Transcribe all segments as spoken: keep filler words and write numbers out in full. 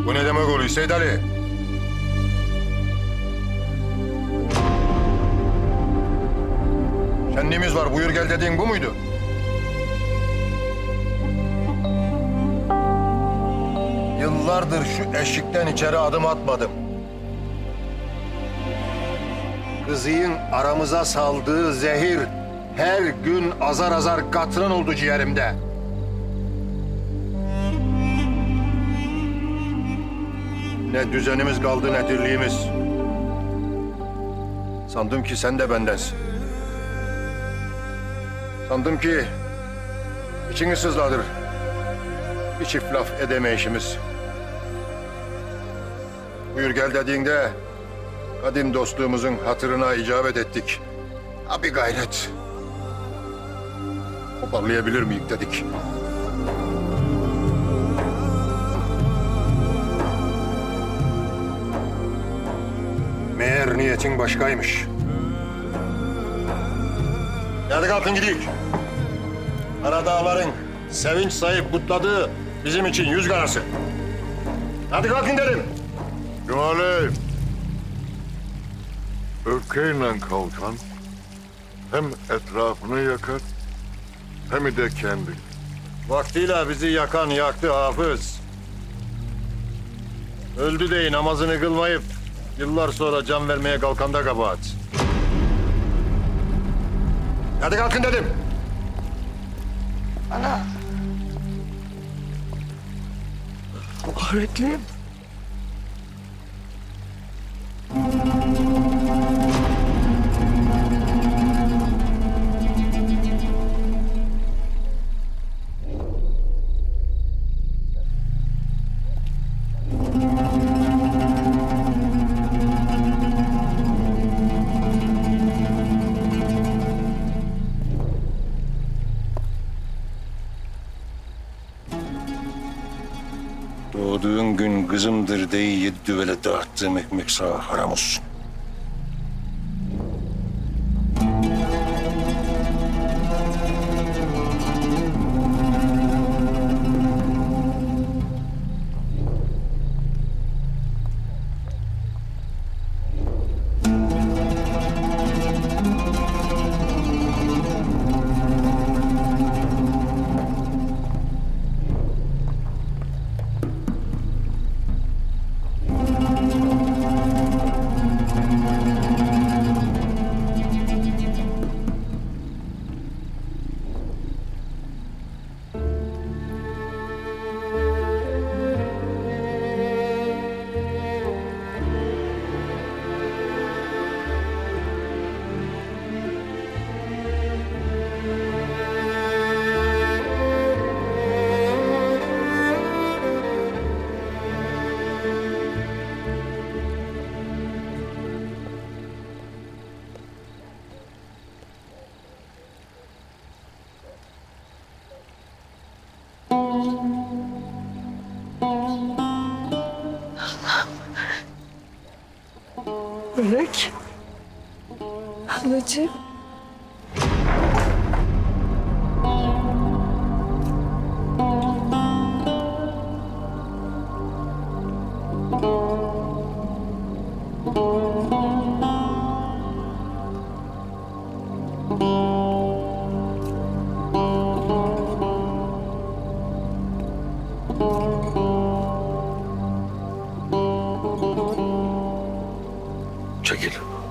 Bu ne demek oluyor Seyit Ali? Şenliğimiz var, buyur gel dediğin bu muydu? Yıllardır şu eşikten içeri adım atmadım. Kızıyın aramıza saldığı zehir her gün azar azar katran oldu ciğerimde. Ne düzenimiz kaldı ne dirliğimiz. Sandım ki sen de bendensin. Sandım ki içini sızladır bir çift laf edemeyişimiz. Buyur gel dediğinde kadim dostluğumuzun hatırına icabet ettik. Ha bir gayret. Toparlayabilir miyim dedik. Meğer niyetin başkaymış. Hadi kalkın gidelim. Karadağların sevinç sayıp kutladığı bizim için yüz karası. Hadi kalkın dedim. Cumali, öfkeyle kalkan hem etrafını yakar hem de kendi. Vaktiyle bizi yakan yaktı Hafız. Öldü deyin namazını kılmayıp yıllar sonra can vermeye kalkanda kabahat. Hadi kalkın dedim. Ana. Öğretmenim. Doğduğun gün kızımdır deyi yedi düvele dağıttığım ekmek sağa haram olsun. Börek. Anacığım. Çekil.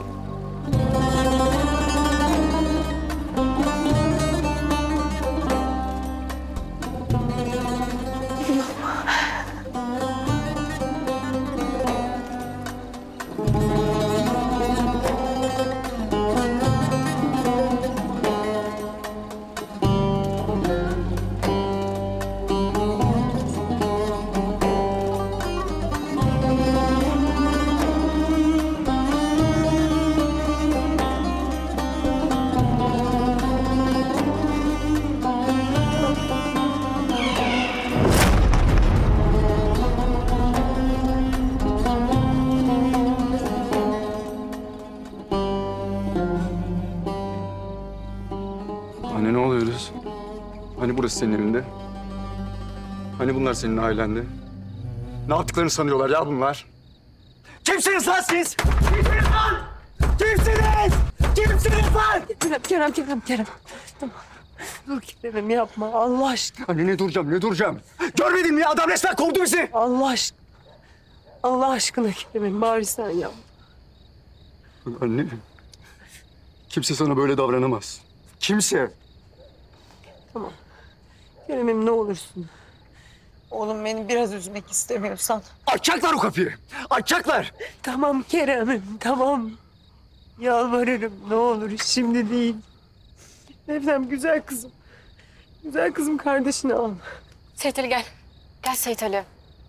Anne ne oluyoruz? Hani burası senin evinde? Hani bunlar senin ailende? Ne yaptıklarını sanıyorlar ya bunlar? Kimsiniz lan siz? Kimsiniz lan? Kimsiniz? Kimsiniz lan? Kerem, Kerem, Kerem, Kerem. Tamam. Dur Kerem yapma Allah aşkına. Anne ne duracağım, ne duracağım? Görmedin mi ya? Adam resmen kovdu bizi. Allah aşkına. Allah aşkına Kerem bari sen yapma. Anne, kimse sana böyle davranamaz. Kimse. Tamam. Kerem'im ne olursun. Oğlum beni biraz üzmek istemiyorsan. Açacaklar o kapıyı. Açacaklar. Tamam Kerem'im tamam. Yalvarırım ne olur şimdi değil. Efendim güzel kızım. Güzel kızım kardeşini al. Seyit Ali gel. Gel Seyit Ali.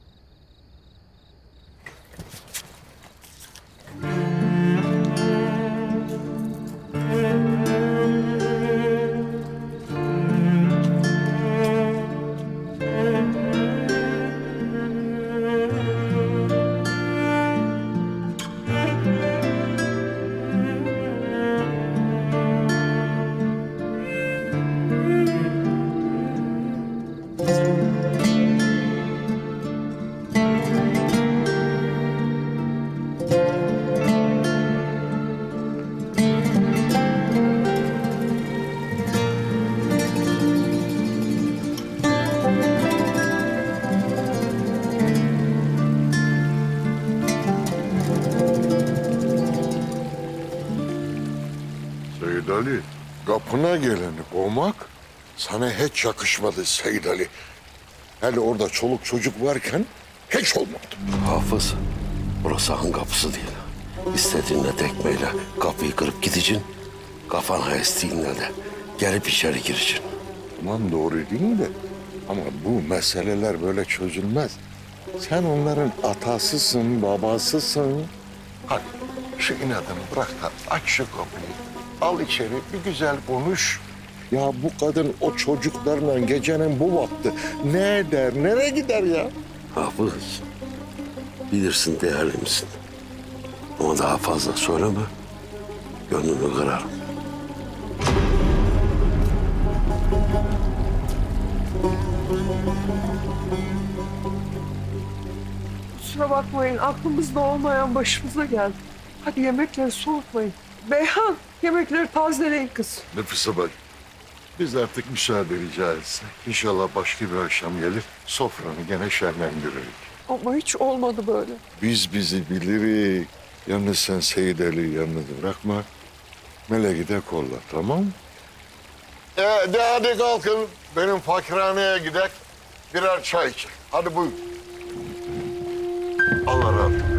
Seyit Ali, kapına geleni kovmak sana hiç yakışmadı Seyit Ali. Hele orada çoluk çocuk varken hiç olmadı. Hafız, burası han kapısı değil. İstediğinle tekmeyle kapıyı kırıp gideceksin. Kafana estiğinde de gelip içeri gireceksin. Tamam doğru değil de ama bu meseleler böyle çözülmez. Sen onların atasısın, babasısın. Hadi şu inadını bırak da aç şu kapıyı. Al içeri bir güzel konuş. Ya bu kadın o çocuklarla gecenin bu vakti ne eder, nereye gider ya? Hafız, bilirsin değerli misin? Ama daha fazla söyleme, gönlünü kırarım. Kusura bakmayın aklımızda olmayan başımıza geldi. Hadi yemekleri soğutmayın. Beyhan yemekleri tazeleyin kız. Nefise bak, biz artık müsaade rica etsek. İnşallah başka bir akşam gelir, sofranı gene şenlendiririz. Ama hiç olmadı böyle. Biz bizi biliriz. Yalnız sen Seyit Ali'yi yalnız bırakma. Melek'i de kolla, tamam mı? Ee, de hadi kalkın. Benim fakirhaneye gidek. Birer çay içelim. Hadi buyur. Allah razı olsun.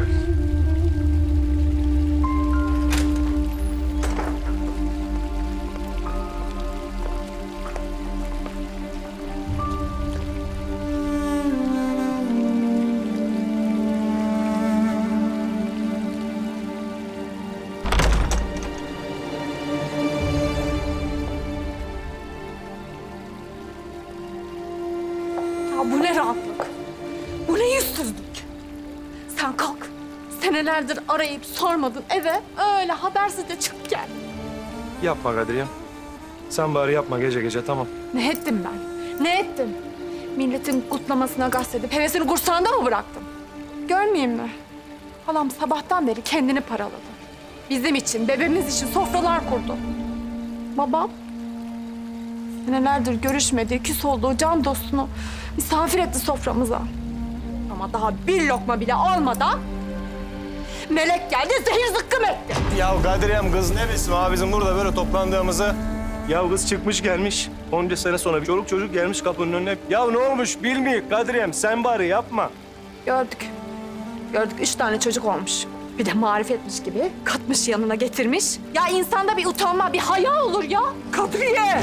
Ya bu ne rahatlık? Bu ne yüzsüzlük? Sen kalk. Senelerdir arayıp sormadın eve öyle habersizce çık gel. Yapma Kadriye. Sen bari yapma gece gece tamam. Ne ettim ben? Ne ettim? Milletin kutlamasına gazledip hevesini kursağında mı bıraktım? Görmeyeyim mi? Halam sabahtan beri kendini paraladı. Bizim için, bebeğimiz için sofralar kurdu. Babam senelerdir görüşmediği, küs olduğu can dostunu misafir etti soframıza. Ama daha bir lokma bile almadan melek geldi, zehir zıkkım etti. Ya Kadriyem kız ne bilsin abi bizim burada böyle toplandığımızı. Ya kız çıkmış gelmiş. Onca sene sonra bir çoluk çocuk gelmiş kapının önüne. Ya ne olmuş bilmiyor Kadriyem sen bari yapma. Gördük. Gördük üç tane çocuk olmuş. Bir de marifetmiş gibi katmış yanına getirmiş. Ya insanda bir utanma, bir haya olur ya. Kadriye!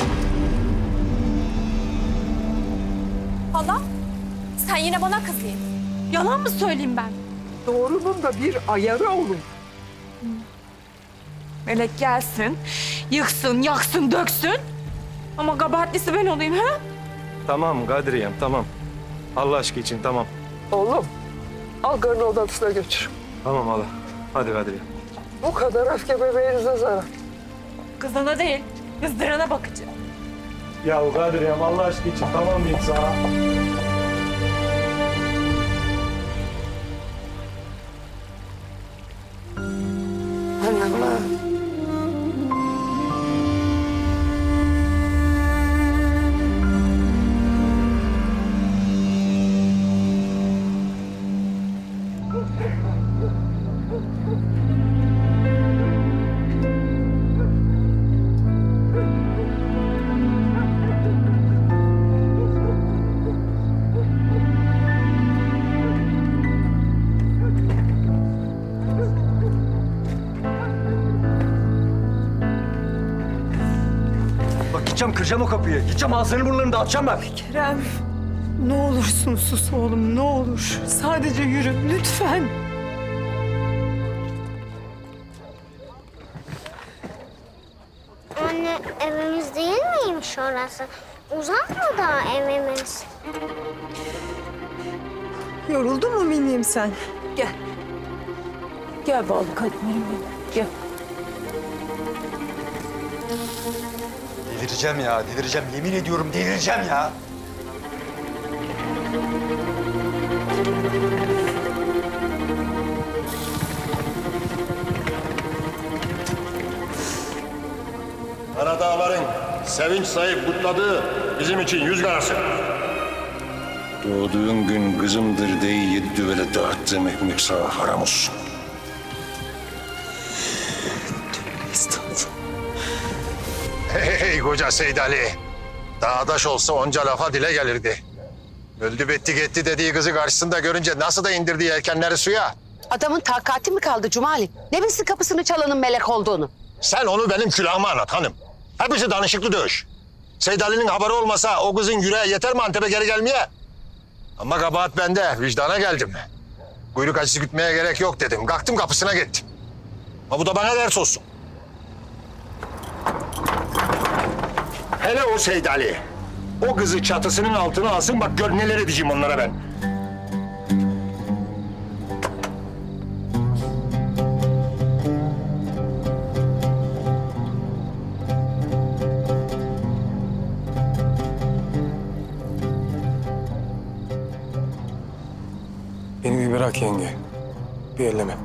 Hala, sen yine bana kızayım. Yalan mı söyleyeyim ben? Doğrunun da bir ayarı olur. Melek gelsin, yıksın, yaksın, döksün. Ama kabahatlisi ben olayım ha? Tamam Kadriyem tamam. Allah aşkı için tamam. Oğlum al karını odasına götür. Tamam hala. Hadi Kadriye. Bu kadar öfke bebeğinize zarar. Kızına değil, kızdırana bakacağım. Ya Kadriyem Allah aşkı için tamam diyeyim sana. Suna. Bak gideceğim kıracağım o kapıyı. Gideceğim ağzını burnlarını dağıtacağım ben. Kerem, ne olursun sus oğlum, ne olur. Sadece yürü, lütfen. Anne, evimiz değil miymiş orası? Uzak mı daha evimiz? Yoruldun mu minim sen? Gel. Gel balık hadi benim benim. Gel. Delireceğim ya, delireceğim. Yemin ediyorum delireceğim ya. Karadağların sevinç sayıp kutladığı bizim için yüz karası. Doğduğun gün kızımdır diye yedi düvele dağıttığım ekmek sana haram olsun. Hey koca Seyid Ali. Dağdaş olsa onca lafa dile gelirdi. Öldü bitti gitti dediği kızı karşısında görünce nasıl da indirdi yelkenleri suya. Adamın takati mi kaldı Cumali? Ne bilsin kapısını çalanın melek olduğunu? Sen onu benim külahıma anlat hanım. Hepsi danışıklı dövüş. Seyid Ali'nin haberi olmasa o kızın yüreği yeter mi Antep'e geri gelmeye? Ama kabahat bende, vicdana geldim. Kuyruk acısı gütmeye gerek yok dedim. Kalktım kapısına gittim. Ama bu da bana ders olsun. Hele o Seyid Ali. O kızı çatısının altına alsın, bak gör neler edeceğim onlara ben. Beni bir bırak yenge. Bir elleme.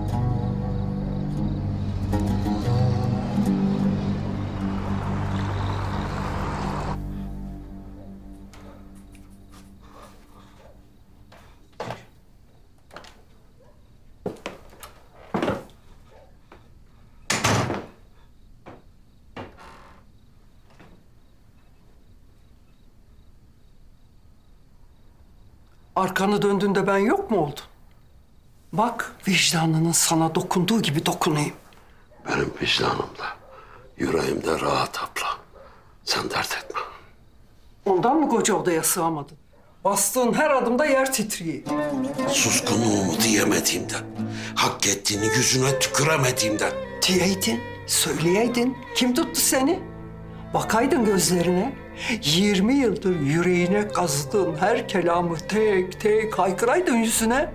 Arkanı döndüğünde ben yok mu oldum? Bak vicdanının sana dokunduğu gibi dokunayım. Benim vicdanımda, yüreğimde rahat abla. Sen dert etme. Ondan mı koca odaya sığamadın? Bastığın her adımda yer titriyor. Suskunluğumu diyemediğimden, hak ettiğini yüzüne tüküremediğimden. Diyeydin, söyleyeydin. Kim tuttu seni? Bakaydın gözlerine. Yirmi yıldır yüreğine kazdığın her kelamı tek tek haykıraydın yüzüne.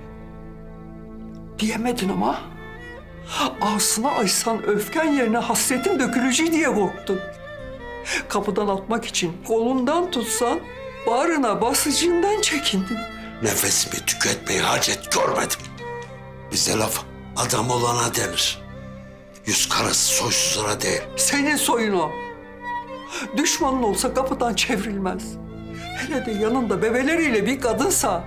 Diyemedin ama. Ağzına aysan öfken yerine hasretin döküleceği diye korktun. Kapıdan atmak için kolundan tutsan bağrına basıcığından çekindin. Nefesimi tüketmeyi hacet görmedim. Bize laf adam olana denir. Yüz karası soysuzlara değil. Senin soyun o. Düşmanın olsa kapıdan çevrilmez. Hele de yanında bebeleriyle bir kadınsa.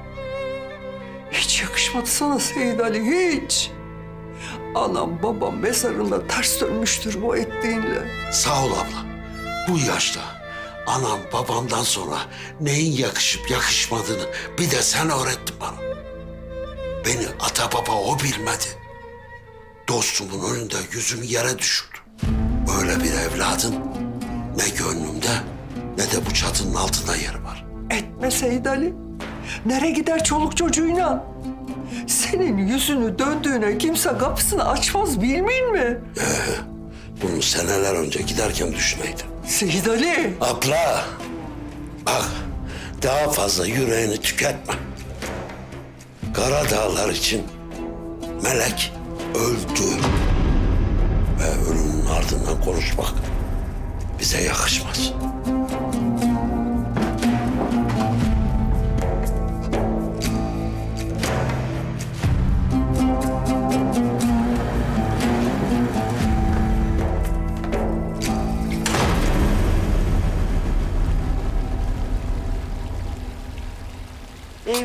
Hiç yakışmadı sana Seyid Ali, hiç. Anam babam mezarında ters dönmüştür bu ettiğinle. Sağ ol abla. Bu yaşta anam babamdan sonra neyin yakışıp yakışmadığını bir de sen öğrettin bana. Beni ata baba o bilmedi. Dostumun önünde yüzümü yere düşürdü. Böyle bir evladın ne gönlümde ne de bu çatının altında yeri var. Etme Seyid Ali. Nereye gider çoluk çocuğuyla? Senin yüzünü döndüğüne kimse kapısını açmaz bilmeyin mi? Ee, bunu seneler önce giderken düşüneydim. Seyid Ali. Abla, bak daha fazla yüreğini tüketme. Karadağlar için melek öldü. Ve ölümün ardından konuşmak bize yakışmaz.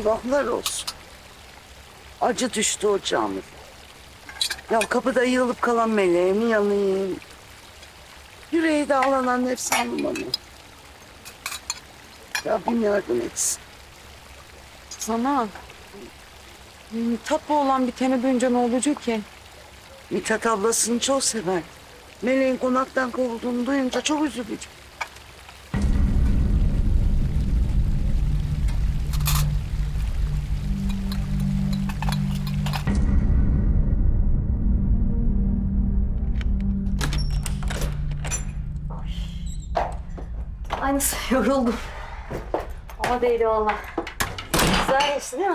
Eyvahlar olsun. Acı düştü ocağımız. Ya kapıda yığılıp kalan meleğim yanayım. Yüreği de ağlanan nefsi hanımanı. Rabbim yardım etsin. Sana Mithat'la olan biteni duyunca ne olacak ki? Mithat ablasını çok sever. Meleğin konaktan kovulduğunu duyunca çok üzülecek. Ay nasıl yoruldum. Ama değdi valla. Güzel geçti değil mi?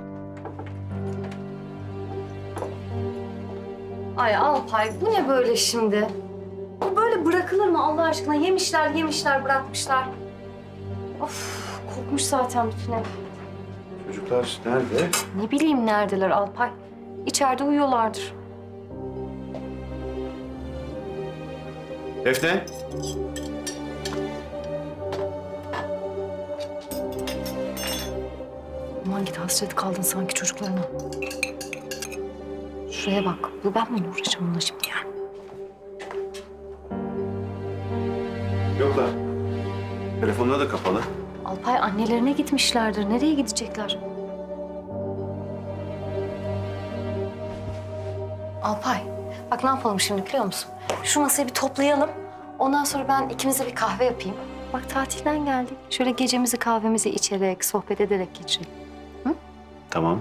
Ay Alpay bu ne böyle şimdi? Bu böyle bırakılır mı Allah aşkına? Yemişler yemişler bırakmışlar. Of kokmuş zaten bütün ev. Çocuklar nerede? Ne bileyim neredeler Alpay. İçeride uyuyorlardır. Defne. Aman git hasret kaldın sanki çocuklarına. Şuraya bak. Bu ben mi uğraşacağım onunla şimdi yani? Yoklar. Telefonları da kapalı. Alpay annelerine gitmişlerdir. Nereye gidecekler? Alpay, bak ne yapalım şimdi biliyor musun? Şu masayı bir toplayalım. Ondan sonra ben ikimize bir kahve yapayım. Bak tatilden geldik. Şöyle gecemizi kahvemizi içerek, sohbet ederek geçirelim. Hı? Tamam.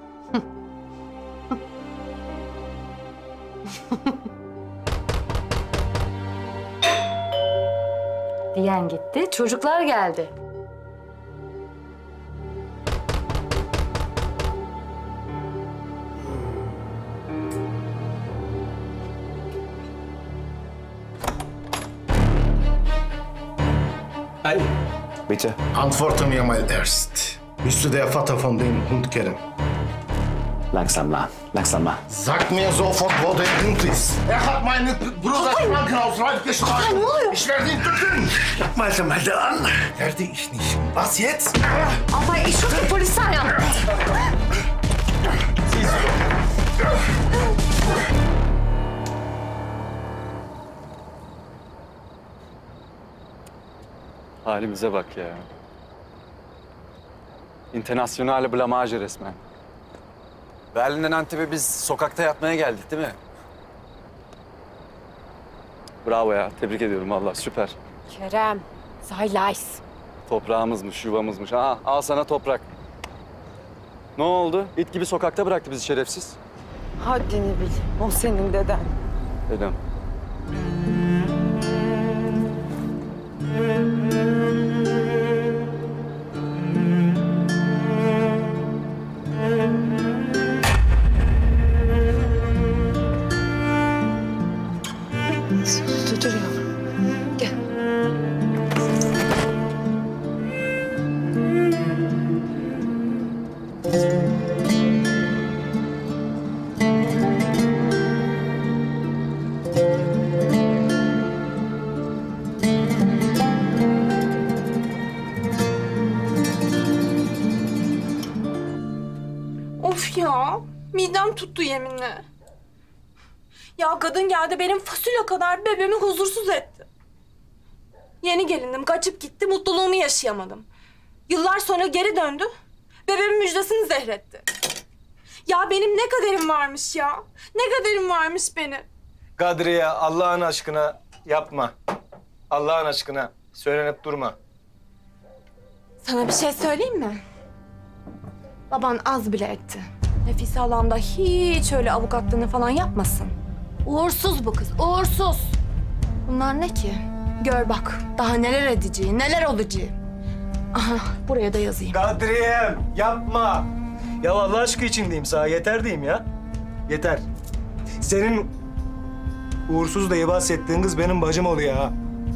Diyen gitti, çocuklar geldi. Hey. Bitte. Antworte mir mal erst. Bist du der Vater von dem Hund Kerem? Langsam lan, langsam lan. Sag mir sofort, wo der Hund ist. Er hat meinen Bruder im Krankenhaus reingeschlagen. Ne oluyor? Ich werde ihn töten. Yapma mal an. Werde ich nicht. Was jetzt? Alpay ich rufe die Polizei an. Halimize bak ya. İnternasyonel blamaj resmen. Berlin'den Antep'e biz sokakta yatmaya geldik değil mi? Bravo ya, tebrik ediyorum vallahi süper. Kerem, sei leis. Toprağımızmış, yuvamızmış. Aha, al sana toprak. Ne oldu? İt gibi sokakta bıraktı bizi şerefsiz. Haddini bil. O senin deden. Dedem. Dur yavrum. Gel. Of ya, midem tuttu yeminle. Ya kadın geldi benim fasulye kadar bebeğimi huzursuz etti. Yeni gelindim, kaçıp gitti, mutluluğumu yaşayamadım. Yıllar sonra geri döndü, bebeğimin müjdesini zehretti. Ya benim ne kaderim varmış ya, ne kaderim varmış benim. Kadriye Allah'ın aşkına yapma. Allah'ın aşkına söylenip durma. Sana bir şey söyleyeyim mi? Baban az bile etti. Nefise halam da hiç öyle avukatlığını falan yapmasın. Uğursuz bu kız, uğursuz. Bunlar ne ki? Gör bak, daha neler edeceği, neler olacağı. Aha, buraya da yazayım. Kadriyem yapma. Ya Allah aşkı için diyeyim sana, yeter diyeyim ya. Yeter. Senin uğursuz diye bahsettiğin kız benim bacım oluyor ha.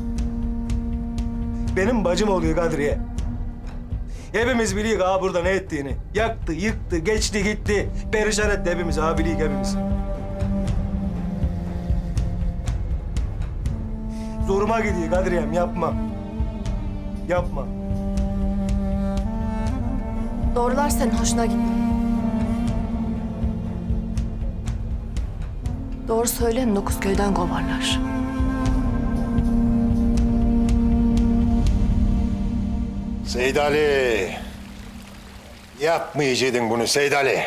Benim bacım oluyor Kadriye. Hepimiz biliyoruz ha burada ne ettiğini. Yaktı, yıktı, geçti, gitti. Perişan etti hepimiz ha, biliyoruz hepimiz. Zoruma gidiyor Kadriyem, yapma. Yapma. Doğrular senin hoşuna gitti. Doğru söyleyin, dokuz köyden kovarlar. Seyid Ali. Yapmayacaktın bunu Seyid Ali.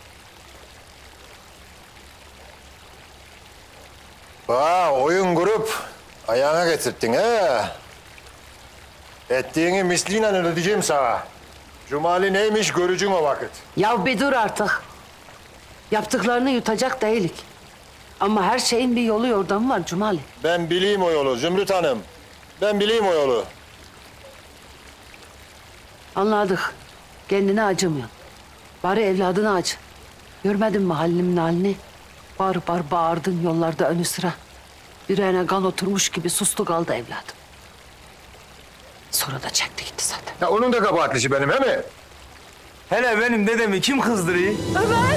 Aa, oyun kurup ayağına getirttin he. Ettiğini misliyle ödeyeceğim sana. Cumali neymiş görücün o vakit. Ya bir dur artık. Yaptıklarını yutacak değilik. Ama her şeyin bir yolu yordamı var Cumali. Ben bileyim o yolu Zümrüt Hanım. Ben bileyim o yolu. Anladık. Kendine acımıyorsun. Bari evladına acı. Görmedin mi Halil'imin halini? Bar bar bağırdın yollarda önü sıra. Yüreğine kan oturmuş gibi sustu kaldı evladım. Sonra da çekti gitti zaten. Ya onun da kabahatlisi benim he mi? Hele benim dedemi kim kızdırıyor? Ömer!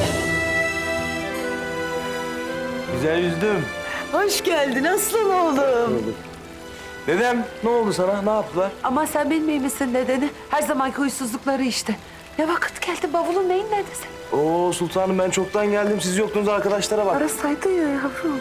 Güzel yüzdüm. Hoş geldin aslan oğlum. Dedem ne oldu sana? Ne yaptılar? Ama sen bilmiyor musun nedeni? Her zamanki huysuzlukları işte. Ne vakit geldi bavulun neyin nerede sen? Oo sultanım ben çoktan geldim. Siz yoktunuz arkadaşlara bak. Arasaydın ya yavrum.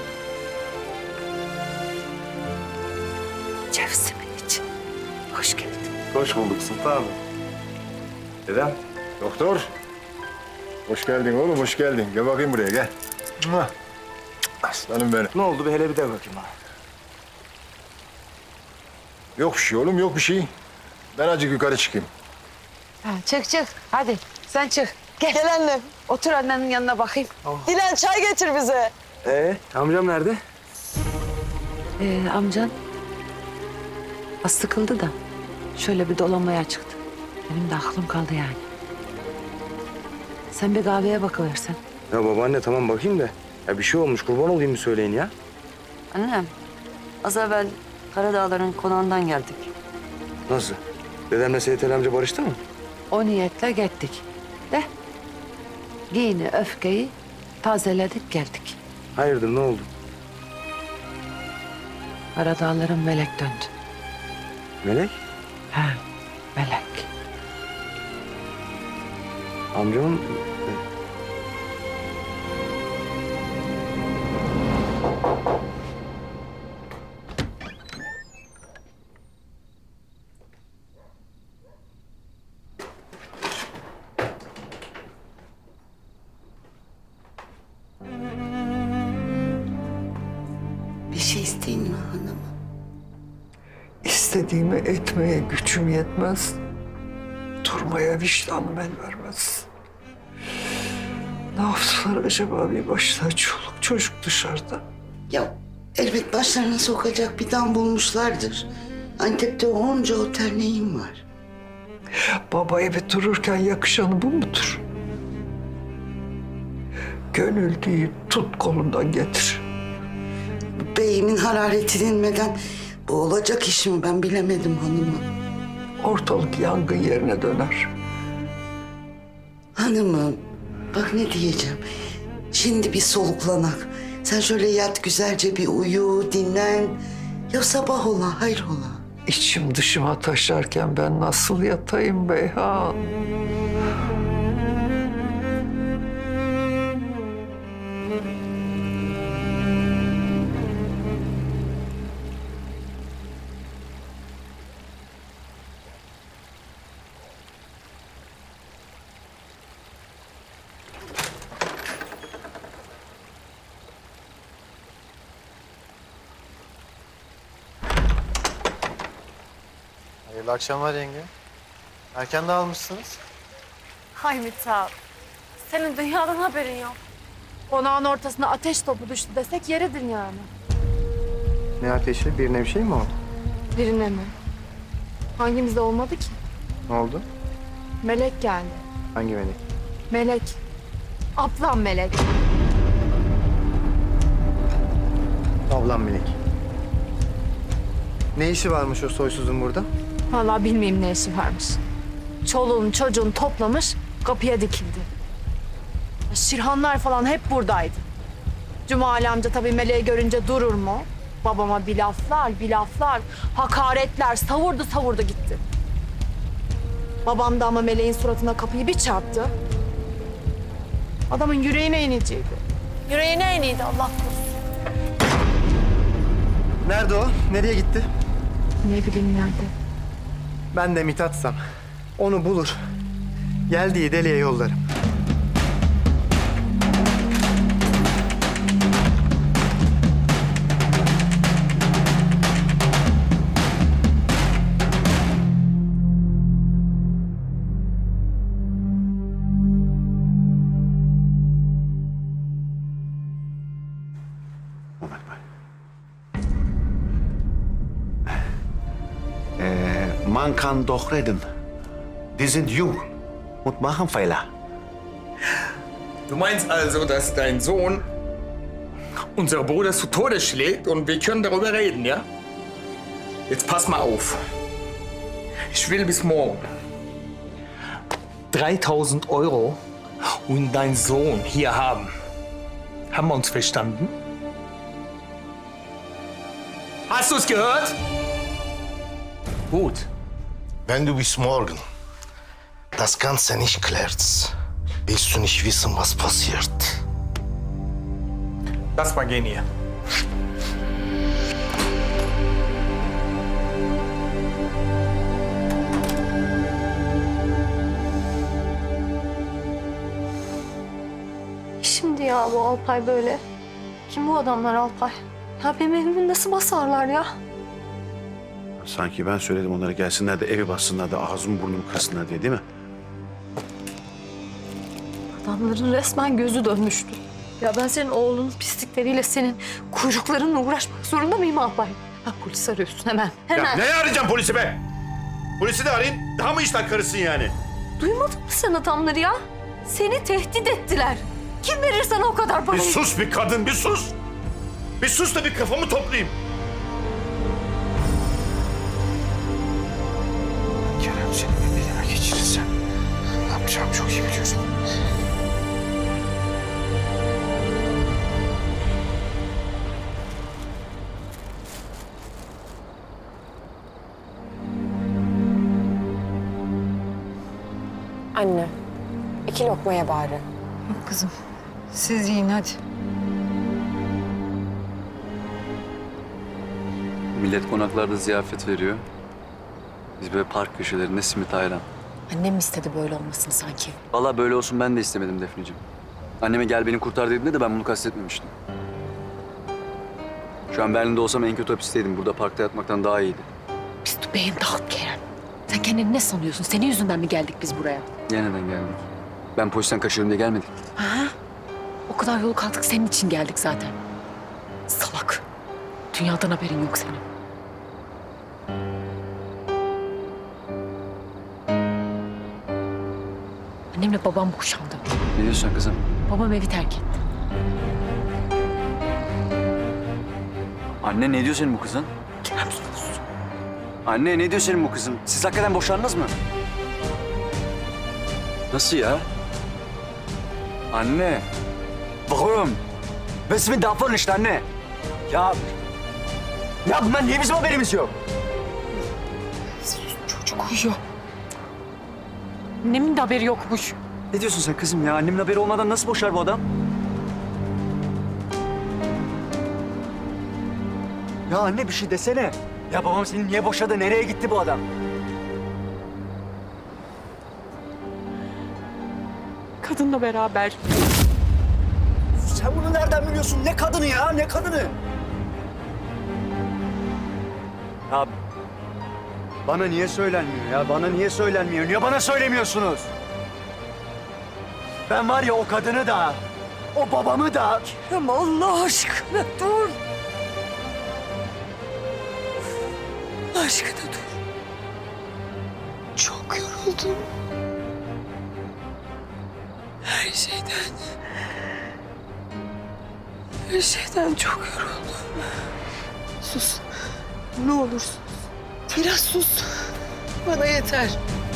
Cevsimin için. Hoş geldin. Hoş bulduk sultanım. Dedem. Doktor. Hoş geldin oğlum, hoş geldin. Gel bakayım buraya, gel. Mua. Aslanım benim. Ne oldu? Bir hele bir de bakayım ha. Yok bir şey oğlum, yok bir şey. Ben azıcık yukarı çıkayım. Ha, çık çık. Hadi sen çık. Gel. Gel annem. Otur annenin yanına bakayım. Dilan çay getir bize. Ee, amcam nerede? Ee, amcan az sıkıldı da şöyle bir dolanmaya çıktı. Benim de aklım kaldı yani. Sen bir kahveye bakıversen. Ya babaanne tamam bakayım da. Ya bir şey olmuş kurban olayım mı söyleyin ya? Annem, az evvel Karadağların konağından geldik. Nasıl? Dedemle Seyit Ali amca barıştı mı? O niyetle gittik. De giyini öfkeyi tazeledik geldik. Hayırdır ne oldu? Karadağların melek döndü. Melek? He, melek. Amcamın... Bir şey isteyin mi hanım? İstediğimi etmeye gücüm yetmez. Durmaya vicdanım el vermez. Ne yaptılar acaba bir başta çoluk çocuk dışarıda? Ya elbet başlarına sokacak bir dam bulmuşlardır. Antep'te onca otel neyim var? Baba evi dururken yakışanı bu mudur? Gönül değil, tut kolundan getir. Beyimin harareti dinmeden bu olacak iş mi ben bilemedim hanımım. Ortalık yangın yerine döner. Hanımım bak ne diyeceğim. Şimdi bir soluklanak. Sen şöyle yat güzelce bir uyu, dinlen. Ya sabah ola, hayrola. İçim dışıma taşarken ben nasıl yatayım Beyhan? Hayırlı akşamlar yenge. Erken dağılmışsınız. Hay Mithat. Senin dünyadan haberin yok. Konağın ortasına ateş topu düştü desek yeridir yani. Ne ateşi? Birine bir şey mi oldu? Birine mi? Hangimizde olmadı ki? Ne oldu? Melek geldi. Hangi melek? Melek. Ablam Melek. Ablam Melek. Ne işi varmış o soysuzun burada? Vallahi bilmeyeyim ne işi varmış. Çoluğun çocuğun toplamış kapıya dikildi. Şirhanlar falan hep buradaydı. Cumali amca tabii Meleği görünce durur mu? Babama bir laflar, bir laflar, hakaretler savurdu savurdu gitti. Babam da ama Meleğin suratına kapıyı bir çarptı. Adamın yüreğine inecekti. Yüreğine iniydi Allah korusun. Nerede o? Nereye gitti? Ne bileyim nerede. Ben de Mithat'sam onu bulur. Geldiği deliğe yollarım. Äh, man kann doch reden. Die sind jung und machen Fehler. Du meinst also, dass dein Sohn unsere Brüder zu Tode schlägt und wir können darüber reden, ja? Jetzt pass mal auf. Ich will bis morgen dreitausend Euro und deinen Sohn hier haben. Haben wir uns verstanden? Hast du es gehört? Gut. Wenn du bis morgen das Ganze nicht klärst, willst du nicht wissen, was passiert. Lass mal gehen hier. Şimdi ya bu Alpay böyle. Kim bu adamlar Alpay? Ya benim evimi nasıl basarlar ya? Sanki ben söyledim onlara gelsinler de evi bassınlar da ağzımı burnumu kırsınlar diye, değil mi? Adamların resmen gözü dönmüştü. Ya ben senin oğlunun pislikleriyle, senin kuyruklarınla uğraşmak zorunda mıyım Alpay? Ha, polis arıyorsun hemen, hemen. Ya neye arayacağım polisi be? Polisi de arayayım, daha mı işten karısın yani? Duymadın mı sen adamları ya? Seni tehdit ettiler. Kim verir sana o kadar Bir parayı? sus bir kadın, bir sus. Bir sus da bir kafamı toplayayım. Kerem seni bir elime geçirirsen ne yapacağımı çok iyi biliyorsun. Anne, iki lokmaya bari. Yok kızım, siz yiyin hadi. Millet konaklarda ziyafet veriyor. Biz böyle park köşelerinde simit ayran. Annem istedi böyle olmasını sanki. Vallahi böyle olsun ben de istemedim Defneciğim. Anneme gel beni kurtar dediğinde de ben bunu kastetmemiştim. Şu an Berlin'de olsam en kötü hapisteydim. Burada parkta yatmaktan daha iyiydi. Biz de beyin dağıt Kerem. Sen kendini ne sanıyorsun? Senin yüzünden mi geldik biz buraya? Yeniden geldik. Ben polisten kaçıyorum diye gelmedik. Ha? O kadar yolu kalktık senin için geldik zaten. Salak. Dünyadan haberin yok senin. Annemle babam boşandı. Ne diyorsun kızım? Babam evi terk etti. Anne ne diyor senin bu kızın? Kerem sus. Anne ne diyor senin bu kızın? Siz hakikaten boşandınız mı? Nasıl ya? Anne. Warum? Was mit davon nicht anne? Ya... Ya bundan niye bizim haberimiz yok? Çocuk uyuyor. Annemin de haberi yokmuş. Ne diyorsun sen kızım ya? Annemin haberi olmadan nasıl boşar bu adam? Ya anne bir şey desene. Ya babam seni niye boşadı? Nereye gitti bu adam? Kadınla beraber. Sen bunu nereden biliyorsun? Ne kadını ya? Ne kadını? Ya bana niye söylenmiyor ya? Bana niye söylenmiyor? Niye bana söylemiyorsunuz? Ben var ya o kadını da, o babamı da... Kerem Allah aşkına dur. Allah aşkına dur. Çok yoruldum. Her şeyden... Her şeyden çok yoruldum. Sus. Ne olursun. Biraz sus. Bana yeter.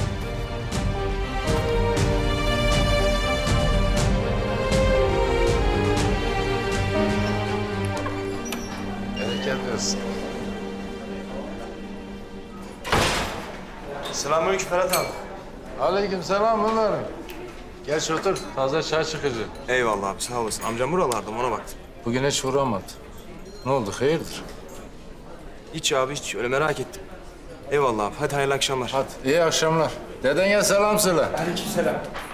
Bereket versin. Selamünaleyküm Ferhat abi. Aleyküm selam Ömer. Geç otur, taze çay çıkacak. Eyvallah abi, sağ olasın. Amcam buralarda, ona baktım. Bugün hiç uğramadı. Ne oldu, hayırdır? Hiç abi, hiç. Öyle merak ettim. Eyvallah abi, hadi hayırlı akşamlar. Hadi, iyi akşamlar. Dedene selam söyle. Aleykümselam.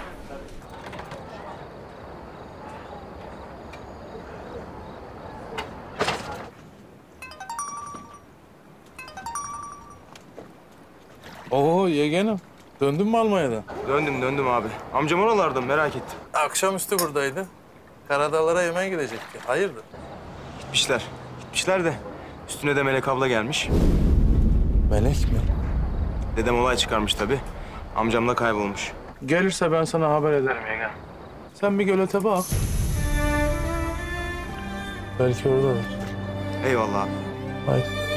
Oo yeğenim, döndün mü Almanya'dan? Döndüm, döndüm abi. Amcam oralarda, merak ettim. Akşamüstü buradaydı. Karadağlara yemeğe gidecekti. Hayırdır? Gitmişler. Gitmişler de üstüne de Melek abla gelmiş. Melek mi? Dedem olay çıkarmış tabii. Amcam da kaybolmuş. Gelirse ben sana haber ederim yenge. Sen bir gölete bak. Belki oradadır. Eyvallah abi. Haydi.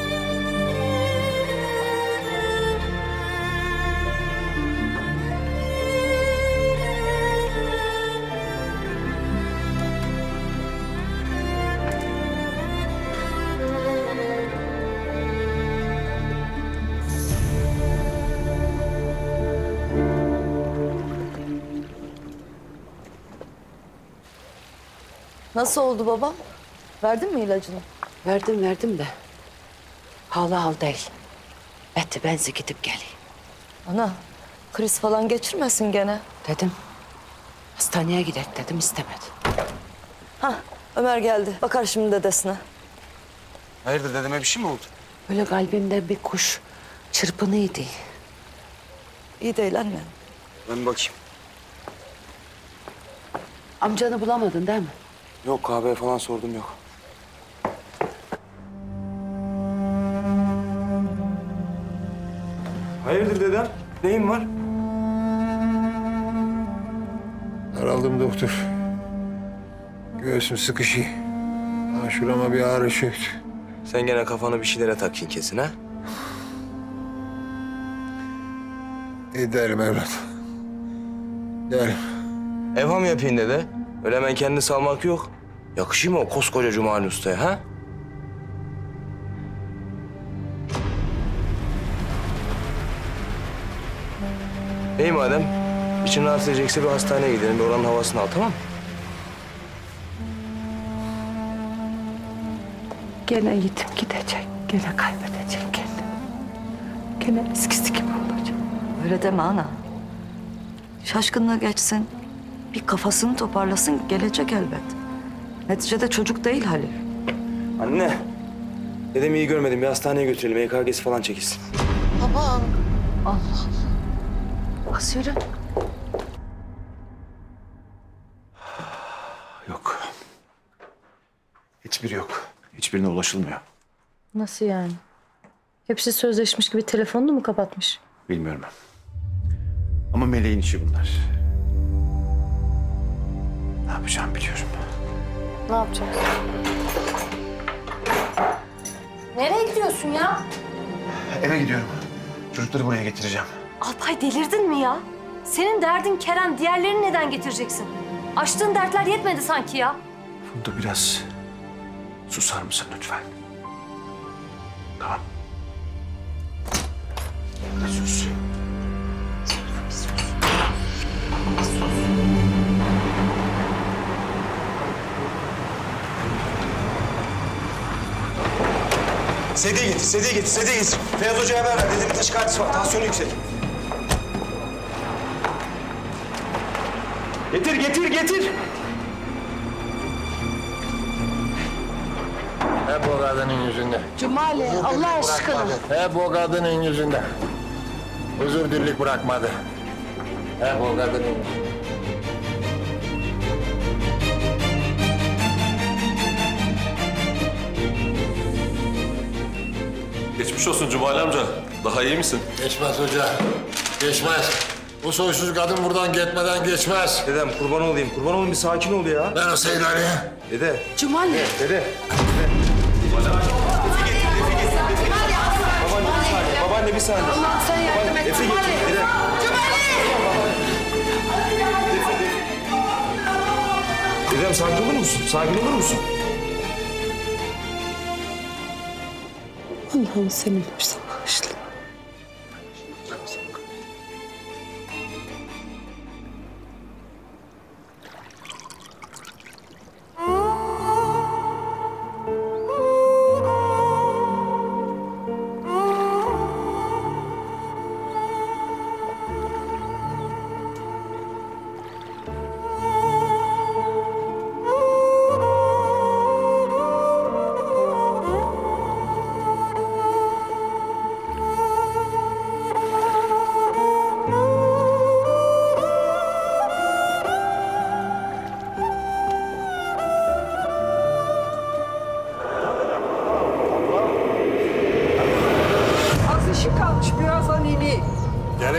Nasıl oldu baba? Verdin mi ilacını? Verdim verdim de. Hala al değil. Eti benzi gidip geleyim. Ana, kriz falan geçirmesin gene. Dedim. Hastaneye gidelim dedim istemedi. Hah, Ömer geldi. Bakar şimdi dedesine. Hayırdır, dedeme bir şey mi oldu? Böyle kalbimde bir kuş çırpınıydı. İyi değil anne. Ben bir bakayım. Amcanı bulamadın değil mi? Yok, kahve falan sordum, yok. Hayırdır dedem? Neyin var? Daraldım doktor. Göğsüm sıkışıyor. Ha, şurama bir ağrı çöktü. Sen gene kafanı bir şeylere takın kesin ha? Gidelim evlat. Gidelim. Evham yapayım dede. Öyle hemen kendini salmak yok. Yakışıyor mu o koskoca Cumali Usta'ya ha? İyi madem. İçin rahatsız edecekse bir hastaneye gidelim. Bir oranın havasını al, tamam mı? Gene yitip gidecek. Gene kaybedecek kendini. Gene eskisi gibi olacak. Öyle deme ana. Şaşkınlığı geçsin. Bir kafasını toparlasın, gelecek elbet. Neticede çocuk değil Halil. Anne. Dedemi iyi görmedim. Bir hastaneye götürelim. E K G'si falan çekilsin. Baba. Allah Allah. Kız yürü. Yok. Hiçbiri yok. Hiçbirine ulaşılmıyor. Nasıl yani? Hepsi sözleşmiş gibi telefonunu mu kapatmış? Bilmiyorum. Ama Meleğin işi bunlar. Ne yapacağım biliyorum. Ne yapacağız? Nereye gidiyorsun ya? Eve gidiyorum. Çocukları buraya getireceğim. Alpay delirdin mi ya? Senin derdin Kerem, diğerlerini neden getireceksin? Açtığın dertler yetmedi sanki ya. Funda biraz susar mısın lütfen? Tamam. Bir sus. Bir sus. Bir sus. Sediye getir, sediye getir, sediye getir. Feyyaz Hoca'ya haber ver. Dedemin taşikardisi var, tansiyonu yüksek. Getir, getir, getir. Hep o kadının yüzünden. Cumali Allah aşkına. Hep o kadının yüzünden. Huzur dirlik bırakmadı. Hep o kadının yüzünden. Geçmiş olsun Cumali amca. Daha iyi misin? Geçmez hoca. Geçmez. Bu soysuz kadın buradan gitmeden geçmez. Dedem kurban olayım, kurban olayım. Bir sakin ol ya. Ben o Seyit Ali'ye. Dede. Cumali. Dede. Dede. Babaanne bir saniye. Babaanne bir saniye. Allah'ım sen yardım et. Efe getir. Dede. Dedem sakin olur musun? Sakin olur musun? Allah'ım senin hepsini bağışla.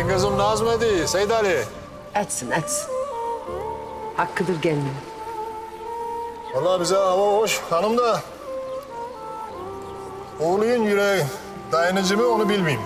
kızım naz mı ediyor Seyit Ali? Etsin etsin. Hakkıdır gelinin. Vallahi bize hava hoş hanım da... oğlunun yüreği dayanıcı mı onu bilmeyeyim.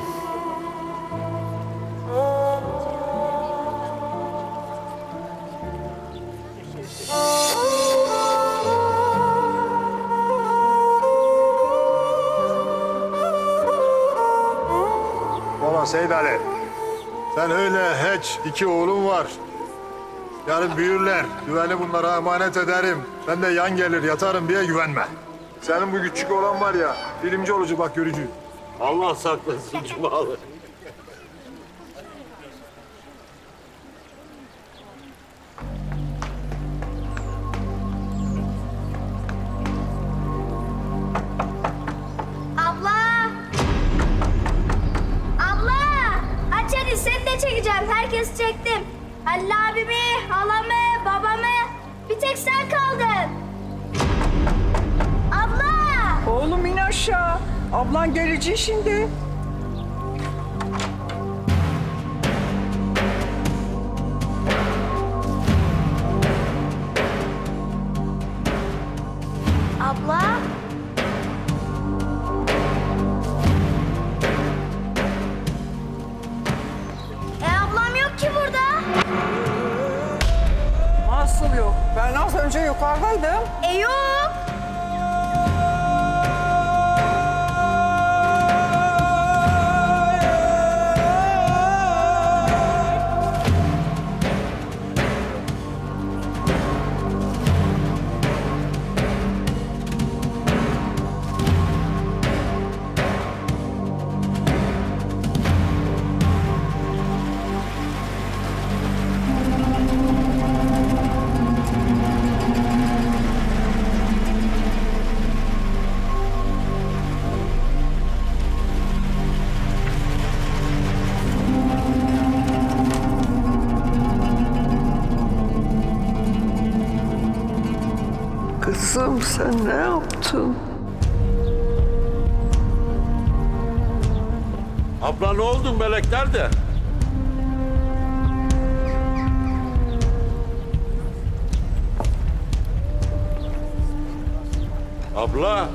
Valla Seyit Ali, sen öyle hiç iki oğlum var. Yarın büyürler, güveni bunlara emanet ederim. Ben de yan gelir yatarım diye güvenme. Senin bu küçük olan var ya, bilimci olucu bak görücü. Allah saklasın Cumalı. Abla! Abla! Aç hadi seni de çekeceğim. Herkesi çektim. Halil abimi, halamı, babamı. Bir tek sen kaldın. Abla! Oğlum in aşağı. Ablan gelecek şimdi. Abla? E ablam yok ki burada. Nasıl yok? Ben az önce yukarıdaydım. E yok. Kızım sen ne yaptın? Abla ne oldun melekler de? Abla.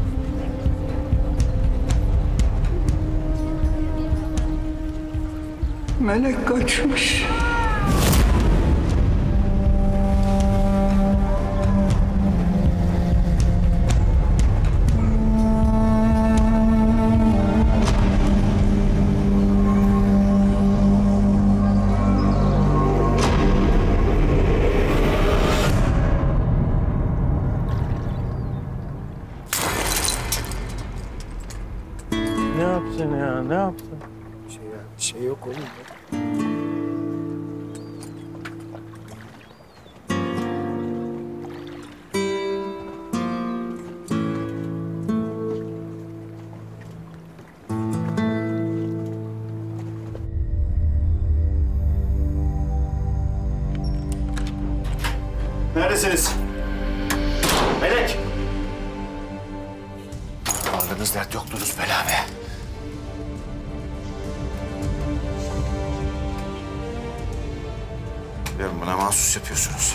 Melek kaçmış. Ne yaptın ya? Ne yaptın? Şey, ya, şey yok oğlum. Neredesiniz? Melek! Varlığınız dert yoktunuz bela be. Yarın buna mahsus yapıyorsunuz.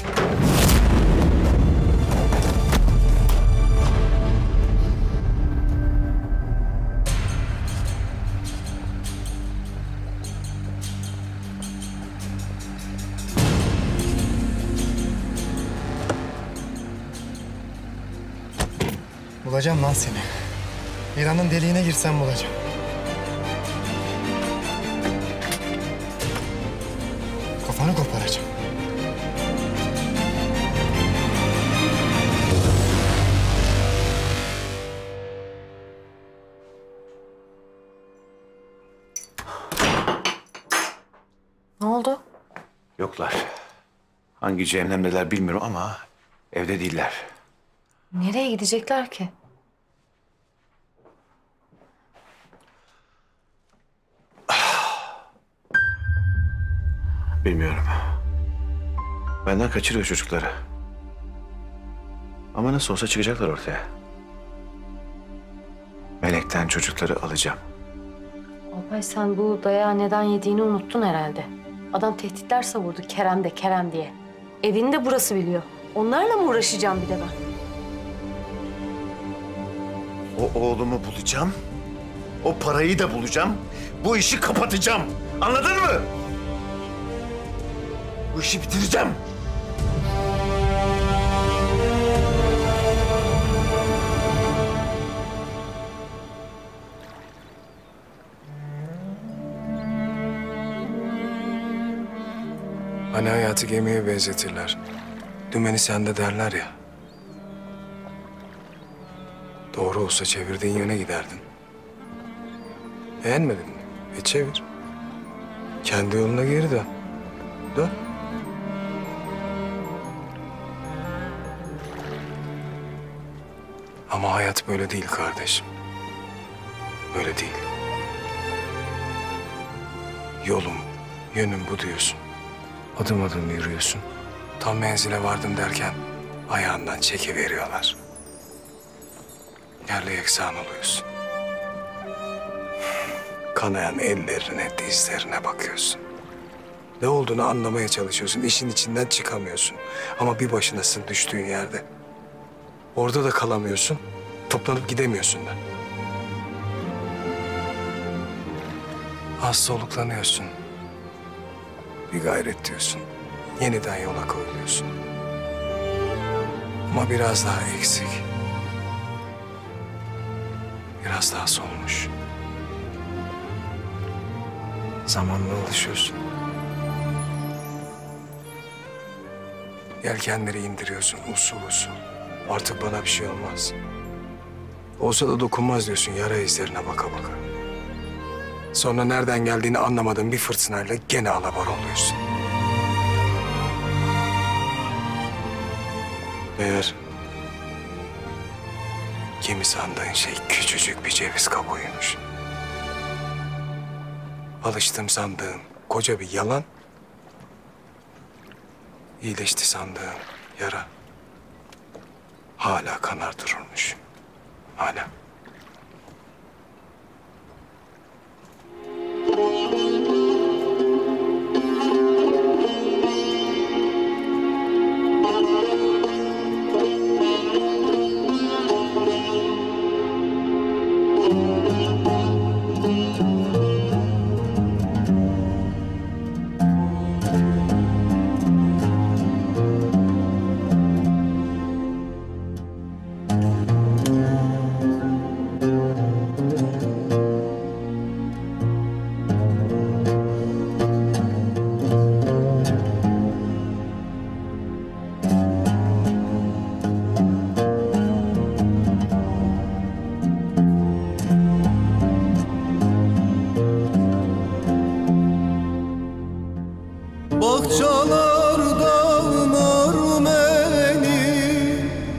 Bulacağım lan seni. İran'ın deliğine girsem bulacağım. Kafanı koparacağım. Ne oldu? Yoklar. Hangi cehennemdeler bilmiyorum ama evde değiller. Nereye gidecekler ki? Bilmiyorum. Benden kaçırıyor çocukları. Ama nasıl olsa çıkacaklar ortaya. Melek'ten çocukları alacağım. Alpay sen bu dayağı neden yediğini unuttun herhalde. Adam tehditler savurdu Kerem de Kerem diye. Evini de burası biliyor. Onlarla mı uğraşacağım bir de ben? O oğlumu bulacağım. O parayı da bulacağım. Bu işi kapatacağım. Anladın mı? Bu işi bitireceğim. Hani hayatı gemiye benzetirler. Dümeni sende derler ya. Doğru olsa çevirdiğin yöne giderdin. Beğenmedin mi? E çevir. Kendi yoluna geri dön. Dön. Ama hayat böyle değil kardeşim. Böyle değil. Yolum, yönüm bu diyorsun. Adım adım yürüyorsun. Tam menzile vardım derken ayağından çekiveriyorlar. Yerle yeksan oluyorsun. Kanayan ellerine, dizlerine bakıyorsun. Ne olduğunu anlamaya çalışıyorsun. İşin içinden çıkamıyorsun. Ama bir başınasın düştüğün yerde. Orada da kalamıyorsun. Toplanıp gidemiyorsun da. Az soluklanıyorsun. Bir gayret diyorsun. Yeniden yola koyuluyorsun. Ama biraz daha eksik. Biraz daha solmuş. Zamanla alışıyorsun. Yelkenleri indiriyorsun usul usul. Artık bana bir şey olmaz. Olsa da dokunmaz diyorsun yara izlerine baka baka. Sonra nereden geldiğini anlamadığın bir fırtınayla gene alabor oluyorsun. Meğer gemi sandığın şey küçücük bir ceviz kabuğuymuş. Alıştım sandığım koca bir yalan, iyileşti sandığım yara hala kanar dururmuş. Hala. Bahçalarda mörmeni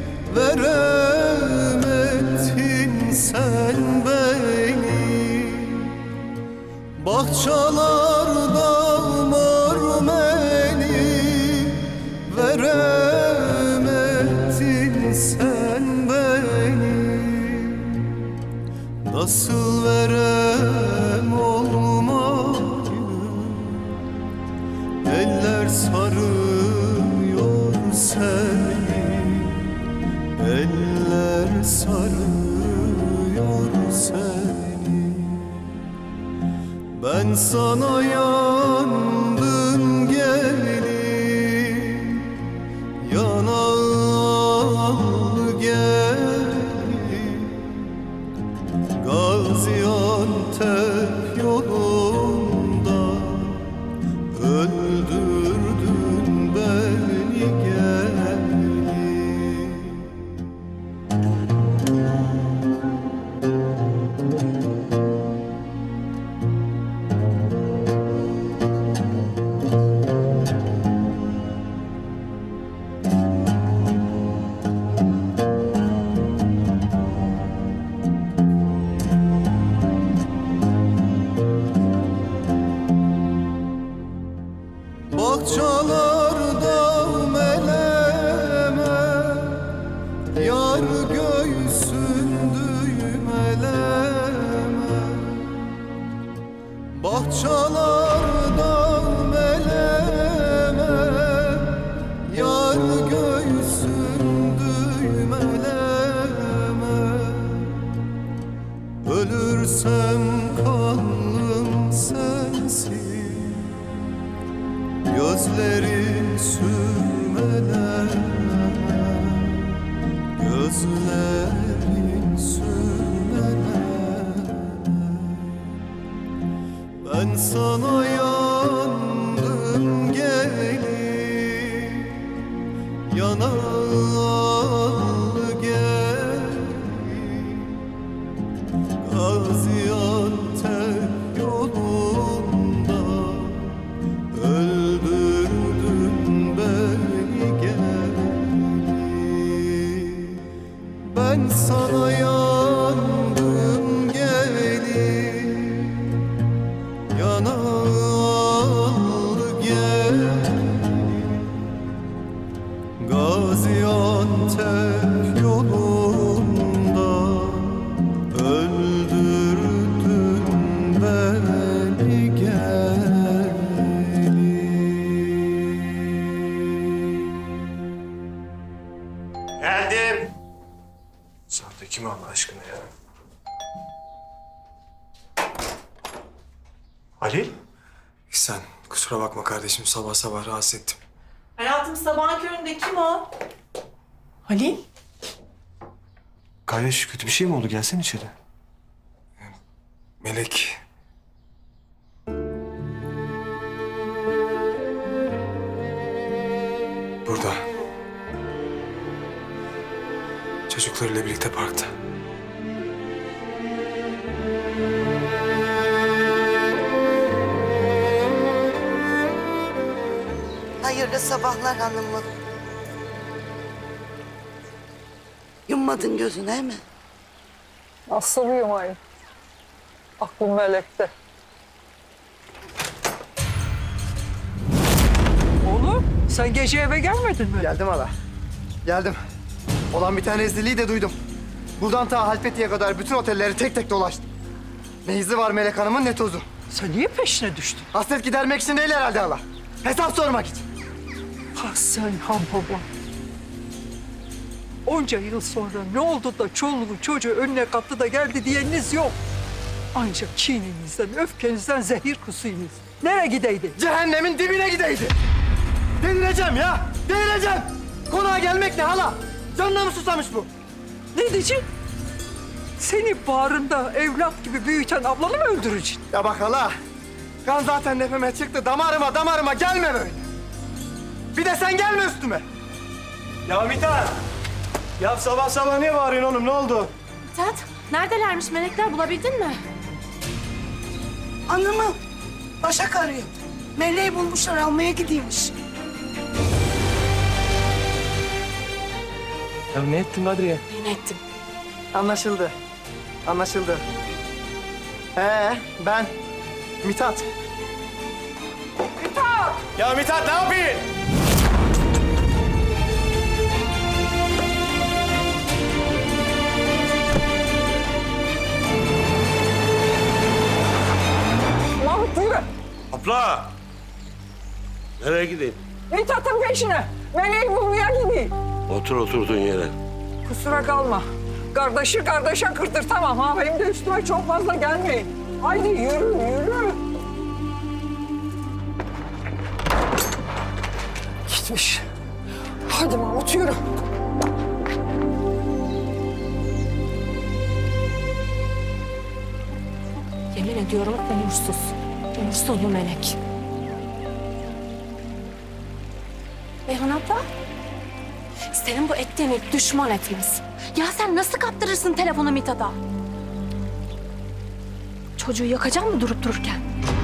veremedin sen beni. Bahçalarda mörmeni veremedin sen beni. Nasıl verem olmayı, eller sarıyor seni, eller sarıyor seni. Ben sana yandım gelin, yanağlı gelin. Gaziantep yolunda öldürdün beni gelin. Yanalı gelin Gaziantep yolunda öldürdün beni gelin. Ben sana yandım gelin, yanalı gelin. Gaziantep yolunda öldürdün beni gelin. Geldim. Sahte kim Allah aşkına ya? Halil? Sen kusura bakma kardeşim, sabah sabah rahatsız ettim. Hayatım sabahın köründe kim o? Halil? Kardeş kötü bir şey mi oldu? Gelsene içeri. Melek. Burada. Çocuklarıyla birlikte parkta. Hayırlı sabahlar hanımım. Yummadın gözünü değil mi? Nasıl yumayım? Aklım melekte. Oğlum sen gece eve gelmedin mi? Geldim hala. Geldim. Olan bir tane ezliliği de duydum. Buradan ta Halfeti'ye kadar bütün otelleri tek tek dolaştım. Ne izi var Melek Hanım'ın ne tozu. Sen niye peşine düştün? Hasret gidermek için değil herhalde hala. Hesap sormak için. Ha sen ha baba. Onca yıl sonra ne oldu da çoluğu çocuğu önüne kattı da geldi diyeniniz yok. Ancak kininizden, öfkenizden zehir kusuyorsunuz. Nereye gideydi? Cehennemin dibine gideydi. Delireceğim ya, delireceğim. Konağa gelmek ne hala? Canına mı susamış bu? Ne diyeceksin? Seni bağrında evlat gibi büyüten ablanı mı öldüreceksin? Ya bak hala, kan zaten nefeme çıktı. Damarıma damarıma gelme böyle. Bir de sen gelme üstüme. Ya Mithat! Ya sabah sabah niye bağırıyorsun oğlum? Ne oldu? Mithat, neredelermiş melekler? Bulabildin mi? Anamı Başak arıyor. Meleği bulmuşlar, almaya gidiyormuş. Ya ne ettin Kadriye? Ne ettim? Anlaşıldı. Anlaşıldı. Ee, ben Mithat. Mithat! Ya Mithat ne yapayım? Mahmut yürü. Abla! Nereye gideyim? Mithat'ın peşine. Meleği bulmaya gideyim. Otur oturduğun yere. Kusura kalma. Kardeşi kardeşe kırdır tamam ha. Benim de üstüme çok fazla gelmeyin. Haydi yürü yürü. Gitmiş. Hadi Mahmut yürü. Yemin ediyorum umursuz. Umursuz bu melek. Beyhan abla, senin bu ettiğini düşman etmez. Ya sen nasıl kaptırırsın telefonu Mithat'a? Çocuğu yakacak mı durup dururken?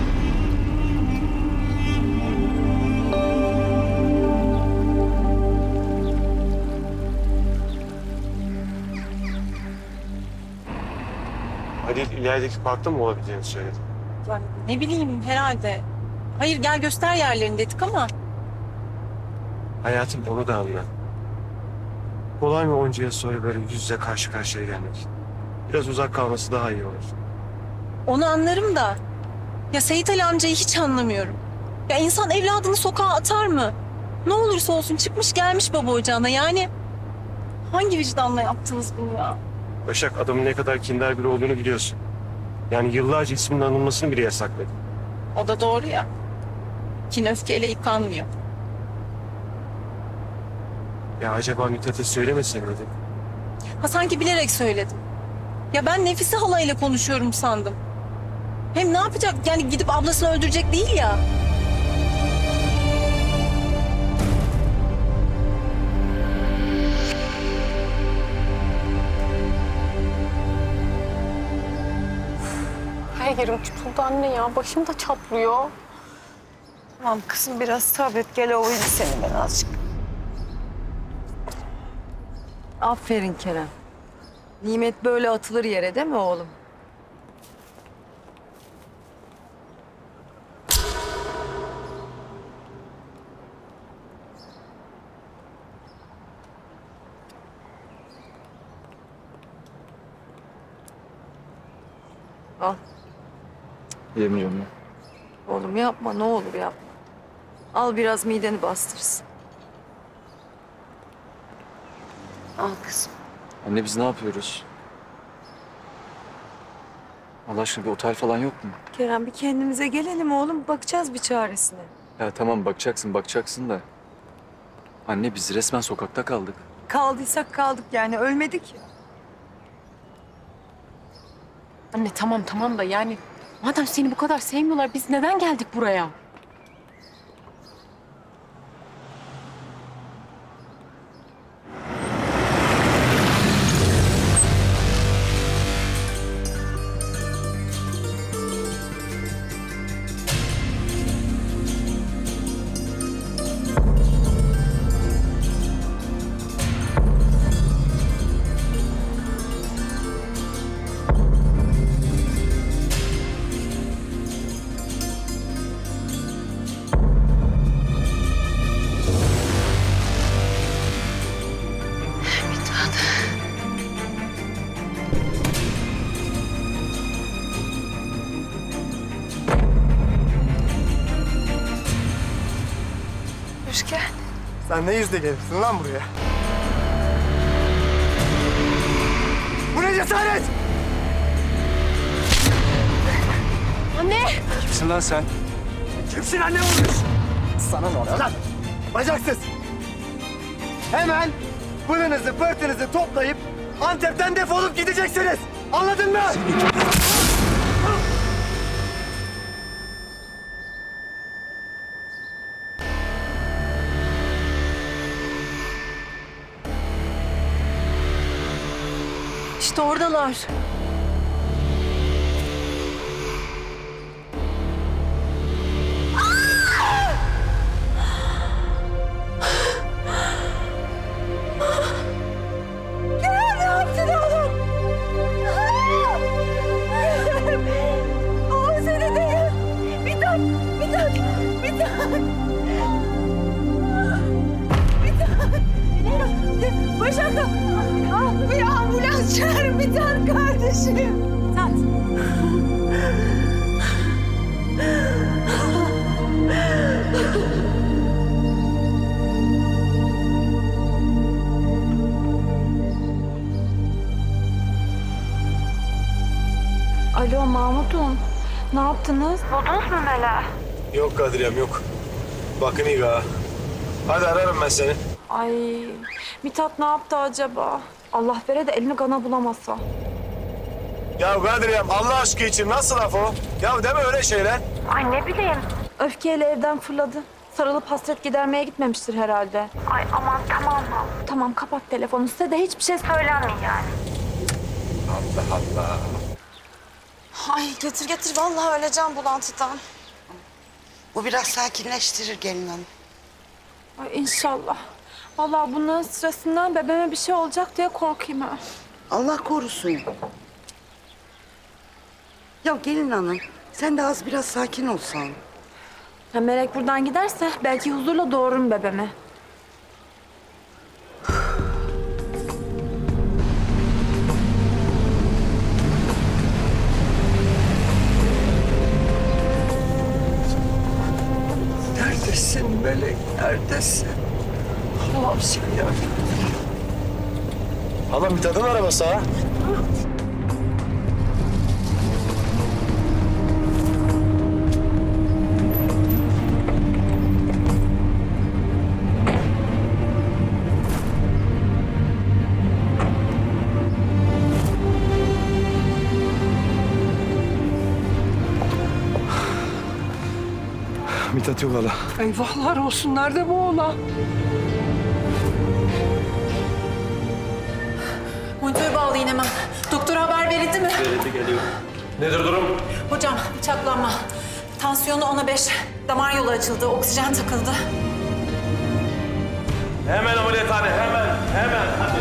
Halil ilerideki parkta mı olabileceğini söyledi. Ya ne bileyim herhalde. Hayır gel göster yerlerini dedik ama. Hayatım onu da anla. Kolay mı onca yıl sonra böyle yüz yüze karşı karşıya gelmek? Biraz uzak kalması daha iyi olur. Onu anlarım da. Ya Seyit Ali amcayı hiç anlamıyorum. Ya insan evladını sokağa atar mı? Ne olursa olsun çıkmış gelmiş baba ocağına yani. Hangi vicdanla yaptınız bunu ya? Başak adamın ne kadar kindar biri olduğunu biliyorsun. Yani yıllarca isminin anılmasını bile yasakladı. O da doğru ya. Kin öfkeyle yıkanmıyor. Ya acaba Mithat'a söylemese miydi? Ha sanki bilerek söyledim. Ya ben Nefise halayla konuşuyorum sandım. Hem ne yapacak? Yani gidip ablasını öldürecek değil ya. yerim tutuldu anne ya. Başım da çatlıyor. Tamam kızım biraz sabret. Gel ovayım seni ben azıcık. Aferin Kerem. Nimet böyle atılır yere değil mi oğlum? Al. Yemeyeceğim ben. Oğlum yapma ne olur yapma. Al biraz mideni bastırsın. Al kızım. Anne biz ne yapıyoruz? Allah aşkına bir otel falan yok mu? Kerem bir kendimize gelelim oğlum. Bakacağız bir çaresine. Ya tamam bakacaksın bakacaksın da. Anne biz resmen sokakta kaldık. Kaldıysak kaldık yani ölmedik ya. Anne tamam tamam da yani madem seni bu kadar sevmiyorlar biz neden geldik buraya? Hoş geldin. Sen ne yüzle gelirsin lan buraya? Bu ne cesaret? Anne! Kimsin lan sen? Kimsin anne vurmuş? Sana ne oluyor lan? Bacaksız. Hemen pılınızı pırtınızı toplayıp Antep'ten defolup gideceksiniz. Anladın mı? İşte oradalar. Kerem ne yaptın oğlum? Oğlum seni değil. Bir tak, bir tak, bir tak. Bir tak. Başak'ta. Ah, bir ambulans çağır bir tane kardeşim. Tat. Alo Mahmut'um. Ne yaptınız? Buldunuz mu Mela? Yok Kadir'im yok. Bakın iyi ha. Hadi ararım ben seni. Ay Mithat ne yaptı acaba? Allah vere de elini kana bulamazsa. Ya Kadir'im Allah aşkı için nasıl laf o? Ya deme öyle şeyler. Ay ne bileyim. Öfkeyle evden fırladı. Sarılıp hasret gidermeye gitmemiştir herhalde. Ay aman tamam mı? Tamam kapat telefonu. Size de hiçbir şey söylenmeyin yani. Allah Allah. Ay getir getir vallahi öleceğim bulantıdan. Bu biraz sakinleştirir gelin hanım. Ay inşallah. Vallahi bunların stresinden bebeğime bir şey olacak diye korkayım ha. Allah korusun. Ya gelin hanım sen de az biraz sakin olsan. Ya Melek buradan giderse belki huzurla doğururum bebeğimi. Neredesin Melek, neredesin? Allah'ım seni yardım et. Hala Mithat'ın arabası ha. Mithat yok hala. Eyvahlar olsun, nerede bu oğlan? Monitörü bağlayın hemen. Doktora haber verildi mi? Verildi geliyor. Nedir durum? Hocam bıçaklanma. Tansiyonu ona beş. Damar yolu açıldı. Oksijen takıldı. Hemen ameliyathane, hemen, hemen. Hadi.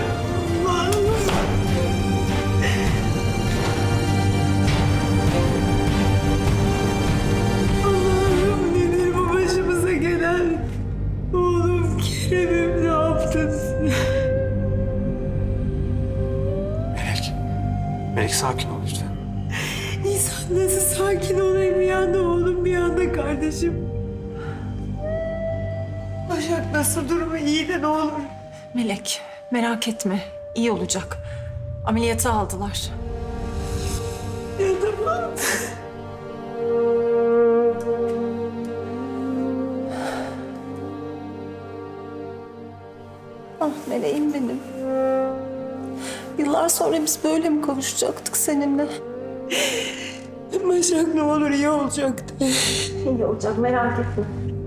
Allah'ım nedir bu başımıza gelen? Oğlum Kerem'im ne yaptın? Melek. Melek sakin ol lütfen. İnsan nasıl sakin olayım bir anda oğlum bir anda kardeşim. Başak nasıl durumu iyi de ne olur? Melek merak etme. İyi olacak. Ameliyata aldılar. Ya tamam. Ah meleğim benim. Yıllar sonra biz böyle mi konuşacaktık seninle? Başak ne olur iyi olacaktı. İyi olacak merak etme.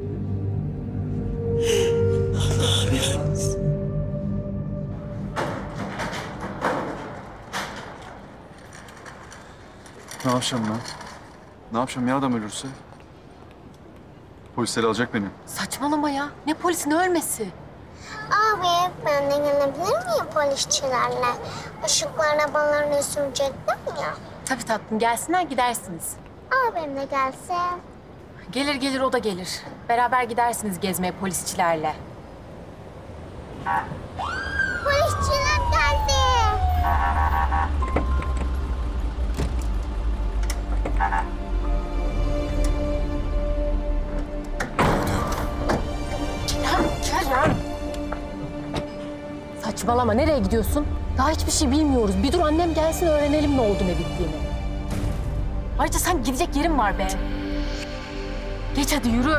Allah'ım yarabbim. Ne yapacağım ben? Ne yapacağım ya adam ölürse? Polisler alacak beni. Saçmalama ya. Ne polisi ne ölmesi? Abi ben de gelebilir miyim polisçilerle? Işıklı arabalarını sürecektim ya. Tabii tatlım gelsinler gidersiniz. Abim de gelse. Gelir gelir o da gelir. Beraber gidersiniz gezmeye polisçilerle. Polisçiler geldi. Kerem, Kerem. Saçmalama nereye gidiyorsun? Daha hiçbir şey bilmiyoruz. Bir dur annem gelsin öğrenelim ne oldu ne bittiğini. Ayrıca sen gidecek yerin var be. Geç hadi yürü.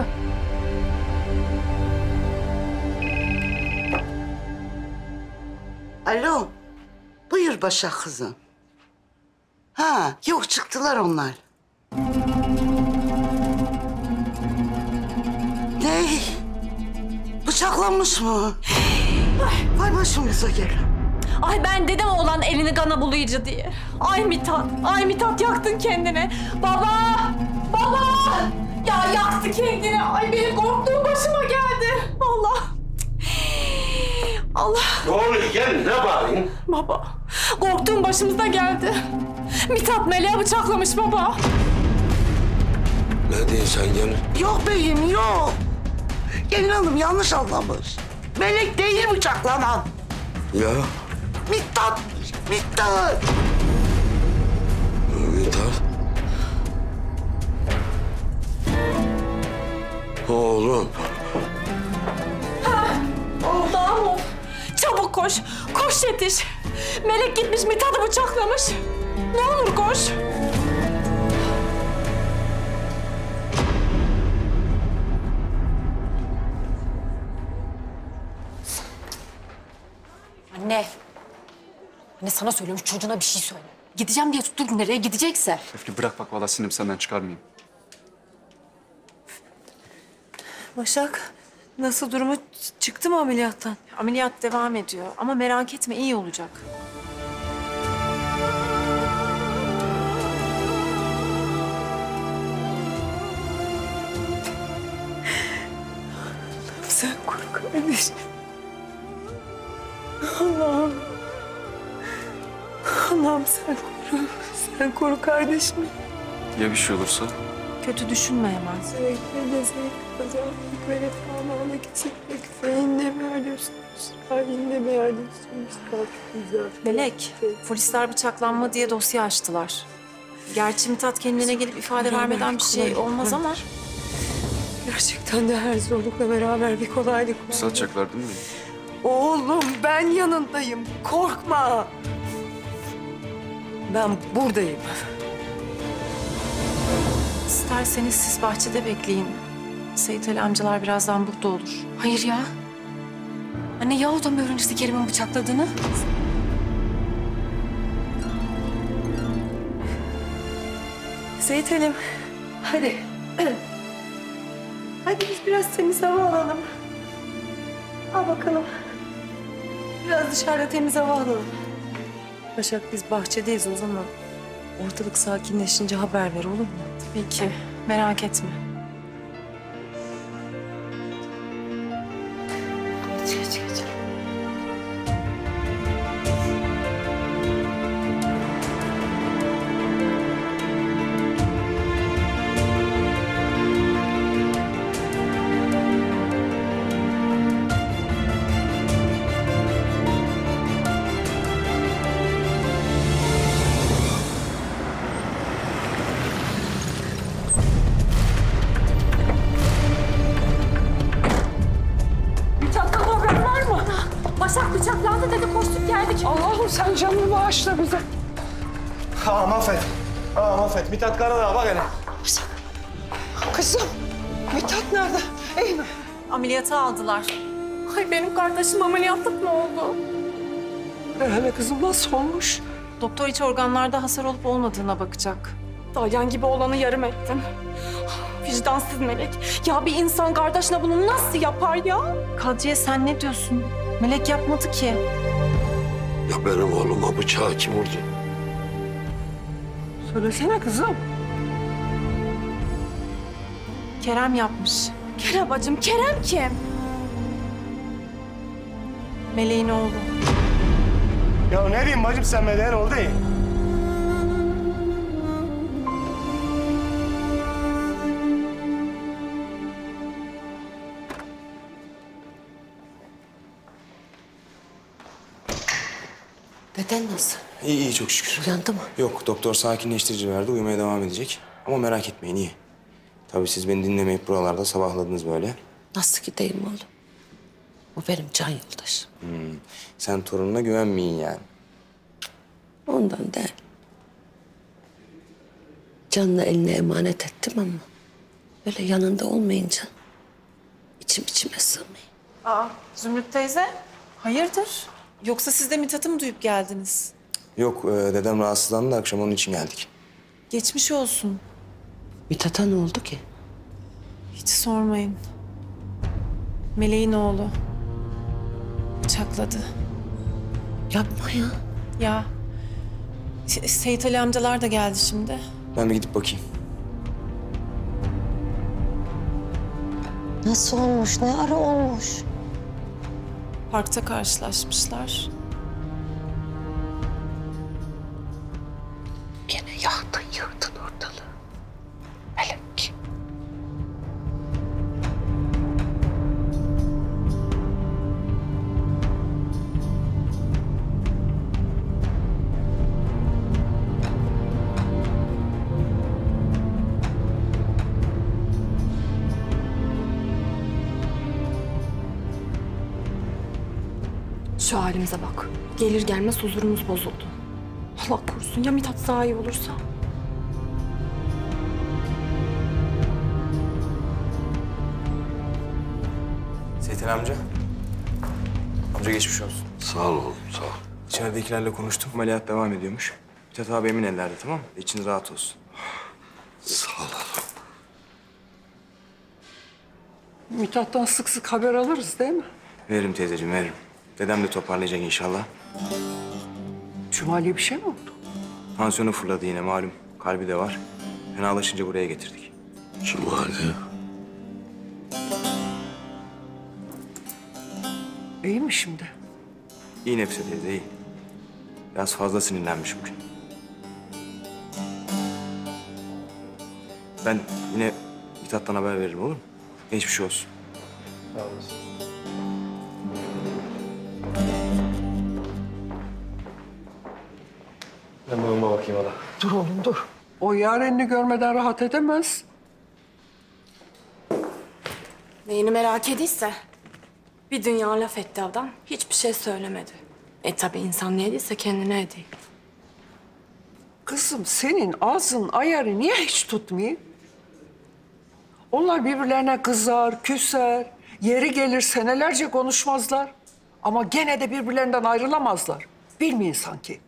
Alo. Buyur Başak kızım. Ha, yok çıktılar onlar. Ne? Bıçaklanmış mı? Vay başımıza gel. Ay ben dedim oğlan elini kana bulayıcı diye. Ay Mithat, ay Mithat yaktın kendini. Baba, baba. Ya yaktı kendini. Ay benim korktuğum başıma geldi. Allah. Allah. Ne oluyor? Gel ne bağırıyorsun? Baba, korktuğum başımıza geldi. Mithat Melek'i bıçaklamış baba. Ne diyorsun sen gel? Yok beyim yok. Gelin hanım yanlış anlamış. Melek değil bıçaklanan. Ya Mithat, Mithat. Mithat. Oğlum. Oğlum, çabuk koş, koş yetiş. Melek gitmiş Mithat'ı bıçaklamış. Ne olur koş. Anne. Anne sana söylüyorum çocuğuna bir şey söyle. Gideceğim diye tutturdun nereye gidecekse. Efli bırak bak vallahi sinirimi senden çıkarmayayım. Başak, nasıl durumu? Çıktı mı ameliyattan? Ameliyat devam ediyor ama merak etme iyi olacak. Sen koru kardeşim. Allah'ım. Allah'ım sen koru. Sen koru kardeşimi. Ya bir şey olursa? Kötü düşünme hemen. Sürekli de zevk kazanmak ve refahına kesinlik. Feyinde mi arıyorsunuz? Halinde mi arıyorsunuz? Kalkınca. Melek, polisler bıçaklanma diye dosya açtılar. Gerçi Mithat kendine gelip ifade vermeden bir şey olmaz ama... Gerçekten de her zorlukla beraber bir kolaylık var. Satacaklar değil mi? Oğlum ben yanındayım. Korkma. Ben buradayım. İsterseniz siz bahçede bekleyin. Seyit Ali amcalar birazdan burada olur. Hayır ya. Anne ya o da mı öğrenirse Kerim'in bıçakladığını? Seyit Ali'm, hadi. Hadi biz biraz temiz hava alalım. Al bakalım. Biraz dışarıda temiz hava alalım. Başak biz bahçedeyiz o zaman. Ortalık sakinleşince haber ver olur mu? Tabii ki. Merak etme. Geç geç geç. Mithat'tan haber var mı? Başak bıçaklandı dedi, koştuk geldik. Allah'ım sen canını bağışla bize. Ağam affet. Ağam affet. Mithat Karadağ bak hele. Kızım, Mithat nerede? İyi mi? Ameliyata aldılar. Ay benim kardeşim ameliyatlık mı oldu? Hele kızım nasıl olmuş? Doktor iç organlarda hasar olup olmadığına bakacak. Dalyan gibi olanı yarım ettin. Vicdansız Melek. Ya bir insan kardeşine bunu nasıl yapar ya? Kadriye sen ne diyorsun? Melek yapmadı ki. Ya benim oğluma bıçağı kim vurdu? Söylesene kızım. Kerem yapmış. Kerem bacım, Kerem kim? Meleğin oğlu. Ya ne diyeyim bacım sen meleğin oldu ya. Deden nasıl? İyi iyi çok şükür. Uyandı mı? Yok doktor sakinleştirici verdi uyumaya devam edecek. Ama merak etmeyin iyi. Tabii siz beni dinlemeyip buralarda sabahladınız böyle. Nasıl gideyim oğlum? O benim can yoldaşım. Hmm. Sen torununa güvenmeyin yani. Ondan değil. Canını eline emanet ettim ama böyle yanında olmayınca içim içime sığmıyor. Aa, Zümrüt teyze, hayırdır? Yoksa siz de Mithat'ı mı duyup geldiniz? Yok e, dedem rahatsızlandı da akşam onun için geldik. Geçmiş olsun. Mithat'a ne oldu ki? Hiç sormayın. Meleğin oğlu. Bıçakladı. Yapma ya. Ya. Se- Seyit Ali amcalar da geldi şimdi. Ben bir gidip bakayım. Nasıl olmuş? Ne ara olmuş? Parkta karşılaşmışlar. Gene yaktın yıktın ortalığı. Melek. Şu halimize bak. Gelir gelmez huzurumuz bozuldu. Allah korusun ya Mithat zayi olursa? Seyit Ali amca. Amca geçmiş olsun. Sağ ol oğlum sağ ol. İçeridekilerle konuştum. Ameliyat devam ediyormuş. Mithat abi emin ellerde tamam mı? İçiniz rahat olsun. Sağ ol oğlum. Mithat'tan sık sık haber alırız değil mi? Veririm teyzeciğim veririm. Dedem de toparlayacak inşallah. Cumali'ye bir şey mi oldu? Tansiyonu fırladı yine malum. Kalbi de var. Fenalaşınca buraya getirdik. Cumali. İyi mi şimdi? İyi Nefise teyze iyi. Biraz fazla sinirlenmiş bugün. Ben yine Mithat'tan haber veririm olur mu? Geçmiş olsun. Sağ olasın. Ben babama bakayım hala. Dur oğlum dur. O yarenini görmeden rahat edemez. Neyini merak ediyse bir dünya laf etti adam. Hiçbir şey söylemedi. E tabii insan ne ediyse kendine ediyor. Kızım senin ağzın ayarı niye hiç tutmuyor? Onlar birbirlerine kızar, küser. Yeri gelir senelerce konuşmazlar. Ama gene de birbirlerinden ayrılamazlar. Bilmeyin sanki.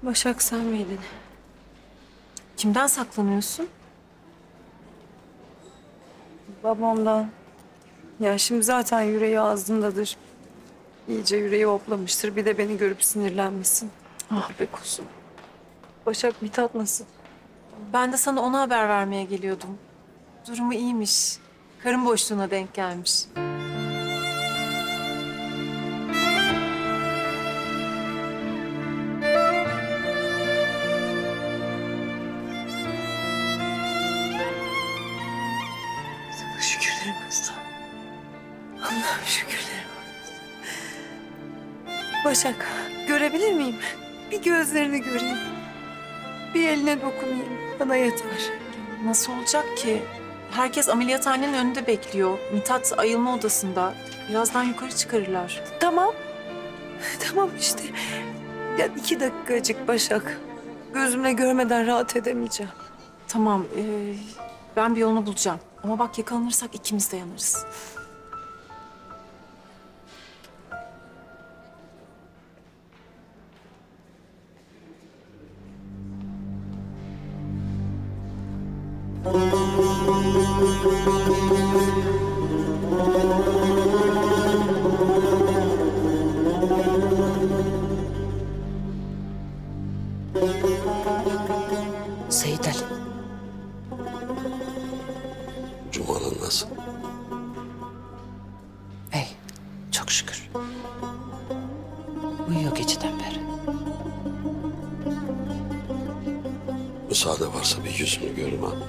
Başak sen miydin? Kimden saklanıyorsun? Babamdan. Ya şimdi zaten yüreği ağzındadır. İyice yüreği hoplamıştır. Bir de beni görüp sinirlenmesin. Ah be kuzum. Başak, Mithat nasıl? Ben de sana ona haber vermeye geliyordum. Durumu iyiymiş. Karın boşluğuna denk gelmiş. Sana şükürler olsun. Allah'ım şükürler olsun. Başak, görebilir miyim? Bir gözlerini göreyim. Bir eline dokunayım. Bana yeter. Nasıl olacak ki? Herkes ameliyathanenin önünde bekliyor. Mithat ayılma odasında. Birazdan yukarı çıkarırlar. Tamam. Tamam işte. Ya iki dakikacık Başak. Gözümle görmeden rahat edemeyeceğim. Tamam. ee, ben bir yolunu bulacağım. Ama bak yakalanırsak ikimiz de yanarız. Seyit Ali. Cuma'nın nasıl? Ey, çok şükür. Uyuyor geceden beri. Müsaade varsa bir yüzünü görüm ha.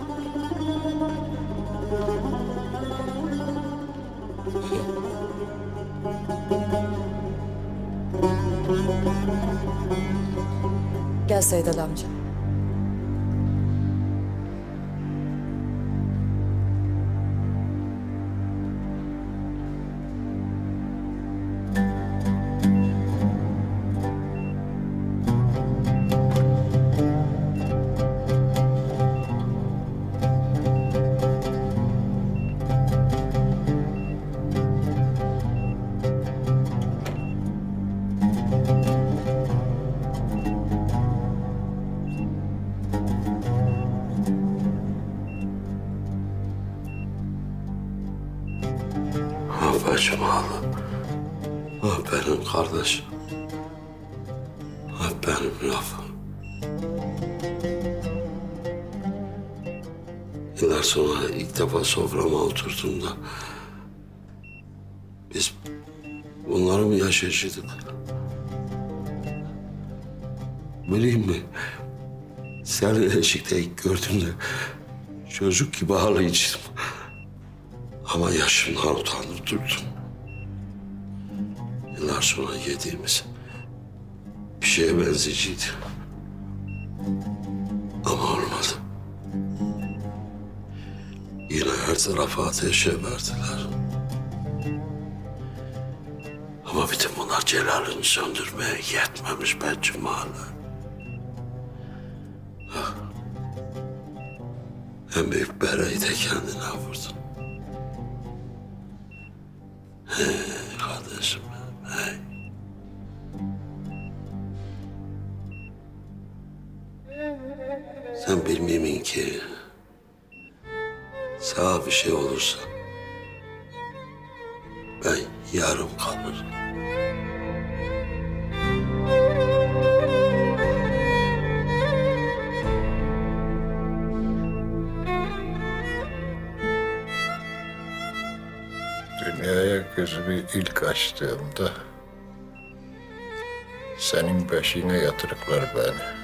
Gel Seyit Ali amca. Ah be Cumalı. Ah benim kardeşim. Ah benim lafım. Yıllar sonra ilk defa soframa oturduğumda biz bunları mı yaşayacaktık? Bileyim mi? Seni eşikte ilk gördüğümde çocuk gibi ağlayacağım. Ama yaşımdan utanıp durdum. Yıllar sonra yediğimiz bir şeye benzeyecekti. Ama olmadı. Yine her tarafa ateşe verdiler. Ama bütün bunlar Celal'ini söndürmeye yetmemiş be Cumali. Ah. En büyük bereyi de kendine vurdun. Hey kardeşim, hey. Sen bilmeyemin ki sana bir şey olursa ben yarım kalırım. Dünyaya gözümü ilk açtığımda senin beşiğine yatırıklar beni.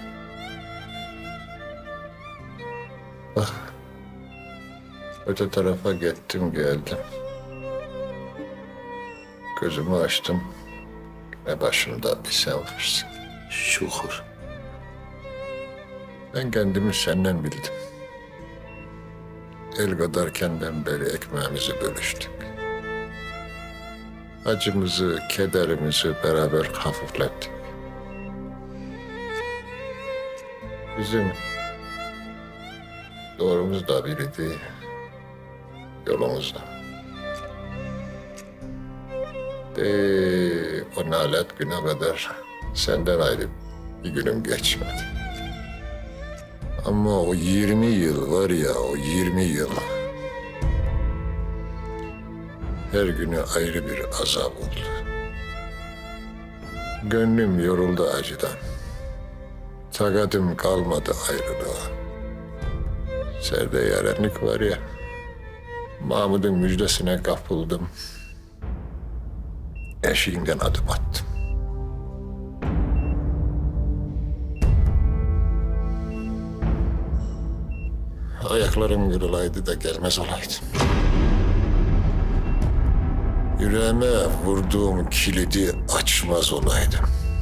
Bak, öte tarafa gittim geldim. Gözümü açtım ve başımda bir sen varsın. Şükür. Ben kendimi senden bildim. El kadarkenden beri ekmeğimizi bölüştük. Acımızı, kederimizi beraber hafiflettik. Bizim doğrumuz da biriydi, yolumuz da. De o nalet güne kadar senden ayrı bir günüm geçmedi. Ama o yirmi yıl var ya, o yirmi yıl her günü ayrı bir azap oldu. Gönlüm yoruldu acıdan. Takatim kalmadı ayrılığa. Serde yarenlik var ya, Mahmud'un müjdesine kapıldım. Eşiğinden adım attım. Ayaklarım kırılaydı da gelmez olaydım. Yüreğime vurduğum kilidi açmaz olaydım.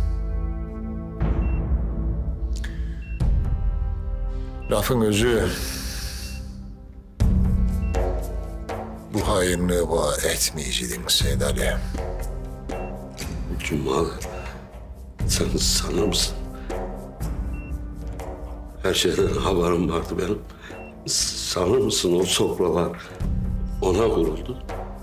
Lafın özü, bu hainliği bana etmeyeceydin Seyid Ali. Cumalı, sen sanır mısın? Her şeyden haberim vardı benim. Sanır mısın o sofralar ona kuruldu?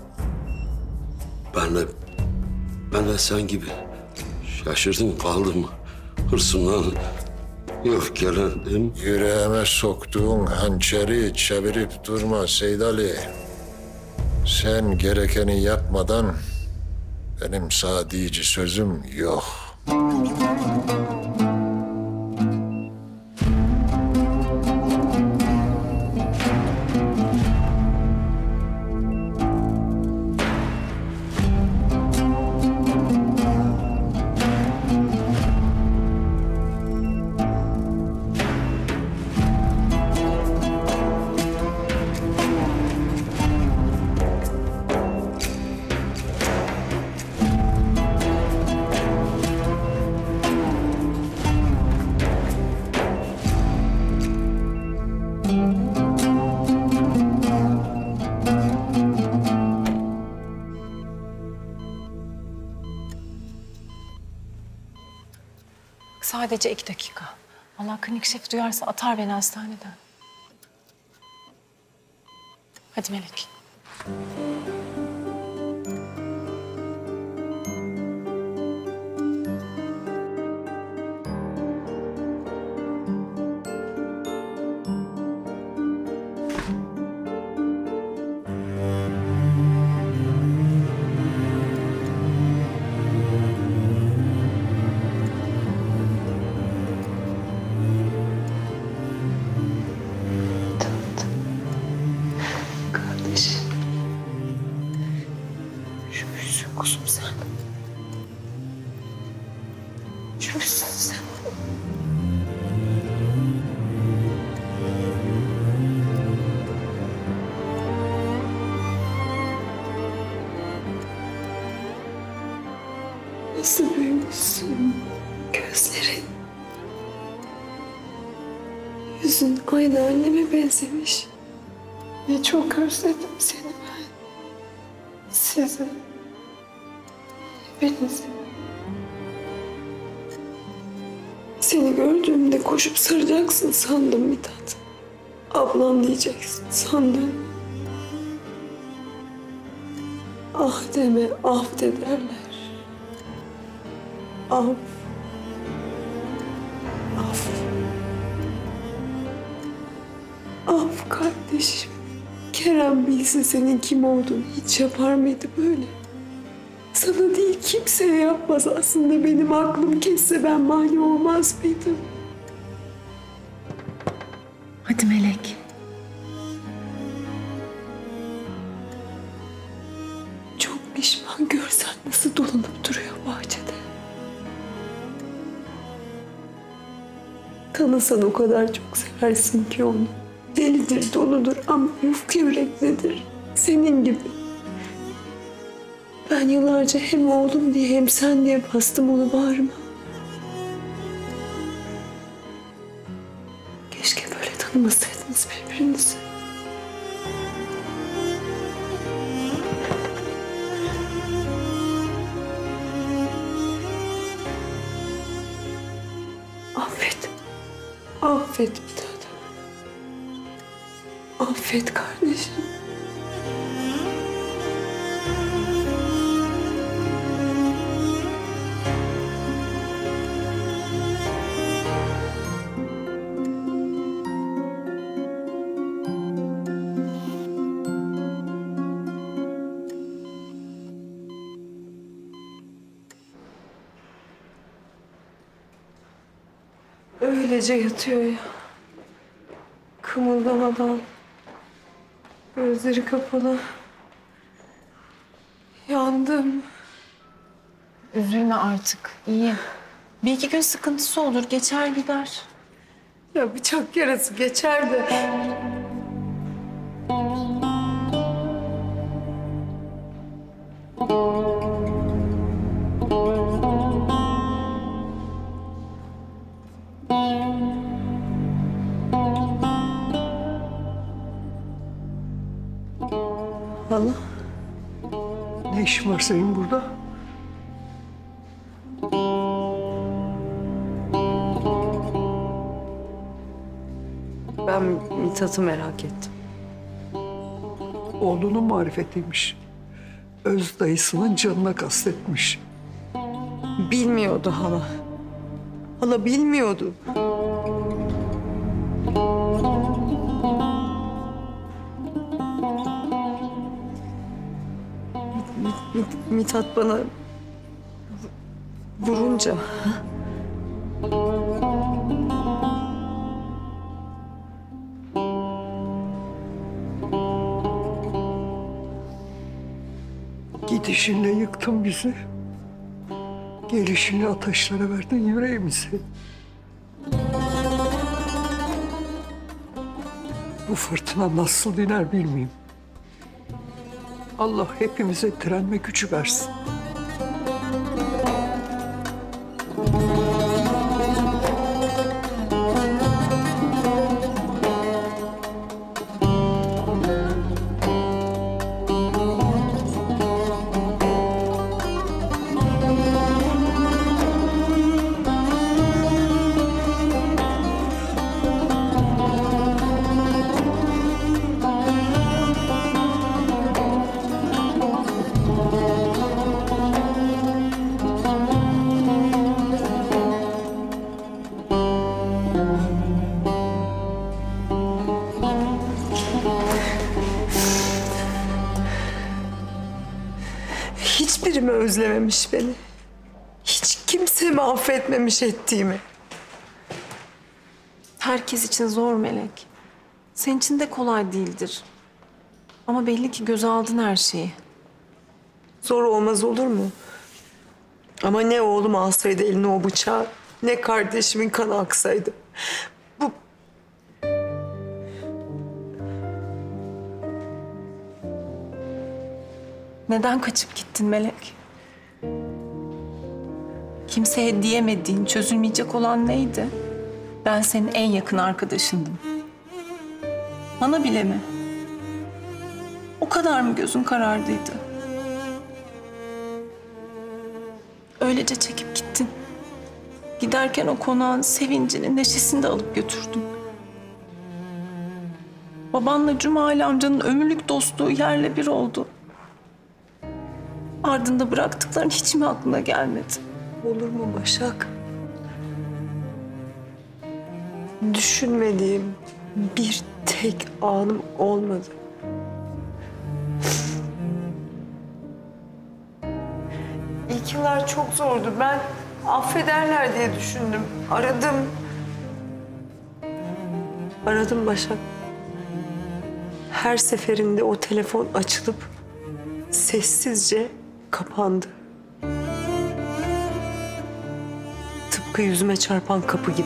Ben de, ben de sen gibi şaşırdım kaldım. Hırsımdan öfkelendim. Yüreğime soktuğun hançeri çevirip durma Seyid Ali. Sen gerekeni yapmadan benim sadici sözüm yok. Sadece iki dakika. Allah klinik şef duyarsa atar beni hastaneden. Hadi Melek. Kuzum sen. Üşümüşsün sen. Nasıl büyümüşsün gözlerin. Yüzün aynı anneme benzemiş. Ne çok özledim seni ben. Sizi. Hepinizi. Seni gördüğümde koşup saracaksın sandım Mithat. Ablam diyeceksin sandım. Ah deme, af de derler. Af. Af. Af kardeşim. Kerem bilse senin kim olduğunu hiç yapar mıydı böyle? Sana değil kimseye yapmaz aslında. Benim aklım kesse ben mani olmaz mıydım? Hadi Melek. Çok pişman, görsen nasıl dolanıp duruyor bahçede. Tanısan o kadar çok seversin ki onu. Delidir, doludur ama yufka yüreklidir. Senin gibi. Ben yıllarca hem oğlum diye hem sen diye bastım onu bağrıma. Keşke böyle tanımasaydınız birbirinizi. Affet. Affet Mithat. Affet kardeşim. öylece yatıyor ya. Kımıldamadan. Gözleri kapalı. Yandım. Üzülme artık. İyi. Bir iki gün sıkıntısı olur. Geçer gider. Ya bıçak yarası geçer de. Hala. Ne işin var senin burada? Ben Mithat'ı merak ettim. Oğlunun marifetiymiş. Öz dayısının canına kastetmiş. Bilmiyordu hala. Hala bilmiyordu. Mit, mit, Mithat bana vurunca... Gidişinle yıktın bizi. Gelişinle ateşlere verdin yüreğimizi. Bu fırtına nasıl diner bilmeyeyim. Allah hepimize direnme gücü versin. Hiçbiri mi özlememiş beni? Hiç kimse mi affetmemiş ettiğimi? Herkes için zor Melek. Senin için de kolay değildir. Ama belli ki göze aldın her şeyi. Zor olmaz olur mu? Ama ne oğlum alsaydı eline o bıçağı, ne kardeşimin kanı aksaydı. Bu... Neden kaçıp gittin Melek? Kimseye diyemediğin, çözülmeyecek olan neydi? Ben senin en yakın arkadaşındım. Bana bile mi? O kadar mı gözün karardıydı? Öylece çekip gittin. Giderken o konağın sevincini, neşesini de alıp götürdün. Babanla Cumali amcanın ömürlük dostluğu yerle bir oldu. Ardında bıraktıkların hiç mi aklına gelmedi? Olur mu Başak? Düşünmediğim bir tek anım olmadı. İlk yıllar çok zordu. Ben affederler diye düşündüm. Aradım. Aradım Başak. Her seferinde o telefon açılıp sessizce kapandı. Tıpkı yüzüme çarpan kapı gibi.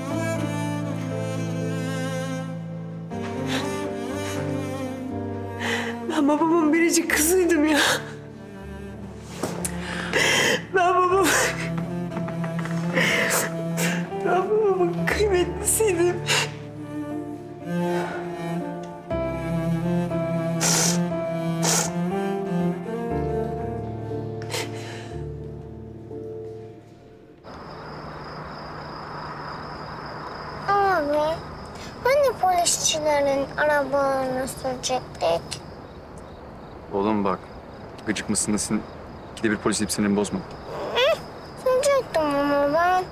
Ben babamın biricik kızıydım ya. Ben babam... Ben babamın kıymetlisiydim. Abi, hani polisçilerin arabalarını sürecektik? Oğlum bak, gıcık mısın nesin? İkide bir polis deyip sinirimi bozma. Hı, sürecektim ama ben.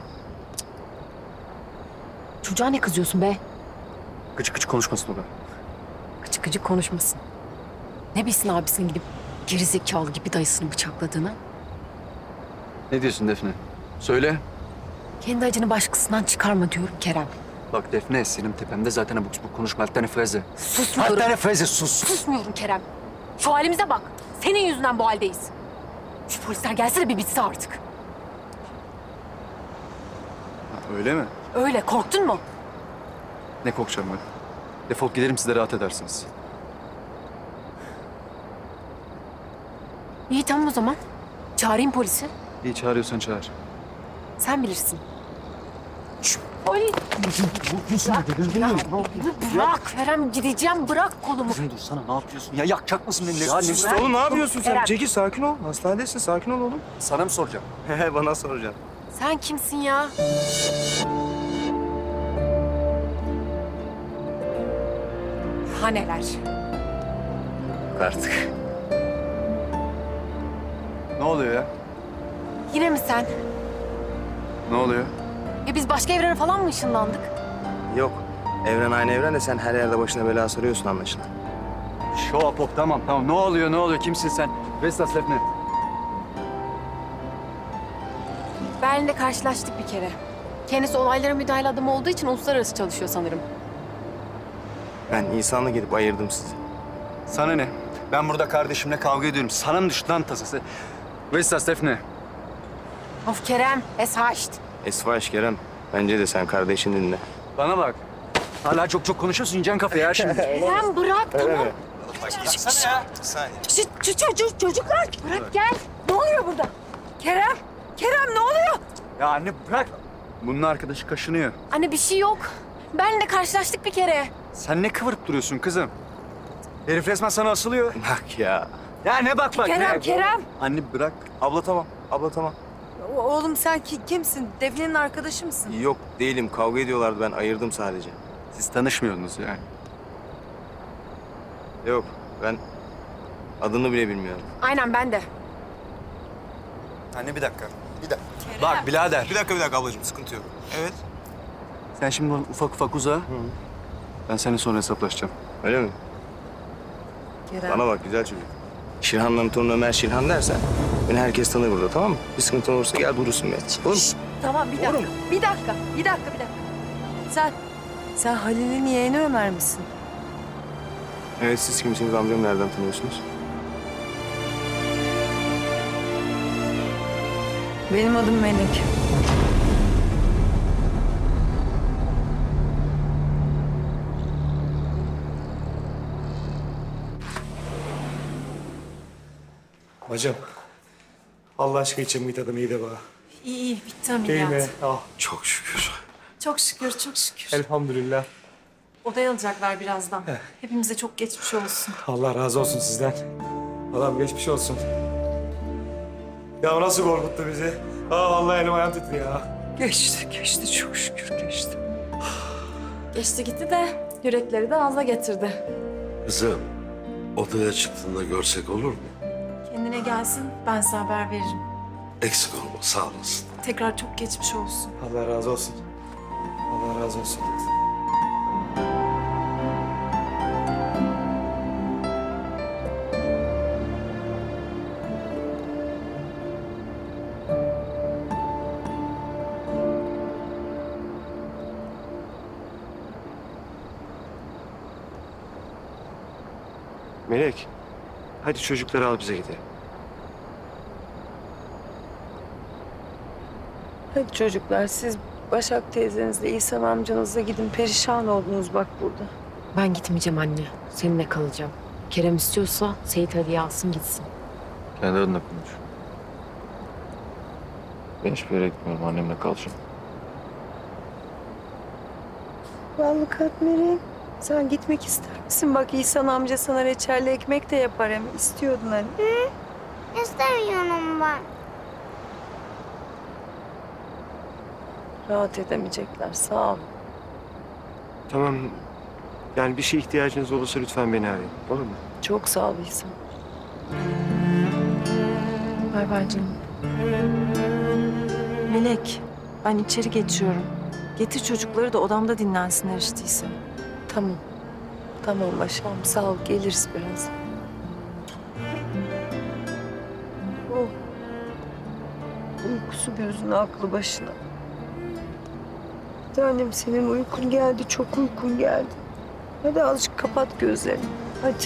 Çocuğa ne kızıyorsun be? Gıcık gıcık konuşmasın o be. Gıcık gıcık konuşmasın. Ne bilsin abisinin gidip gerizekalı gibi dayısını bıçakladığını? Ne diyorsun Defne? Söyle. Kendi acını başkasından çıkarma diyorum Kerem. Bak Defne, senin tepemde zaten abuk subuk konuşma. Altane freze. Susmuyorum. Altane freze, sus. Susmuyorum Kerem. Şu halimize bak. Senin yüzünden bu haldeyiz. Şu polisler gelse de bir bitse artık. Ha, öyle mi? Öyle, korktun mu? Ne korkacağım ben? Defol giderim, siz de rahat edersiniz. İyi tamam o zaman. Çağırayım polisi. İyi, çağırıyorsan çağır. Sen bilirsin. Polis. Bırak Kerem, gideceğim. Bırak kolumu. Kızım dursana, ne yapıyorsun? Ya yakacak mısın beni? Ya Nefis oğlum ne yapıyorsun sen? Kerem. Çekil, sakin ol. Hastanedesin, sakin ol oğlum. Sana mı soracağım? He bana soracaksın. Sen kimsin ya? Ha neler? Artık. Ne oluyor ya? Yine mi sen? Ne oluyor? Ya biz başka evrene falan mı ışınlandık? Yok. Evren aynı evren de sen her yerde başına bela sarıyorsun anlaşılan. Show up hop, tamam tamam. Ne oluyor, ne oluyor? Kimsin sen? Vestas Defne. Berlin'de karşılaştık bir kere. Kendisi olaylara müdahale adamı olduğu için uluslararası çalışıyor sanırım. Ben insanla gidip ayırdım sizi. Sana ne? Ben burada kardeşimle kavga ediyorum. Sana mı düştü lan tasası? Vestas Defne. Of Kerem, es haşt. Esfaş Kerem. Bence de sen kardeşini dinle. Bana bak. Hala çok çok konuşuyorsun. Yiyeceksin kafayı ha şimdi. Kerem bırak, tamam. Bak baksana ya. Bir saniye. Şu, şu çocuk, çocuklar bırak gel. Ne oluyor burada? Kerem, Kerem ne oluyor? Ya anne bırak. Bunun arkadaşı kaşınıyor. Anne bir şey yok. Benle karşılaştık bir kere. Sen ne kıvırıp duruyorsun kızım? Herif resmen sana asılıyor. Bak ya. Ya ne bak bak. Kerem, ne? Kerem. Anne bırak. Abla tamam. Abla tamam. Oğlum sen ki, kimsin? Defne'nin arkadaşı mısın? Yok değilim. Kavga ediyorlardı. Ben ayırdım sadece. Siz tanışmıyordunuz yani. Yok. Ben adını bile bilmiyorum. Aynen ben de. Anne bir dakika. Bir dakika. Bak birader. Bir dakika bir dakika ablacığım. Sıkıntı yok. Evet. Sen şimdi bana ufak ufak uza. Ben seninle sonra hesaplaşacağım. Öyle mi? Kerem. Bana bak güzel çocuk. Şirhan'la torunu Ömer Şirhan dersen beni herkes tanır burada tamam mı? Bir sıkıntı olursa gel durursun ben. Olur mu? Tamam bir dakika. Bir dakika. Bir dakika bir dakika. Sen sen Halil'in yeğeni Ömer misin? Evet siz kimsiniz amcam nereden tanıyorsunuz? Benim adım Melek. Bacım. Allah aşkına için bir tadım iyi de bana. İyi iyi bitti İyi ameliyat. mi? Ah. Çok şükür. Çok şükür çok şükür. Elhamdülillah. Odaya alacaklar birazdan. Hepimize çok geçmiş olsun. Allah razı olsun sizden. Adam geçmiş olsun. Ya nasıl korkuttu bizi? Aa vallahi elim ayağım titriyor ya. Geçti, geçti. Çok şükür geçti. Geçti gitti de yürekleri de ağza getirdi. Kızım, odaya çıktığında görsek olur mu? Kendine gelsin ben size haber veririm. Eksik olma, sağ olasın. Tekrar çok geçmiş olsun. Allah razı olsun. Allah razı olsun. Melek, hadi çocukları al bize gidelim. Hadi çocuklar siz Başak teyzenizle İhsan amcanızla gidin. Perişan oldunuz bak burada. Ben gitmeyeceğim anne. Seninle kalacağım. Kerem istiyorsa Seyit Ali'yi alsın gitsin. Kendi adına konuş. Ben hiçbir yere gitmiyorum. Annemle kalacağım. Vallahi Katmer'im sen gitmek ister misin? Bak İhsan amca sana reçelli ekmek de yapar hem istiyordun hani. İstemiyorum ben. Rahat edemeyecekler sağ ol. Tamam. Yani bir şeye ihtiyacınız olursa lütfen beni arayın. Olur mu? Çok sağ ol İhsan. Bay bay canım. Melek ben içeri geçiyorum. Getir çocukları da odamda dinlensinler işte İhsan. Tamam. Tamam Başak'ım sağ ol geliriz biraz. Oh. Uykusu gözüne aklı başına. Bir tanem senin uykun geldi, çok uykun geldi. Hadi azıcık kapat gözlerini. Hadi.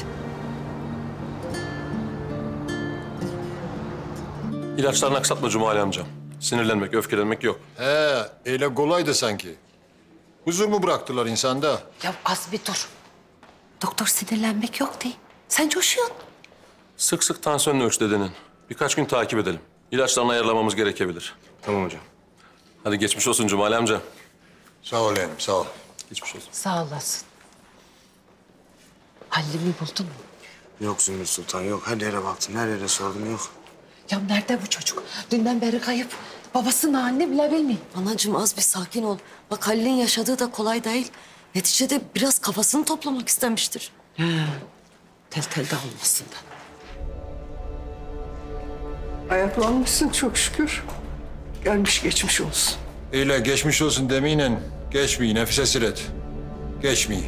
İlaçlarını aksatma Cumali amcam. Sinirlenmek, öfkelenmek yok. He, öyle kolaydı sanki. Huzur mu bıraktılar insanda? Ya az bir dur. Doktor sinirlenmek yok değil. Sen coşuyorsun. Sık sık tansiyonunu ölç dedenin. Birkaç gün takip edelim. İlaçlarını ayarlamamız gerekebilir. Tamam hocam. Hadi geçmiş olsun Cumali amca. Sağ ol yeğenim, sağ ol. Geçmiş olsun. Sağ olasın. Halil'i buldun mu? Yok Zümrüt Sultan yok. Her yere baktım, her yere sordum yok. Ya nerede bu çocuk? Dünden beri kayıp. Babasının halini bile bilmiyor. Anacığım az bir sakin ol. Bak Halil'in yaşadığı da kolay değil. Neticede biraz kafasını toplamak istemiştir. He. Tel tel de olmasın da. Ayaklanmışsın çok şükür. Gelmiş geçmiş olsun. Öyle geçmiş olsun demeyle geçmeyi Nefise Siret. Geçmeyi.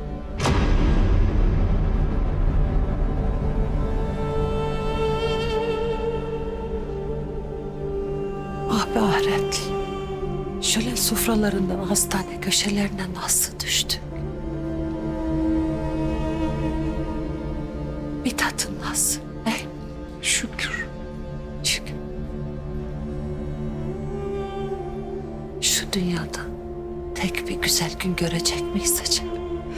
Ah be ahiretli. Şöyle sofralarından, hastane köşelerine nasıl düştü? Bir tatın nasıl? He? Şükür. Şükür. Şu dünyada tek bir güzel gün görecek miyiz acaba?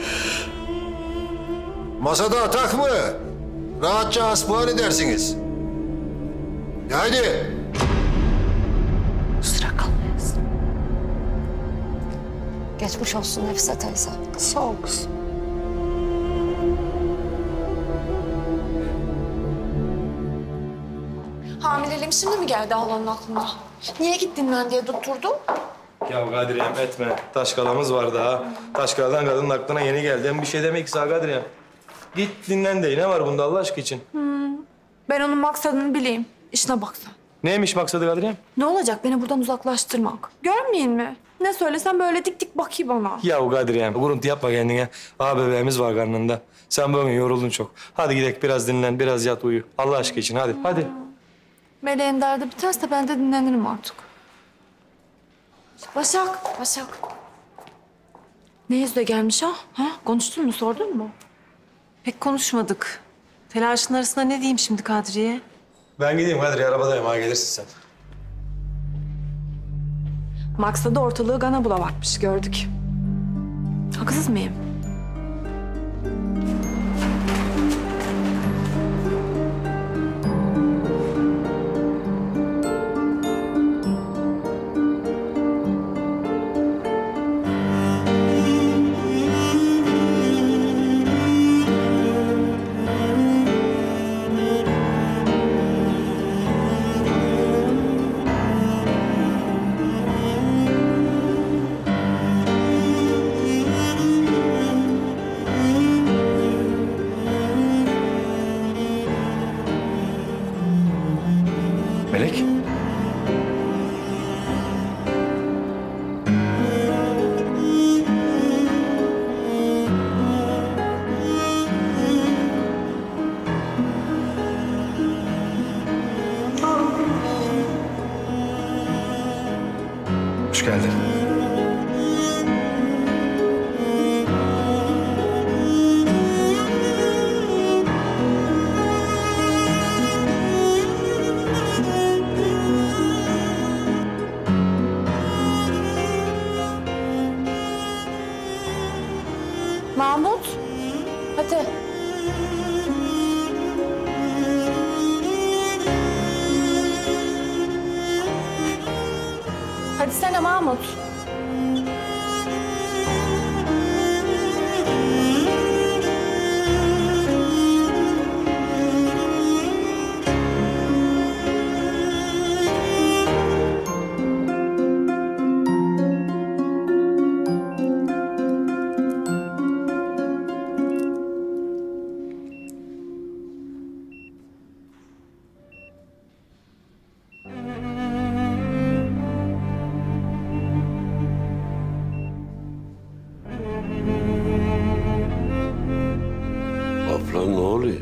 Masada atak mı? Rahatça hasbuhal edersiniz. Ya haydi. Kusura kalmayız. Geçmiş olsun Nefise teyze. Sağ ol kızım. Hamileliğim şimdi mi geldi Allah'ın aklına? Niye gittin ben diye tutturdu? Ya Kadriyem etme. Taşkalamız var daha. Taşkaladan kadının aklına yeni geldi. Hem bir şey demek ki sana Kadriyem. Git dinlen de. Ne var bunda Allah aşkı için? Hmm. Ben onun maksadını bileyim. İşine baksan. Neymiş maksadı Kadriyem? Ne olacak beni buradan uzaklaştırmak? Görmeyin mi? Ne söylesem böyle dik dik bakıyor bana. Ya Kadriyem kuruntu yapma kendine. Aa bebeğimiz var karnında. Sen bugün yoruldun çok. Hadi gidelim biraz dinlen, biraz yat uyu. Allah aşkı için hadi, hadi. Meleğin derdi biterse ben de dinlenirim artık. Başak, Başak. Ne yüzle gelmiş ha? Ha? Konuştun mu, sordun mu? Pek konuşmadık. Telaşın arasında ne diyeyim şimdi Kadriye? Ben gideyim Kadriye, arabadayım. Ha gelirsin sen. Maksadı ortalığı gana bulamakmış, gördük. Haksız mıyım? Melek. Hoş geldin. Mahmut, hadi. Hadi sana Mahmut. Abla ne oluyor?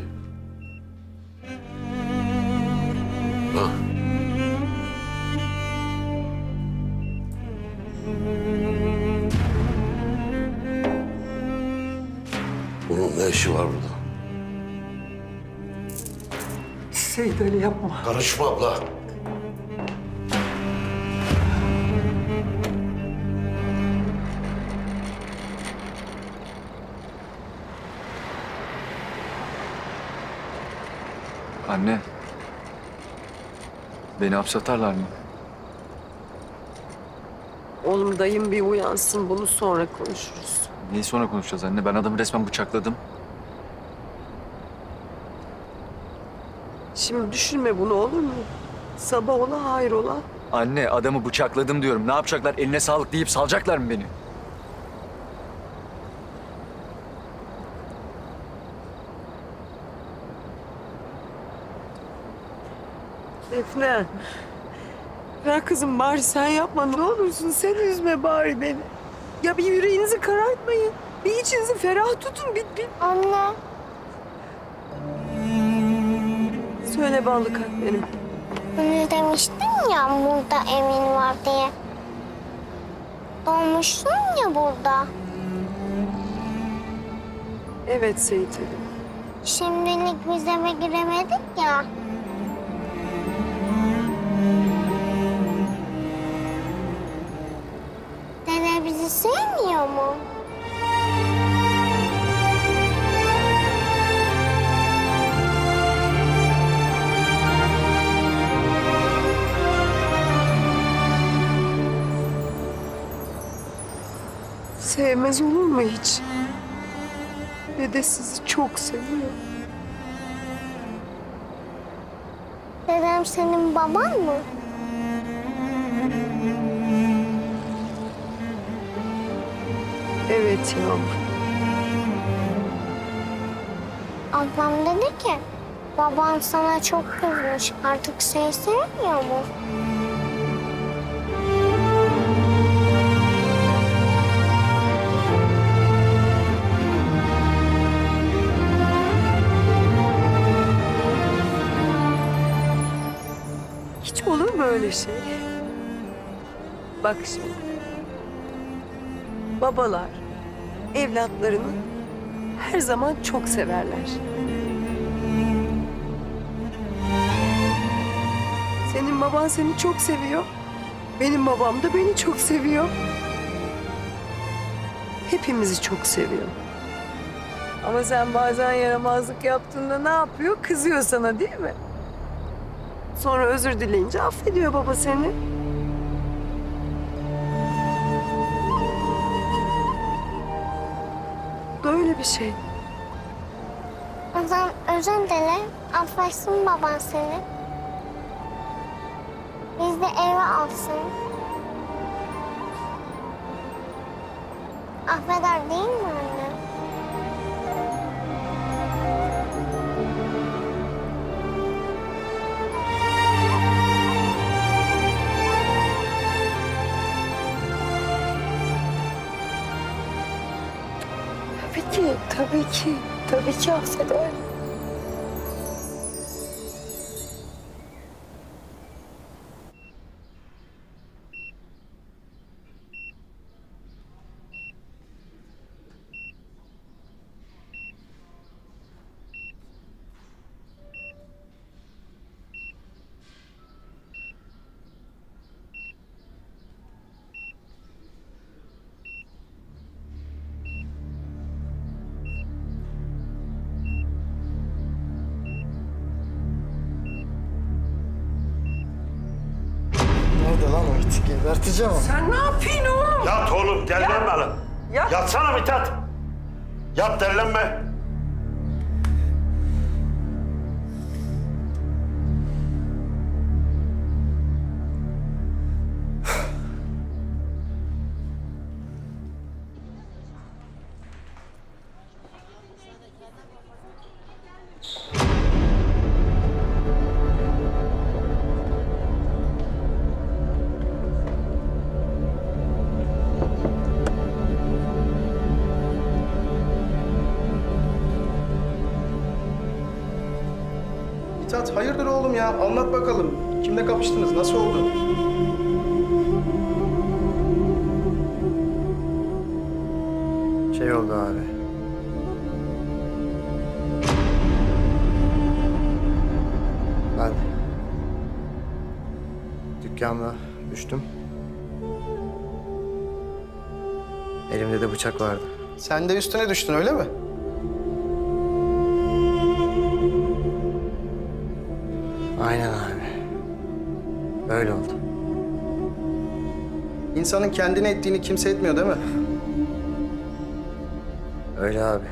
Ha? işi var burada? Seyit Ali yapma. Karışma abla. Anne. Beni hapse atarlar mı? Oğlum dayım bir uyansın, bunu sonra konuşuruz. Neyi sonra konuşacağız anne? Ben adamı resmen bıçakladım. Şimdi düşünme bunu, olur mu? Sabah ola hayrola. Anne adamı bıçakladım diyorum. Ne yapacaklar? Eline sağlık deyip salacaklar mı beni? Defne. Bırak kızım, bari sen yapma, ne olursun sen üzme bari beni. Ya bir yüreğinizi karartmayın. Bir içinizi ferah tutun. Bir, bir... Anne. Söyle ballı kalp benim. Hani demiştin ya burada evin var diye. Doğmuşsun ya burada. Evet Seyit Ali. Şimdilik biz eve giremedik ya. Dede bizi sevmiyor mu? Sevmez olur mu hiç? Dede sizi çok seviyor. Dedem senin baban mı? Evet yavrum. Ablam dedi ki baban sana çok kızmış. Artık seni sevmiyor mu? Hiç olur mu öyle şey? Bak şimdi. Babalar evlatlarını her zaman çok severler. Senin baban seni çok seviyor. Benim babam da beni çok seviyor. Hepimizi çok seviyor. Ama sen bazen yaramazlık yaptığında ne yapıyor? Kızıyor sana, değil mi? Sonra özür dileyince affediyor baba seni. Bu da öyle bir şey. O zaman özür dile, affetsin baban seni. Biz de eve alsın. Affeder değil mi anne? Tabii ki, tabii ki, tabii ki affeder. Nerede lan o it? Geberteceğim onu. Sen ne yapıyorsun oğlum? Yat oğlum, dellenme lan. Yat. Yatsana Mithat. Yat, dellenme. Mithat hayırdır oğlum ya? Anlat bakalım. Kimle kapıştınız? Nasıl oldu? Şey oldu abi. dükkanda düştüm. Elimde de bıçak vardı. Sen de üstüne düştün öyle mi? Aynen abi. Öyle oldu. İnsanın kendine ettiğini kimse etmiyor değil mi? Öyle abi.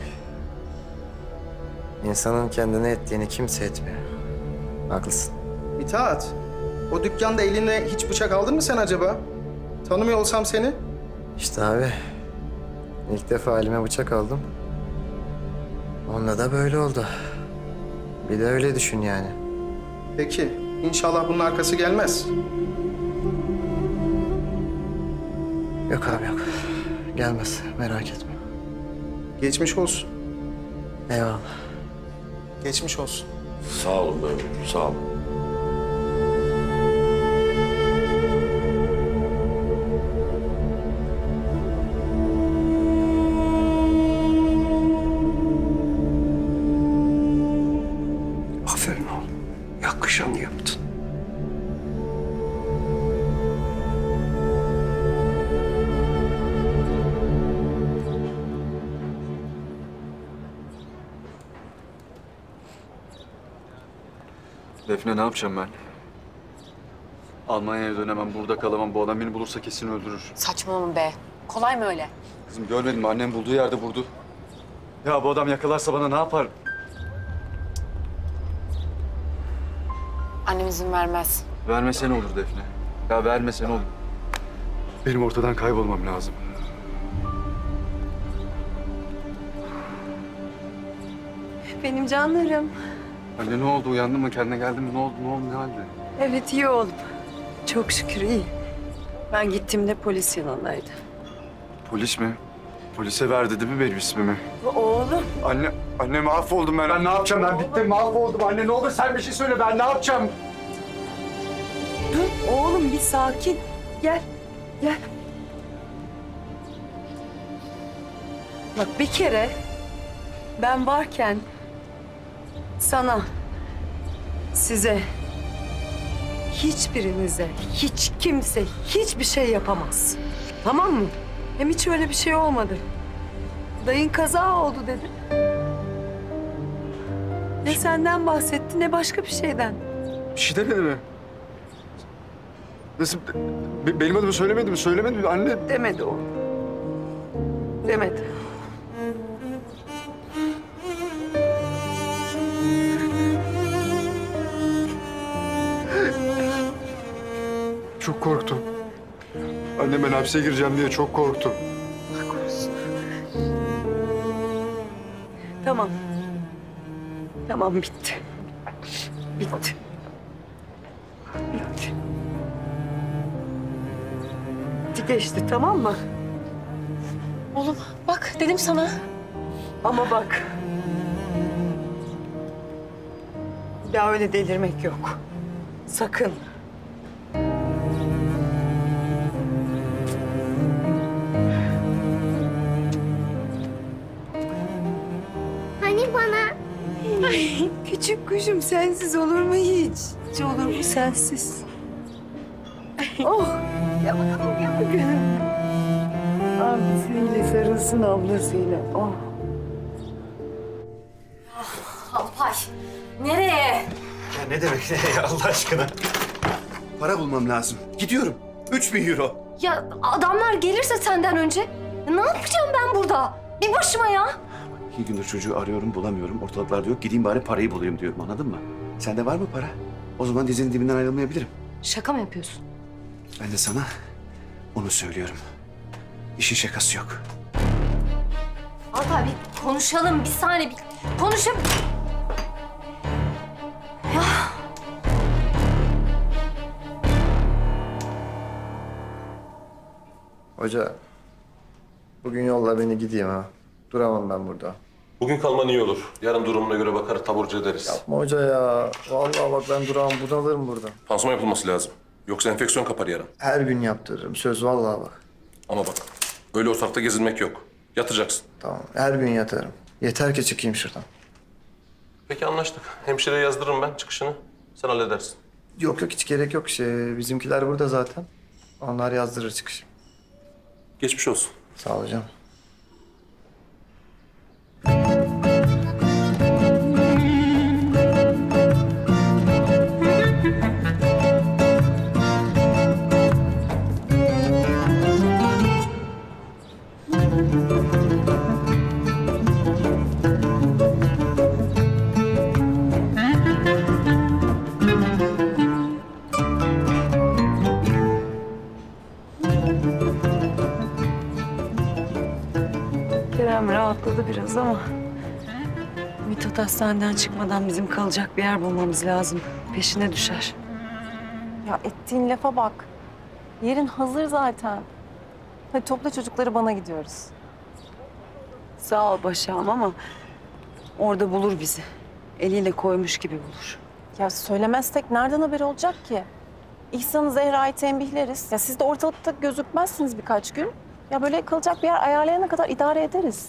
İnsanın kendine ettiğini kimse etmiyor. Haklısın. İtaat, o dükkanda eline hiç bıçak aldın mı sen acaba? Tanımıyor olsam seni? İşte abi. İlk defa elime bıçak aldım. Onunla da böyle oldu. Bir de öyle düşün yani. Peki, inşallah bunun arkası gelmez. Yok abi yok. Gelmez, merak etme. Geçmiş olsun. Eyvallah. Geçmiş olsun. Sağ olun Mehmet, sağ olun. Aferin oğlum. Yakışanı yaptın. Defne ne yapacağım ben? Almanya'ya dönemem, burada kalamam. Bu adam beni bulursa kesin öldürür. Saçmalama be. Kolay mı öyle? Kızım görmedin mi? Annem bulduğu yerde vurdu. Ya bu adam yakalarsa bana ne yapar? Annem izin vermez. Vermese ne olur Defne? Ya vermese ne olur? Benim ortadan kaybolmam lazım. Benim canlarım. Anne ne oldu? Uyandın mı? Kendine geldin mi? Ne oldu? Ne oldu? Ne halde? Evet iyi oğlum. Çok şükür iyi. Ben gittiğimde polis yanındaydı. Polis mi? Polise verdi değil mi benim ismimi? Oğlum. Anne, anne mahvoldum ben. Ben ne yapacağım? Ben bittim, mahvoldum. Anne ne olur sen bir şey söyle. Ben ne yapacağım? Dur oğlum bir sakin. Gel. Gel. Bak bir kere ben varken sana, size, hiçbirinize, hiç kimse hiçbir şey yapamaz. Tamam mı? Hem hiç öyle bir şey olmadı. Dayın kaza oldu dedi. Ne senden bahsetti ne başka bir şeyden. Bir şey demedi mi? Nasıl? Be- benim adımı söylemedi mi? Söylemedi mi? Anne. Demedi o. Demedi. Çok korktum. Anne ben hapse gireceğim diye çok korktum. Tamam. Tamam bitti. Bitti. Bitti. Bitti geçti tamam mı? Oğlum bak dedim sana. Ama bak. Bir daha öyle delirmek yok. Sakın. Hani bana? Ay, küçük kuşum sensiz olur mu hiç? Hiç olur mu sensiz? Oh, gel bakalım, gel bakalım. Abisiyle sarılsın ablasıyla. Oh. Alpay, nereye? Ya ne demek ne ya Allah aşkına? Para bulmam lazım. Gidiyorum. Üç bin euro. Ya adamlar gelirse senden önce ne yapacağım ben burada? Bir başıma ya. İki gündür çocuğu arıyorum bulamıyorum. Ortalıklarda yok. Gideyim bari parayı bulayım diyorum anladın mı? Sende var mı para? O zaman dizinin dibinden ayrılmayabilirim. Şaka mı yapıyorsun? Ben de sana onu söylüyorum. İşin şakası yok. Alpay bir konuşalım bir saniye bir konuşalım. Ya. Hoca, bugün yolla beni gideyim ha. Duramam ben burada. Bugün kalman iyi olur. Yarın durumuna göre bakar taburcu ederiz. Yapma hoca ya. Vallahi bak ben duramam, bunalırım burada. Pansuman yapılması lazım. Yoksa enfeksiyon kapar yarın. Her gün yaptırırım. Söz vallahi bak. Ama bak öyle ortalıkta gezinmek yok. Yatacaksın. Tamam, her gün yatarım. Yeter ki çıkayım şuradan. Peki anlaştık. Hemşireye yazdırırım ben çıkışını. Sen halledersin. Yok yok hiç gerek yok. Şey, bizimkiler burada zaten. Onlar yazdırır çıkış. Geçmiş olsun. Sağ ol hocam. Kerem rahatladı biraz ama Mithat hastaneden çıkmadan bizim kalacak bir yer bulmamız lazım. Peşine düşer. Ya ettiğin lafa bak. Yerin hazır zaten. Hadi topla çocukları, bana gidiyoruz. Sağ ol Başak'ım ama orada bulur bizi. Eliyle koymuş gibi bulur. Ya söylemezsek nereden haberi olacak ki? İhsan'ı, Zehra'yı tembihleriz. Ya siz de ortalıkta gözükmezsiniz birkaç gün. Ya böyle kalacak bir yer ayarlayana kadar idare ederiz.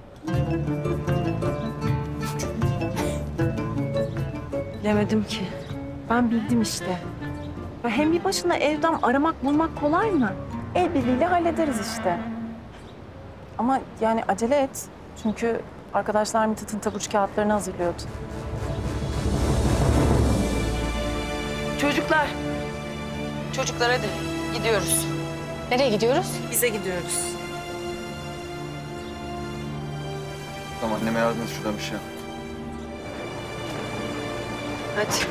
Bilemedim ki. Ben bildim işte. Ya hem bir başına evden aramak bulmak kolay mı? El birliğiyle hallederiz işte. Ama yani acele et. Çünkü arkadaşlar Mithat'ın taburcu kağıtlarını hazırlıyordu. Çocuklar. Çocuklar hadi gidiyoruz. Nereye gidiyoruz? Bize gidiyoruz. Tamam anneme yardım et şuradan bir şey yap. Hadi.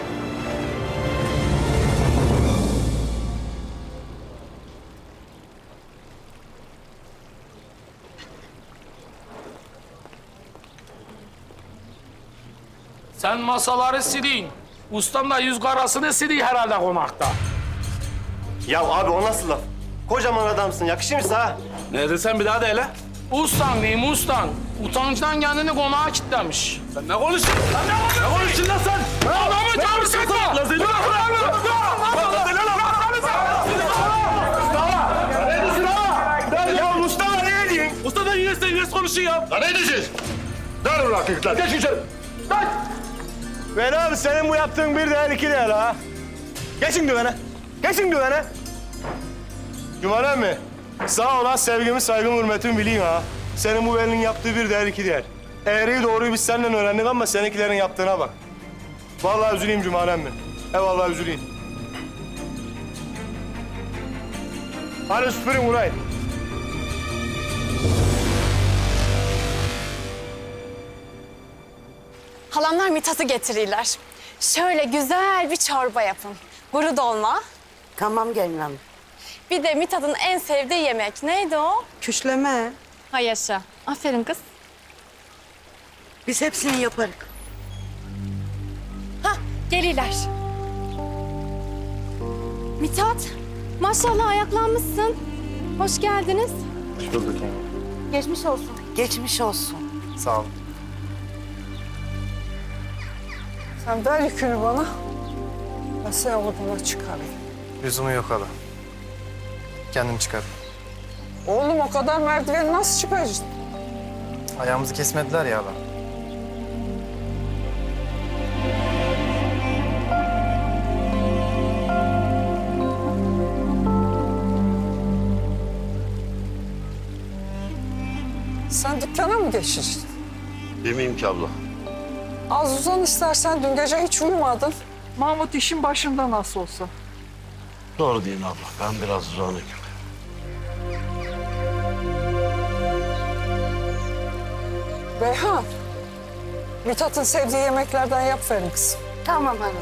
Sen masaları silin. Ustam da yüz karasını siliyor herhalde konakta. Ya abi o nasıl laf? Kocaman adamsın, yakışır mı ha? Ne desen bir daha de hele. Ustan diyeyim ustan. Utancından kendini konağa kilitlemiş. Sen ne konuşuyorsun? Sen ne konuşuyorsun lan sen? Adamı çağır sıkma! Lan seni bırak! Ya Mustafa ne diyorsun? Usta da yine sen yine konuşuyor ya. Lan ne diyeceğiz? Dar ulan kırıklar. Geç içeri. Lan! Ben abi senin bu yaptığın bir değil iki değil ha. Geçin düvene. Geçin düvene. Cumanem mi? Sağ ol ha, sevgimi, saygımı, hürmetimi bileyim ha. Senin bu elinin yaptığı bir değil iki değil. Eğriyi doğruyu biz senden öğrendik ama seninkilerin yaptığına bak. Vallahi üzüleyim Cumanem mi? Eyvallah üzüleyim. Hadi süpürün burayı. Halamlar Mithat'ı getirirler. Şöyle güzel bir çorba yapın. Kuru dolma. Tamam gelin hanım. Bir de Mithat'ın en sevdiği yemek. Neydi o? Küşleme. Ha yaşa. Aferin kız. Biz hepsini yaparız. Hah, geliler. Mithat, maşallah ayaklanmışsın. Hoş geldiniz. Hoş bulduk yani. Geçmiş olsun. Geçmiş olsun. Sağ ol. Sen ver yükünü bana. Ben seni oradan çıkarayım. Lüzumu yok hala. Kendim çıkarım. Oğlum o kadar merdiveni nasıl çıkacaksın? Ayağımızı kesmediler ya hala. Sen dükkana mı geçeceksin? Demeyeyim ki abla. Az uzan istersen, dün gece hiç uyumadın. Mahmut işin başında nasıl olsa. Doğru değil abla. Ben biraz uzanık. Beyhan, Mithat'ın sevdiği yemeklerden yap verin kızım. Tamam hanım.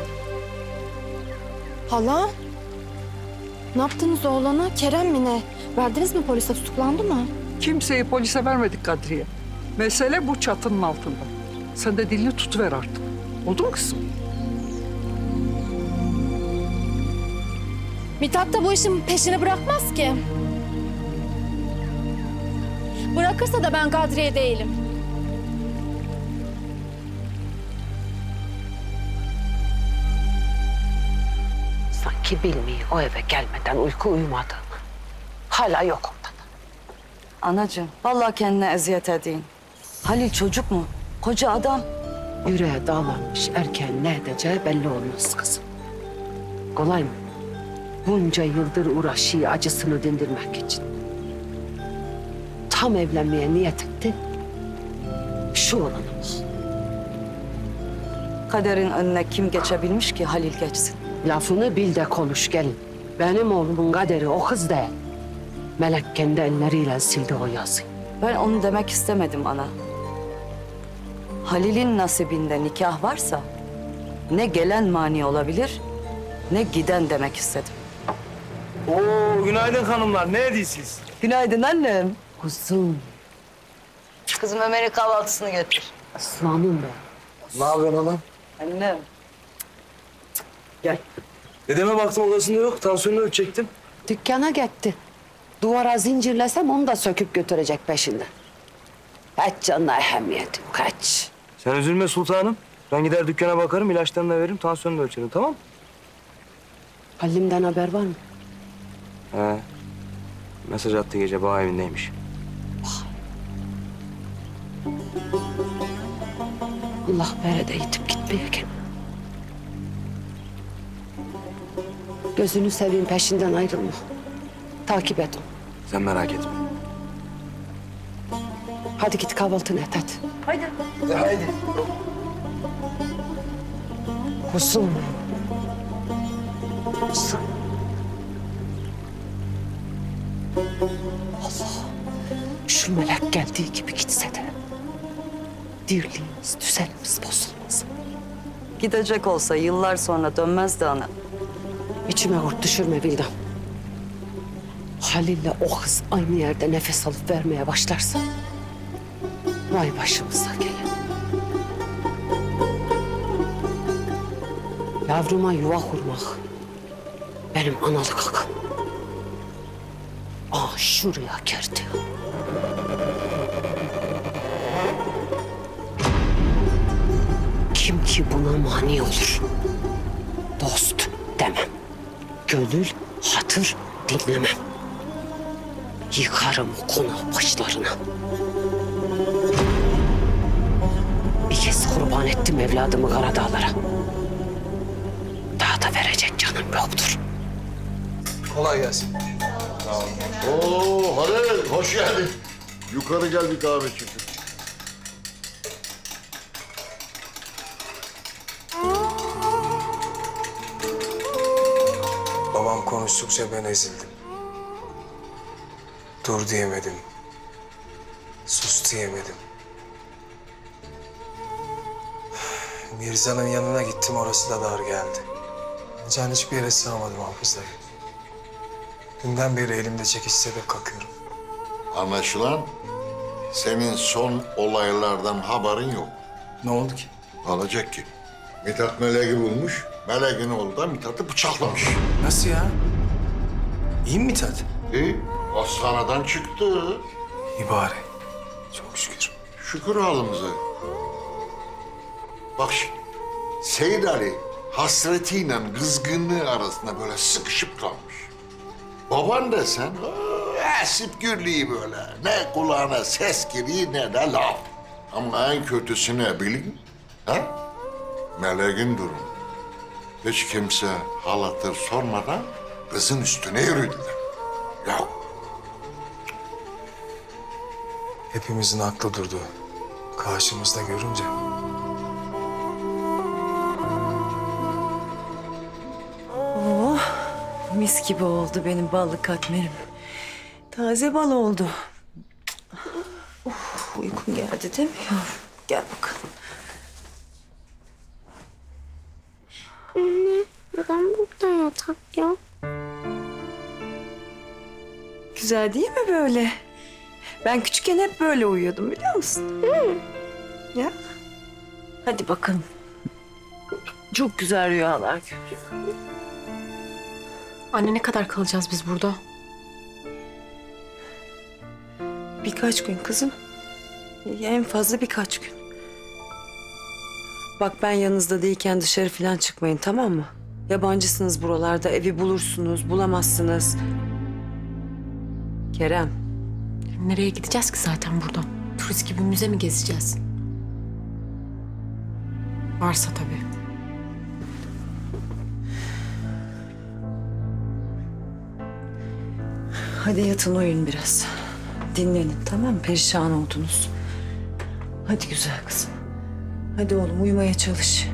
Hala? Ne yaptınız oğlana? Kerem mi ne? Verdiniz mi polise, tutuklandı mı? Kimseyi polise vermedik Kadriye. Mesele bu çatının altında. Sen de dilini tutuver artık. Oldu mu kızım? Mithat da bu işin peşini bırakmaz ki. Bırakırsa da ben Kadriye değilim. Sanki bilmiyor o eve gelmeden uyku uyumadığını. Hala yok ondan. Anacığım, vallahi kendine eziyet edeyim. Halil çocuk mu? Koca adam. Yüreğe dağlanmış erken ne edeceği belli olmaz kızım. Kolay mı? Bunca yıldır uğraşıyor acısını dindirmek için. Tam evlenmeye niyet etti. Şu olana bak. Kaderin önüne kim geçebilmiş ki Halil geçsin? Lafını bil de konuş gelin. Benim oğlumun kaderi o kız değil. Melek kendi elleriyle sildi o yazıyı. Ben onu demek istemedim ana. Halil'in nasibinde nikah varsa ne gelen mani olabilir ne giden demek istedim. Oo, günaydın hanımlar. Ne ediyorsunuz? Günaydın annem. Kuzum. Kızım Ömer'e kahvaltısını götür. Aslanım be. Ne yapıyorsun anam? Annem. Gel. Dedeme baktım odasında yok. Tansiyonunu ölçecektim. Dükkana gitti. Duvara zincirlesem onu da söküp götürecek peşinden. Kaç canına ehemmiyeti, kaç. Sen üzülme sultanım. Ben gider dükkana bakarım, ilaçlarını da veririm, tansiyonunu da ölçerim, tamam mı? Halimden haber var mı? He. Mesaj attı gece, bağ evindeymiş. Allah berede yitip gitmeyeken. Gözünü seveyim, peşinden ayrılma. Takip et onu. Sen merak etme. Hadi git kahvaltını et hadi. Haydi. E, haydi. Kuzum. Kuzum. Allah. Şu melek geldiği gibi gitse de dirliğimiz, düzenimiz bozulmaz. Gidecek olsa yıllar sonra dönmezdi ana. İçime kurt düşürme Vildan. Halil'le o kız aynı yerde nefes alıp vermeye başlarsa vay başımıza gelen. Yavruma yuva kurmak benim analık hakkım. Aa şuraya girdi. Kim ki buna mani olur? Dost demem. Gönül, hatır dinlemem. Yıkarım o konu başlarına. Bir kez kurban ettim evladımı Karadağlara. Daha da verecek canım yoktur. Kolay gelsin. Oo Halil, hoş geldin. Yukarı gel bir kahve çıkın. Babam konuştukça ben ezildim. Dur diyemedim. Sus diyemedim. Mirza'nın yanına gittim, orası da dar geldi. Can hiçbir yere sığamadım Hafız dayı. Dünden beri elimde çekiç sebep kakıyorum. Anlaşılan senin son olaylardan haberin yok. Ne oldu ki? Olacak ki. Mithat Melek'i bulmuş. Melek'in oğlu da Mithat'ı bıçaklamış. Nasıl ya? İyi mi Mithat? İyi. Hastaneden çıktı. İyi bari. Çok şükür. Şükür halimize. Bak şimdi. Seyit Ali hasretiyle kızgınlığı arasında böyle sıkışıp kalmış. Baban desen esip gürlüğü böyle. Ne kulağına ses giriyor ne de laf. Ama en kötüsü ne bilin? Ha? Melek'in durumu. Hiç kimse hal hatır sormadan kızın üstüne yürüdüler. Ya Hepimizin aklı durdu. Karşımızda görünce. Oh, mis gibi oldu benim ballı katmerim. Taze bal oldu. Uf, uykun geldi değil mi yavrum? Gel bakalım. Anne, neden burada yatak yok? Güzel değil mi böyle? Ben küçükken hep böyle uyuyordum biliyor musun? Hı. Ya. Hadi bakalım. Çok güzel rüyalar gör. Anne ne kadar kalacağız biz burada? Birkaç gün kızım. Ya en fazla birkaç gün. Bak ben yanınızda değilken dışarı falan çıkmayın tamam mı? Yabancısınız buralarda, evi bulursunuz, bulamazsınız. Kerem. Nereye gideceğiz ki zaten buradan? Turist gibi müze mi gezeceğiz? Varsa tabii. Hadi yatın uyuyun biraz. Dinlenin tamam mı? Perişan oldunuz. Hadi güzel kızım. Hadi oğlum uyumaya çalış.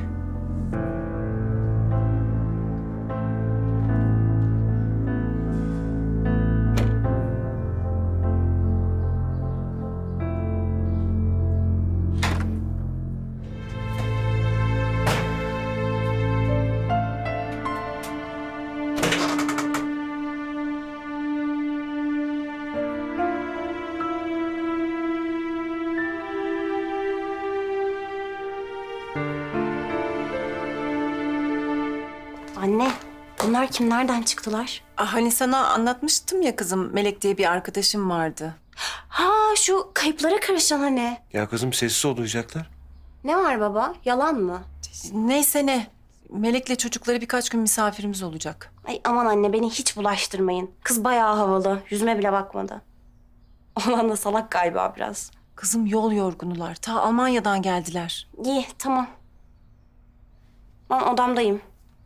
Anne, bunlar kim? Nereden çıktılar? Ah, hani sana anlatmıştım ya kızım, Melek diye bir arkadaşım vardı. Ha, şu kayıplara karışan hani. Ya kızım sessiz ol, duyacaklar. Ne var baba? Yalan mı? Neyse ne. Melek'le çocukları birkaç gün misafirimiz olacak. Ay aman anne, beni hiç bulaştırmayın. Kız bayağı havalı. Yüzüme bile bakmadı. Olan da salak galiba biraz. Kızım yol yorgunular. Ta Almanya'dan geldiler. İyi, tamam. Ben odamdayım.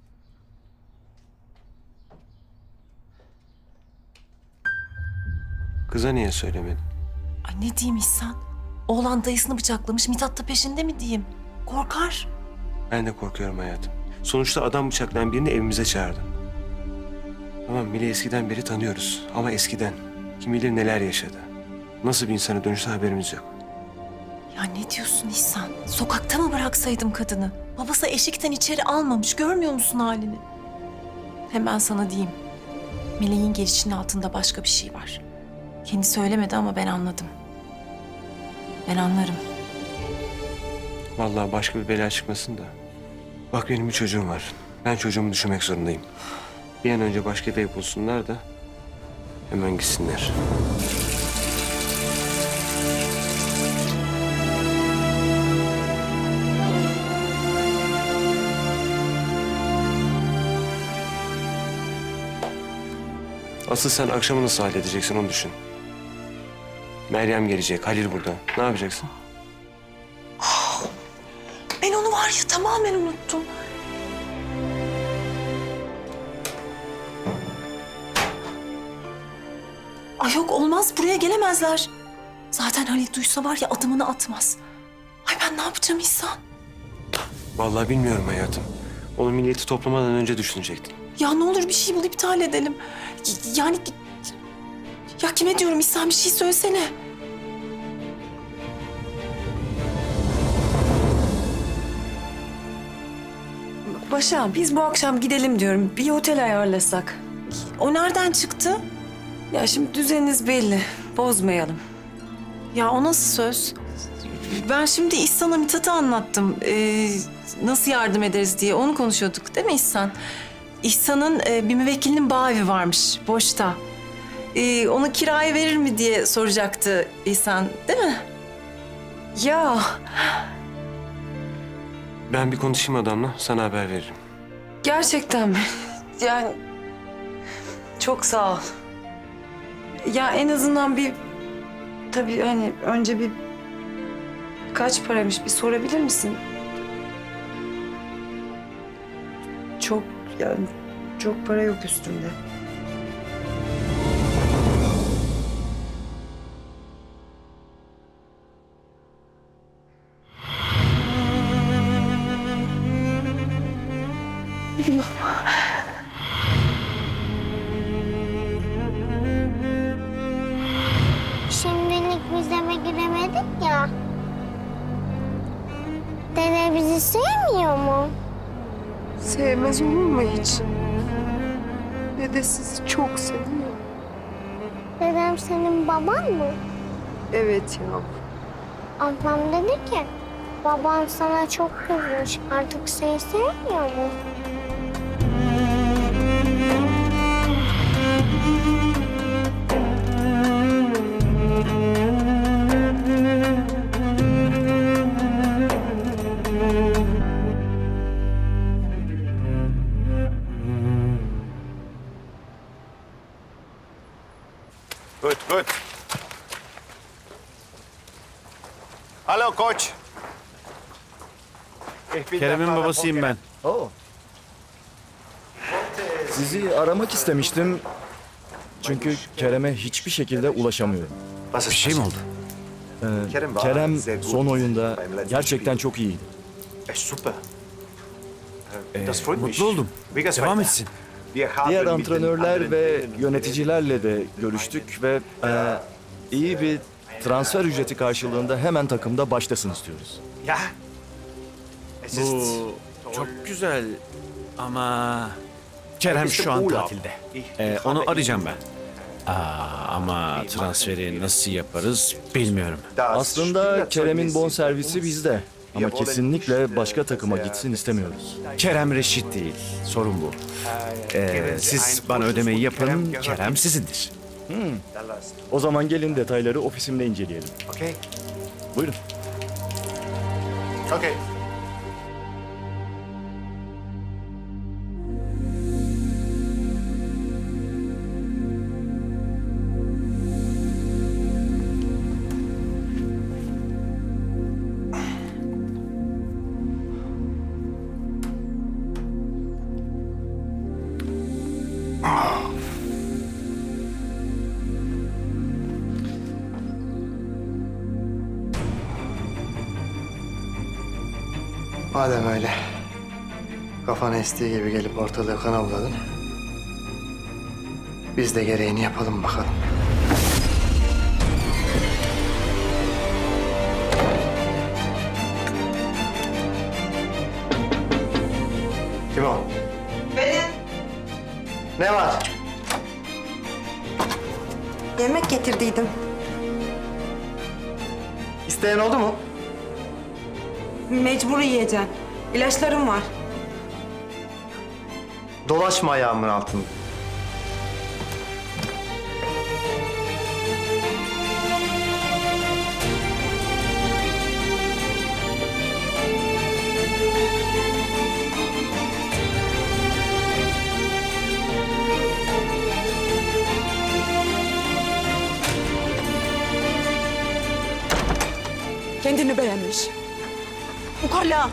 Kıza niye söylemedin? Ay ne diyeyim İhsan? Oğlan dayısını bıçaklamış, Mithat da peşinde mi diyeyim? Korkar. Ben de korkuyorum hayatım. Sonuçta adam bıçaklayan birini evimize çağırdı. Tamam, Mili eskiden beri tanıyoruz. Ama eskiden kim bilir neler yaşadı. Nasıl bir insana dönüşte haberimiz yok. Ya ne diyorsun İhsan? Sokakta mı bıraksaydım kadını? Babası eşikten içeri almamış. Görmüyor musun halini? Hem ben sana diyeyim. Meleğin gelişinin altında başka bir şey var. Kendi söylemedi ama ben anladım. Ben anlarım. Vallahi başka bir bela çıkmasın da. Bak benim bir çocuğum var. Ben çocuğumu düşünmek zorundayım. Bir an önce başka bir ev bulsunlar da hemen gitsinler. Asıl sen akşamı nasıl halledeceksin onu düşün. Meryem gelecek, Halil burada. Ne yapacaksın? Ben onu var ya tamamen unuttum. Ay yok olmaz, buraya gelemezler. Zaten Halil duysa var ya adımını atmaz. Ay ben ne yapacağım İhsan? Vallahi bilmiyorum hayatım. Onu milleti toplamadan önce düşünecektin. Ya ne olur bir şey bul, iptal edelim. Y- Yani... Ya kime diyorum İhsan, bir şey söylesene. Başa biz bu akşam gidelim diyorum. Bir otel ayarlasak. O nereden çıktı? Ya şimdi düzeniniz belli. Bozmayalım. Ya o nasıl söz? Ben şimdi İhsan'a Mithat'ı anlattım. Ee, nasıl yardım ederiz diye onu konuşuyorduk değil mi İhsan? İhsan'ın e, bir müvekkilinin bağ evi varmış boşta. Ee, onu kiraya verir mi diye soracaktı İhsan değil mi? Ya Ben bir konuşayım adamla, sana haber veririm. gerçekten mi? Yani çok sağ ol. Ya en azından bir tabii hani önce bir kaç paraymış bir sorabilir misin? Çok yani çok para yok üstümde. Şimdilik biz eve giremedik ya. Dede bizi sevmiyor mu? Sevmez olur mu hiç? Dede sizi çok seviyor. Dedem senin baban mı? Evet ya. Ablam dedi ki baban sana çok kızmış. Artık seni sevmiyor mu? Gut, gut. Alo koç. Kerem'in babasıyım ben. Oo. Sizi aramak istemiştim. Çünkü Kerem'e hiçbir şekilde ulaşamıyorum. Bir şey mi oldu? Ee, Kerem son oyunda gerçekten çok iyiydi. Süper. Ee, Mutlu oldum. Devam etsin. Diğer antrenörler ve yöneticilerle de görüştük ve e, iyi bir transfer ücreti karşılığında hemen takımda başlasın istiyoruz. Ya. Bu çok güzel ama Kerem şu an tatilde. Ee, onu arayacağım ben. Aa, ama transferi nasıl yaparız bilmiyorum. Aslında Kerem'in bonservisi bizde. Ama kesinlikle başka takıma gitsin istemiyoruz. Kerem reşit değil. Sorun bu. Ee, siz bana ödemeyi yapın, Kerem sizindir. Hmm. O zaman gelin detayları ofisimde inceleyelim. Okay. Buyurun. Okay. Madem öyle, kafana estiği gibi gelip ortalığı kan avladın, biz de gereğini yapalım bakalım. Kim o? Benim. Ne var? Yemek getirdiydim. İsteyen oldu mu? Mecbur yiyeceğim. İlaçlarım var. Dolaşma ayağımın altında. Kendini beğenmiş. Ukala.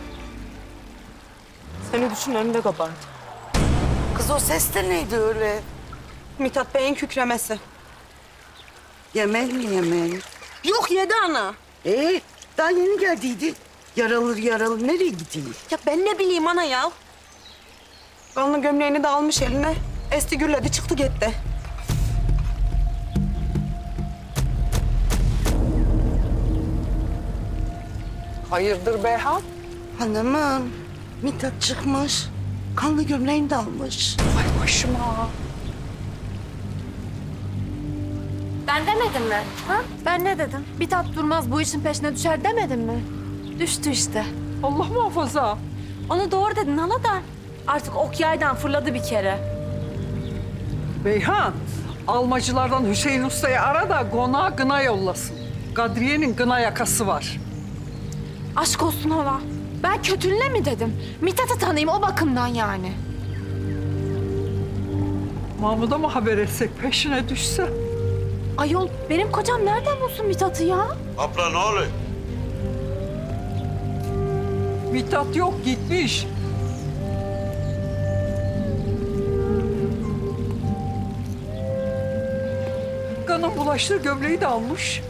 Seni düşün önünde kabardı. Kız o ses de neydi öyle? Mithat Bey'in kükremesi. Yemek mi yemeğin? Yok yedi ana. Ee, daha yeni geldiydi. Yaralı yaralı nereye gidiyor? Ya ben ne bileyim ana ya. Kanlı gömleğini de almış eline. Esti gürledi çıktı gitti. Hayırdır Beyhan? Hanımım, Mithat çıkmış. Kanlı gömleğini de almış. Vay başıma. Ben demedim mi? Ha? Ben ne dedim? Bir tat durmaz bu işin peşine düşer demedim mi? Düştü işte. Allah muhafaza. Onu doğru dedin hala da. Artık ok yaydan fırladı bir kere. Beyhan, almacılardan Hüseyin Usta'yı ara da konağa gına yollasın. Kadriye'nin gına yakası var. Aşk olsun hala. Ben kötülüğüne mi dedim? Mithat'ı tanıyayım o bakımdan yani. Mahmud'a mı haber etsek peşine düşse? Ayol benim kocam nereden bulsun Mithat'ı ya? Abla ne oluyor? Mithat yok gitmiş. Kanın bulaştığı gömleği de almış.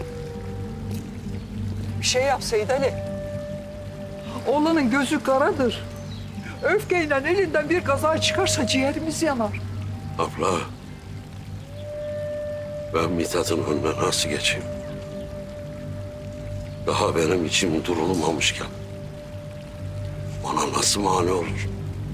Bir şey yap Seyit Ali. Oğlanın gözü karadır. Öfkeyle elinden bir kaza çıkarsa ciğerimiz yanar. Abla. Ben Mithat'ın önüne nasıl geçeyim? Daha benim içim durulmamışken ona nasıl mani olur?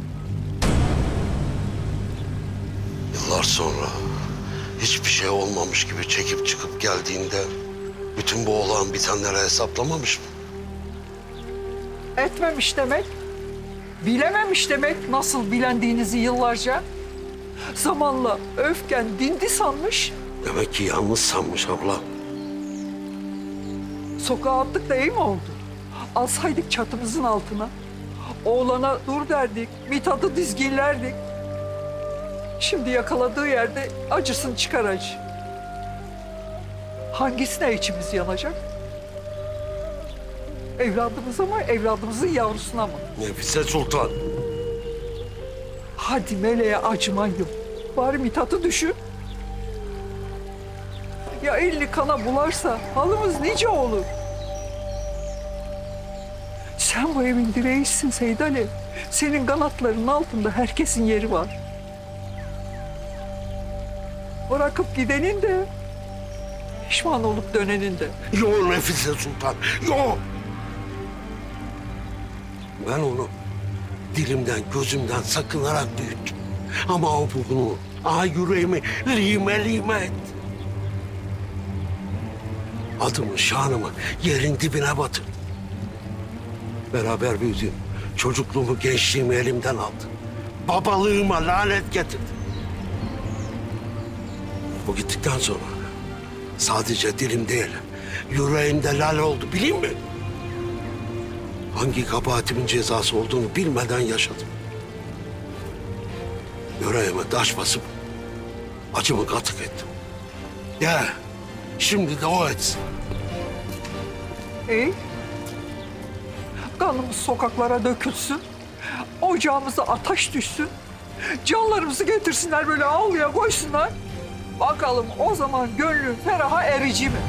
Yıllar sonra hiçbir şey olmamış gibi çekip çıkıp geldiğinde bütün bu olan bitenleri hesaplamamış mı? Etmemiş demek. Bilememiş demek nasıl bilendiğinizi yıllarca. Zamanla öfken dindi sanmış. Demek ki yalnız sanmış abla. Sokağa attık da iyi mi oldu? Alsaydık çatımızın altına. Oğlana dur derdik, Mithat'ı dizginlerdik. Şimdi yakaladığı yerde acısını çıkar acı. Hangisine içimiz yanacak? Evladımıza mı, evladımızın yavrusuna mı? Nefise Sultan. Hadi meleğe acıman yok. Bari Mithat'ı düşün. Ya elini kana bularsa halımız nice olur. Sen bu evin direğisin Seyit Ali. Senin kanatlarının altında herkesin yeri var. Bırakıp gidenin de, pişman olup dönenin de. Yok Nefise Sultan, yok! Ben onu dilimden, gözümden sakınarak büyüttüm. Ama o bunu, ah yüreğimi lime lime etti. Adımı, şanımı yerin dibine batırdı. Beraber büyüdüğüm çocukluğumu, gençliğimi elimden aldı. Babalığıma lanet getirdi. O gittikten sonra sadece dilim değil, yüreğimde lal oldu, bileyim mi? Hangi kabahatimin cezası olduğunu bilmeden yaşadım. Yüreğime taş basıp acımı katık ettim. Ya şimdi de o etsin. İyi. Kanımız sokaklara dökülsün. Ocağımıza ateş düşsün. Canlarımızı getirsinler böyle ağlıya koysunlar. Bakalım o zaman gönlün feraha erici mi?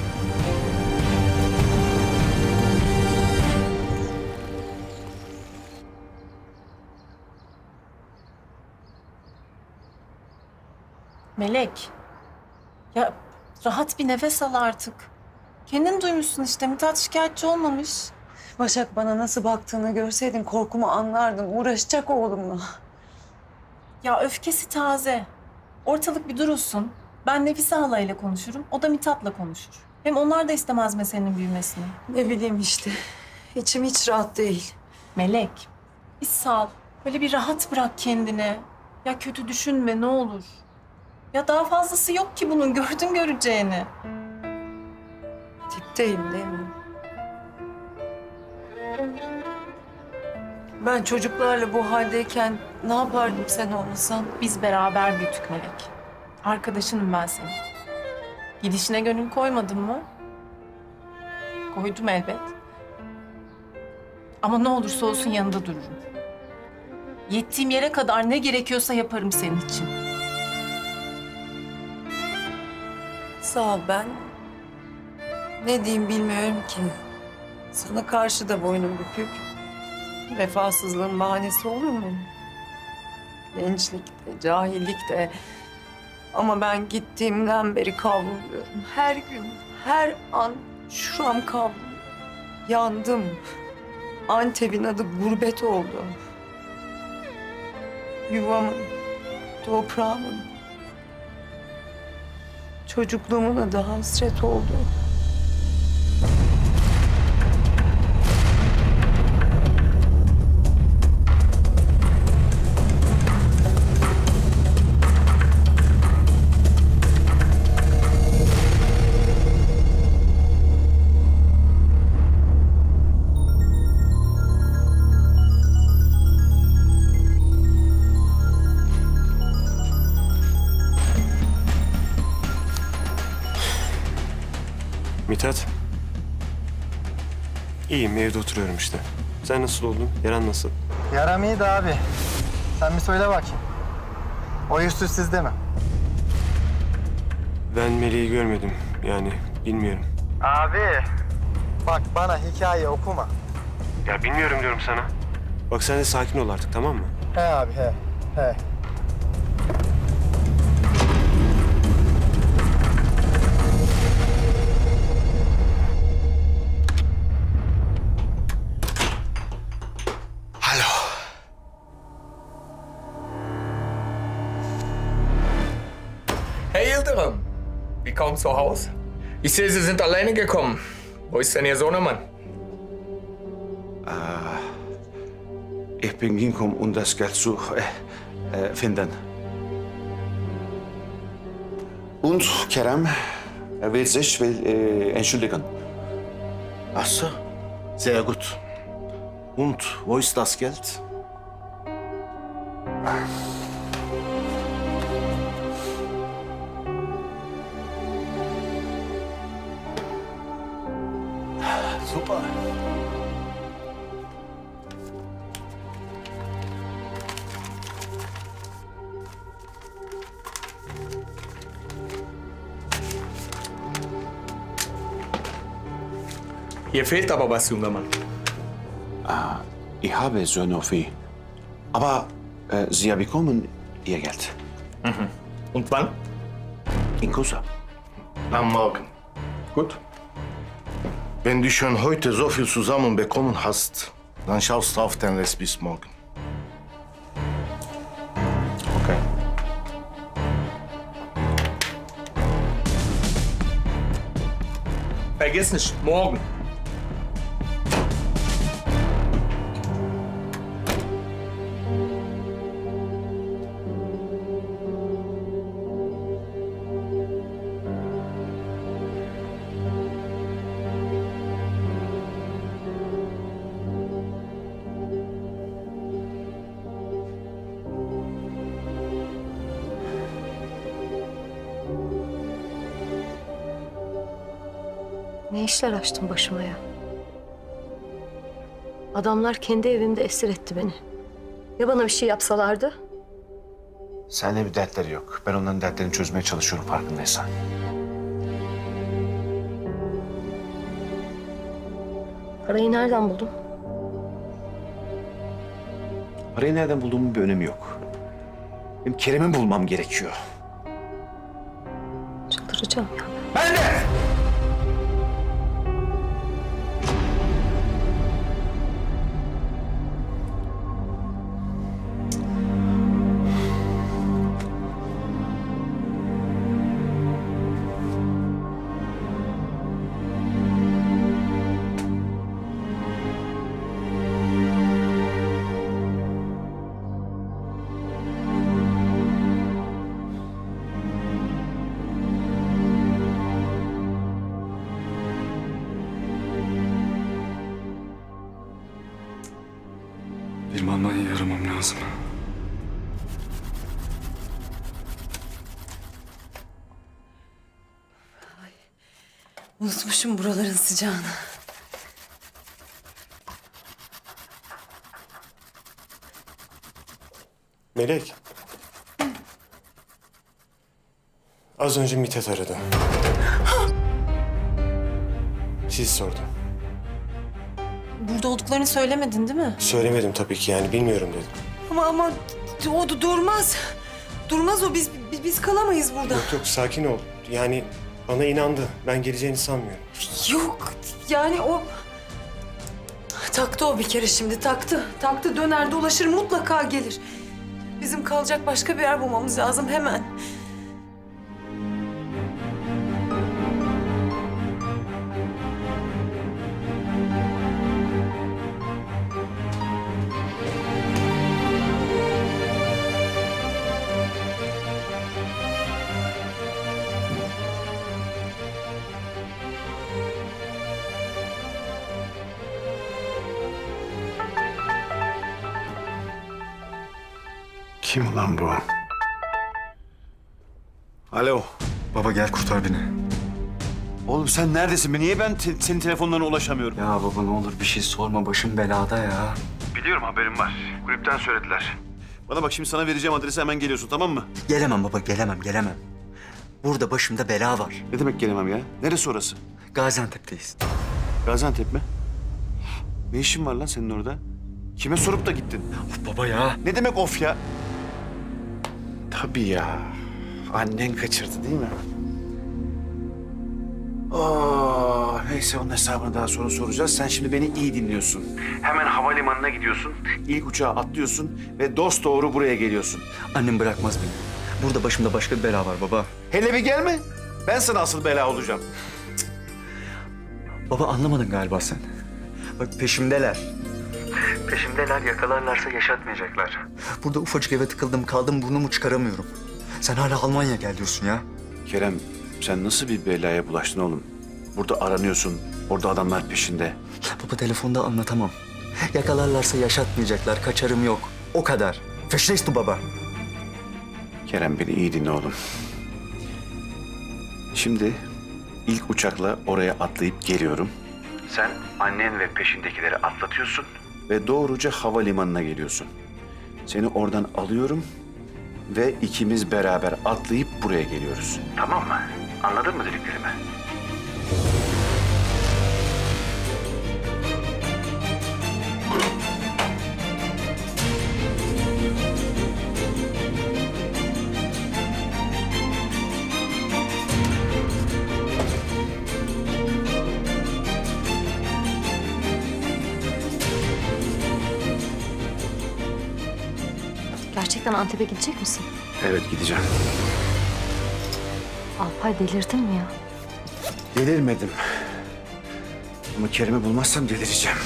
Melek. Ya rahat bir nefes al artık. Kendin duymuşsun işte. Mithat şikayetçi olmamış. Başak bana nasıl baktığını görseydin korkumu anlardın. Uğraşacak oğlumla. Ya öfkesi taze. Ortalık bir durulsun. Ben Nefise halayla konuşurum. O da Mithat'la konuşur. Hem onlar da istemez meselenin büyümesini. Ne bileyim işte. İçim hiç rahat değil. Melek, bir sal. Böyle bir rahat bırak kendine. Ya kötü düşünme ne olur. Ya daha fazlası yok ki bunun. Gördün göreceğini. Dipteyim değil mi? Ben çocuklarla bu haldeyken ne yapardım sen olmasan? Biz beraber büyüdük Melek. Arkadaşınım ben senin. Gidişine gönül koymadın mı? Koydum elbet. Ama ne olursa olsun yanında dururum. Yettiğim yere kadar ne gerekiyorsa yaparım senin için. Sağ ol ben. Ne diyeyim bilmiyorum ki. Sana karşı da boynum bükük. Vefasızlığın bahanesi olur mu? Gençlikte, cahillikte. Ama ben gittiğimden beri kavruluyorum. Her gün, her an şuram kavruluyor. Yandım. Antep'in adı gurbet oldu. Yuvamın, toprağımın, çocukluğumun adı hasret oldu. Mithat. İyiyim, evde oturuyorum işte. Sen nasıl oldun? Yaran nasıl? Yaram iyi de abi. Sen bir söyle bakayım. O yüzsüz sizde mi? Ben Melek'i görmedim. Yani bilmiyorum. Abi. Bak bana hikaye okuma. Ya bilmiyorum diyorum sana. Bak sen de sakin ol artık, tamam mı? He abi he. He. Hey Yıldırım, willkommen zu Hause. Ich sehe, Sie sind alleine gekommen. Wo ist denn Ihr Sohnemann? Uh, ich bin gekommen, um das Geld zu äh, äh, finden. Und Kerem er will sich will, äh, entschuldigen. Ach so, sehr gut. Und wo ist das Geld? Super. Hier fehlt aber was, junger Mann. Ah, ich habe Söhne viel. Aber äh, Sie bekommen Ihr Geld. Mhm. Und wann? In Kusa. Am Morgen. Gut. Wenn du schon heute so viel zusammen bekommen hast, dann schaust du auf den Rest bis morgen. Okay. Vergiss nicht, morgen. Ne işler açtın başıma ya? Adamlar kendi evimde esir etti beni. Ya bana bir şey yapsalardı? Seninle bir dertleri yok. Ben onların dertlerini çözmeye çalışıyorum farkındaysan. Parayı nereden buldun? Parayı nereden bulduğumun bir önemi yok. Benim Kerem'i bulmam gerekiyor. Çıldıracağım ya. Ben de! Benim Almanya'yı aramam lazım. Unutmuşum buraların sıcağını. Melek. Az önce Mithat aradı. Siz sordu. Burada olduklarını söylemedin değil mi? Söylemedim tabii ki yani bilmiyorum dedim. Ama ama o da durmaz. Durmaz o. Biz biz, biz kalamayız burada. Yok yok sakin ol. Yani bana inandı. Ben geleceğini sanmıyorum. Yok yani o... Taktı o bir kere şimdi taktı. Taktı döner dolaşır mutlaka gelir. Bizim kalacak başka bir yer bulmamız lazım hemen. Kim ulan bu? Alo. Baba gel kurtar beni. Oğlum sen neredesin? Niye ben te- senin telefonlarına ulaşamıyorum? Ya baba ne olur bir şey sorma. Başım belada ya. Biliyorum haberim var. Kulüpten söylediler. Bana bak şimdi sana vereceğim adrese hemen geliyorsun tamam mı? Gelemem baba, gelemem, gelemem. Burada başımda bela var. Ne demek gelemem ya? Neresi orası? Gaziantep'teyiz. Gaziantep mi? Ne işin var lan senin orada? Kime sorup da gittin? Of baba ya. Ne demek of ya? Tabii ya. Annen kaçırdı değil mi? Oh, neyse onun hesabını daha sonra soracağız. Sen şimdi beni iyi dinliyorsun. Hemen havalimanına gidiyorsun. İlk uçağa atlıyorsun ve dosdoğru buraya geliyorsun. Annem bırakmaz beni. Burada başımda başka bir bela var baba. Hele bir gelme. Ben sana asıl bela olacağım. Baba anlamadın galiba sen. Bak peşimdeler. Peşimdeler, yakalarlarsa yaşatmayacaklar. Burada ufacık eve tıkıldım kaldım, burnumu çıkaramıyorum. Sen hala Almanya gel diyorsun ya. Kerem, sen nasıl bir belaya bulaştın oğlum? Burada aranıyorsun, orada adamlar peşinde. Baba telefonda anlatamam. Yakalarlarsa yaşatmayacaklar, kaçarım yok. O kadar. Verstehst du baba? Kerem beni iyi dinle oğlum. Şimdi ilk uçakla oraya atlayıp geliyorum. Sen annen ve peşindekileri atlatıyorsun ve doğruca havalimanına geliyorsun. Seni oradan alıyorum ve ikimiz beraber atlayıp buraya geliyoruz. Tamam mı? Anladın mı dediklerimi? Gerçekten Antep'e gidecek misin? Evet gideceğim. Alpay delirdin mi ya? Delirmedim. Ama Kerim'i bulmazsam delireceğim.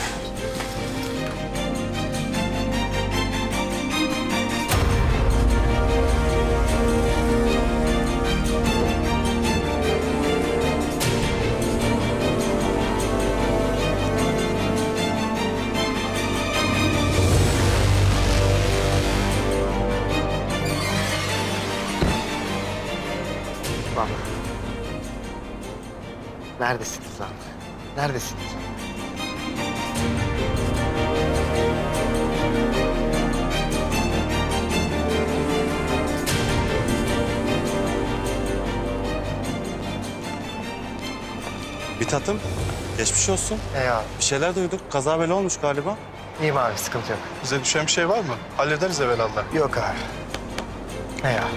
Baba. Neredesiniz lan? Neredesiniz? Mithat'ım, geçmiş olsun. Eyvallah. Bir şeyler duyduk. Kaza bela olmuş galiba. İyiyim abi, sıkıntı yok. Bize düşen bir şey var mı? Hallederiz evvelallah. Yok abi. Eyvallah.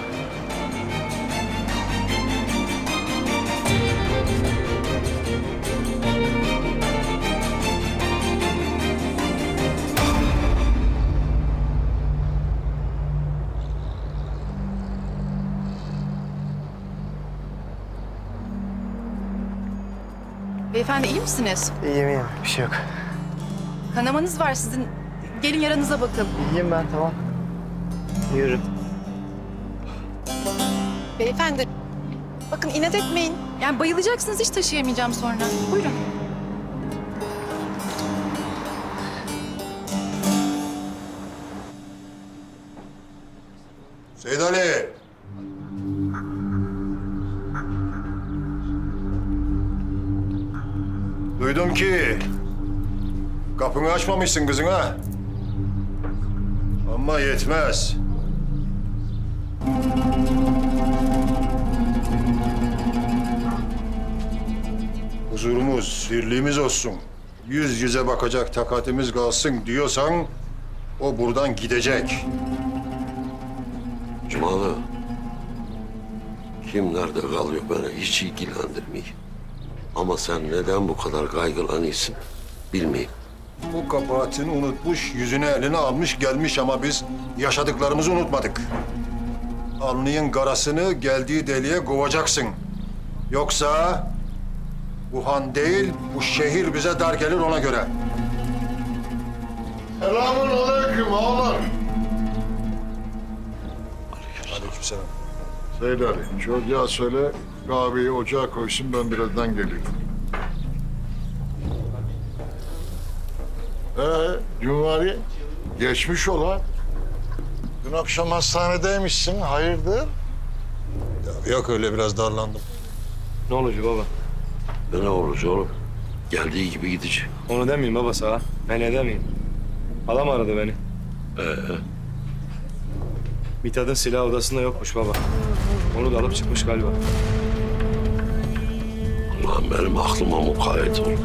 Beyefendi iyi misiniz? İyiyim iyiyim, bir şey yok. Kanamanız var sizin. Gelin yaranıza bakın. İyiyim ben, tamam. Yürü. Beyefendi, bakın inat etmeyin. Yani bayılacaksınız, hiç taşıyamayacağım sonra. Buyurun. Seyit Ali. Duydum ki kapını açmamışsın kızına. Ama yetmez. Huzurumuz, birliğimiz olsun. Yüz yüze bakacak takatimiz kalsın diyorsan o buradan gidecek. Cumalı, kim nerede kalıyor beni hiç ilgilendirmiyor. Ama sen neden bu kadar kaygılanıyorsun bilmeyeyim. Bu kabahatini unutmuş, yüzüne elini almış gelmiş ama biz yaşadıklarımızı unutmadık. Alnının garasını geldiği deliğe kovacaksın. Yoksa bu han değil, bu şehir bize dar gelir ona göre. Selamun aleyküm ağalar. Aleykümselam. Seyit Ali, çocuğa söyle kahveyi ocağa koysun, ben birazdan geliyorum. Ee, Cumhuriyet, geçmiş ola. Dün akşam hastanedeymişsin, hayırdır? Ya yok öyle, biraz darlandım. Ne olacak baba? Ne olacak oğlum? Geldiği gibi gidecek. Onu demeyeyim baba sana. Ben ne demeyeyim. Adam aradı beni. Ee? Mithat'ın silah odasında yokmuş baba. Onu da alıp çıkmış galiba. Allah'ım benim aklıma mukayyet ol.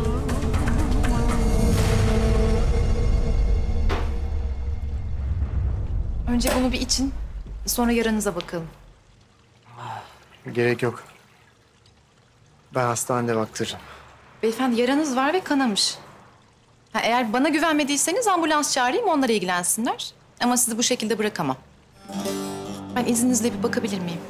Önce bunu bir için, sonra yaranıza bakalım. Gerek yok. Ben hastanede baktırırım. Beyefendi yaranız var ve kanamış. Ha, eğer bana güvenmediyseniz ambulans çağırayım, onlar ilgilensinler. Ama sizi bu şekilde bırakamam. Ben izninizle bir bakabilir miyim?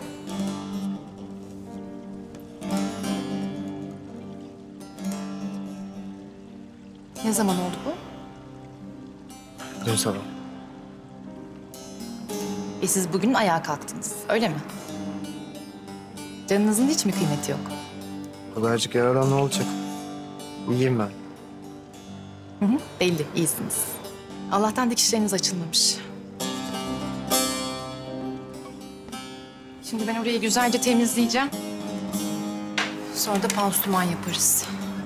Ne zaman oldu bu? Dün sabah. E siz bugün ayağa kalktınız, öyle mi? Canınızın hiç mi kıymeti yok? O kadarcık yaradan ne olacak? İyiyim ben. Hı hı, belli, iyisiniz. Allah'tan dikişleriniz açılmamış. Şimdi ben orayı güzelce temizleyeceğim. Sonra da pansuman yaparız.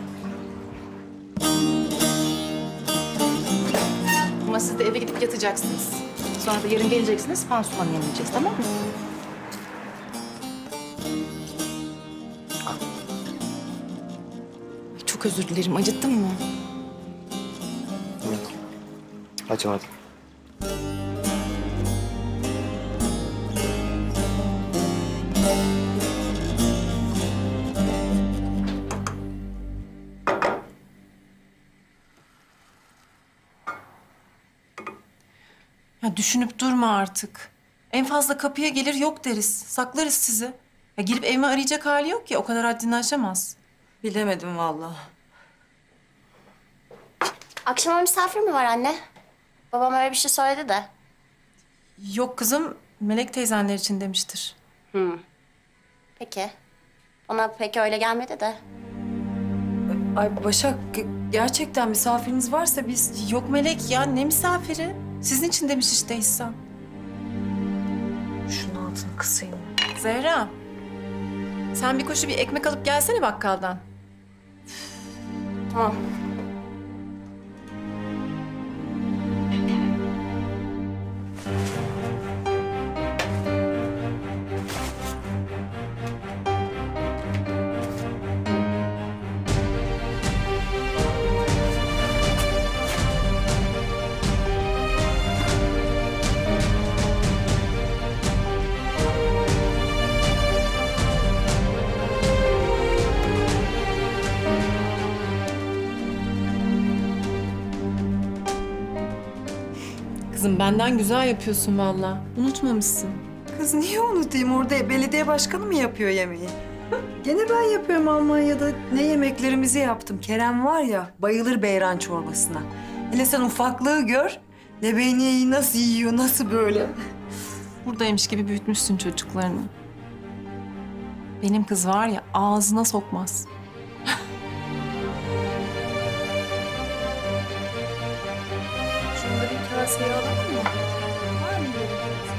Ama siz de eve gidip yatacaksınız. Sonra da yarın geleceksiniz, pansumanı yenileceğiz, tamam mı? Çok özür dilerim, acıttım mı? Yok. Acımadım. Ya düşünüp durma artık. En fazla kapıya gelir yok deriz. Saklarız sizi. Ya girip evimi arayacak hali yok ki. O kadar haddini aşamaz. Bilemedim vallahi. Akşama misafir mi var anne? Babam öyle bir şey söyledi de. Yok kızım. Melek teyzenler için demiştir. Hı. Peki. Ona pek öyle gelmedi de. Ay Başak, gerçekten misafiriniz varsa biz... Yok Melek ya, ne misafiri? Sizin için demiş işte İhsan. Şunun altını kısayım. Zehra, sen bir koşu bir ekmek alıp gelsene bakkaldan. Tamam. Kızım benden güzel yapıyorsun vallahi. Unutmamışsın. Kız niye unutayım? Orada belediye başkanı mı yapıyor yemeği? Gene ben yapıyorum Almanya'da. Ne yemeklerimizi yaptım. Kerem var ya, bayılır beyran çorbasına. Hele sen ufaklığı gör. Lebeniyeyi nasıl yiyor, nasıl böyle. Buradaymış gibi büyütmüşsün çocuklarını. Benim kız var ya, ağzına sokmaz. Şunları bir kaseye alalım mı? Var mı böyle?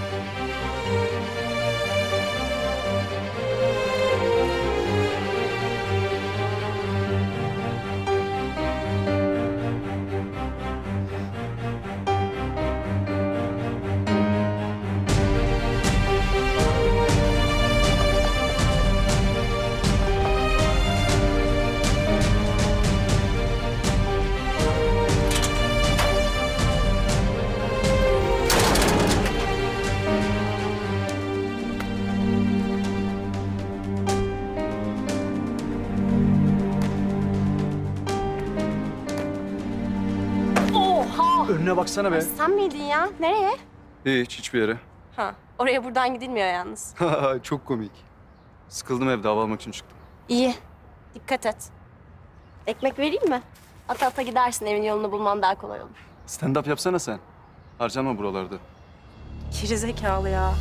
Oha! Önüne baksana be. Sen miydin ya? Nereye? Hiç, hiçbir yere. Ha, oraya buradan gidilmiyor yalnız. Çok komik. Sıkıldım evde, hava almak için çıktım. İyi. Dikkat et. Ekmek vereyim mi? Ata ata gidersin, evin yolunu bulman daha kolay olur. Stand-up yapsana sen. Harcanma buralarda. Gerizekalı ya.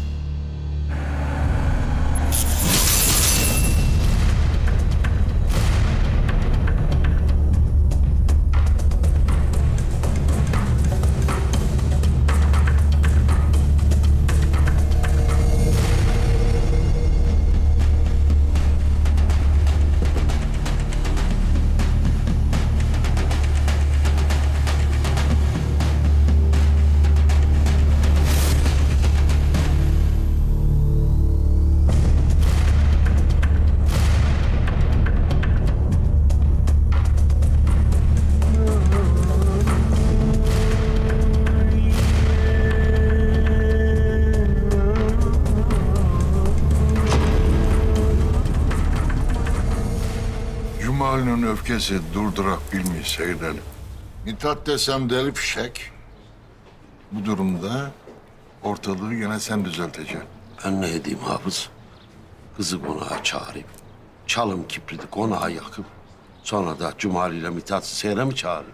Cumali'nin öfkesi durdurak bilmiyor Seyit Ali. Mithat desem deli fişek. Bu durumda ortalığı yine sen düzelteceksin. Ben ne edeyim Hafız? Kızı konağa çağırayım. Çalım kipriti konağa yakıp sonra da Cumali ile Mithat'ı seyre mi çağırayım?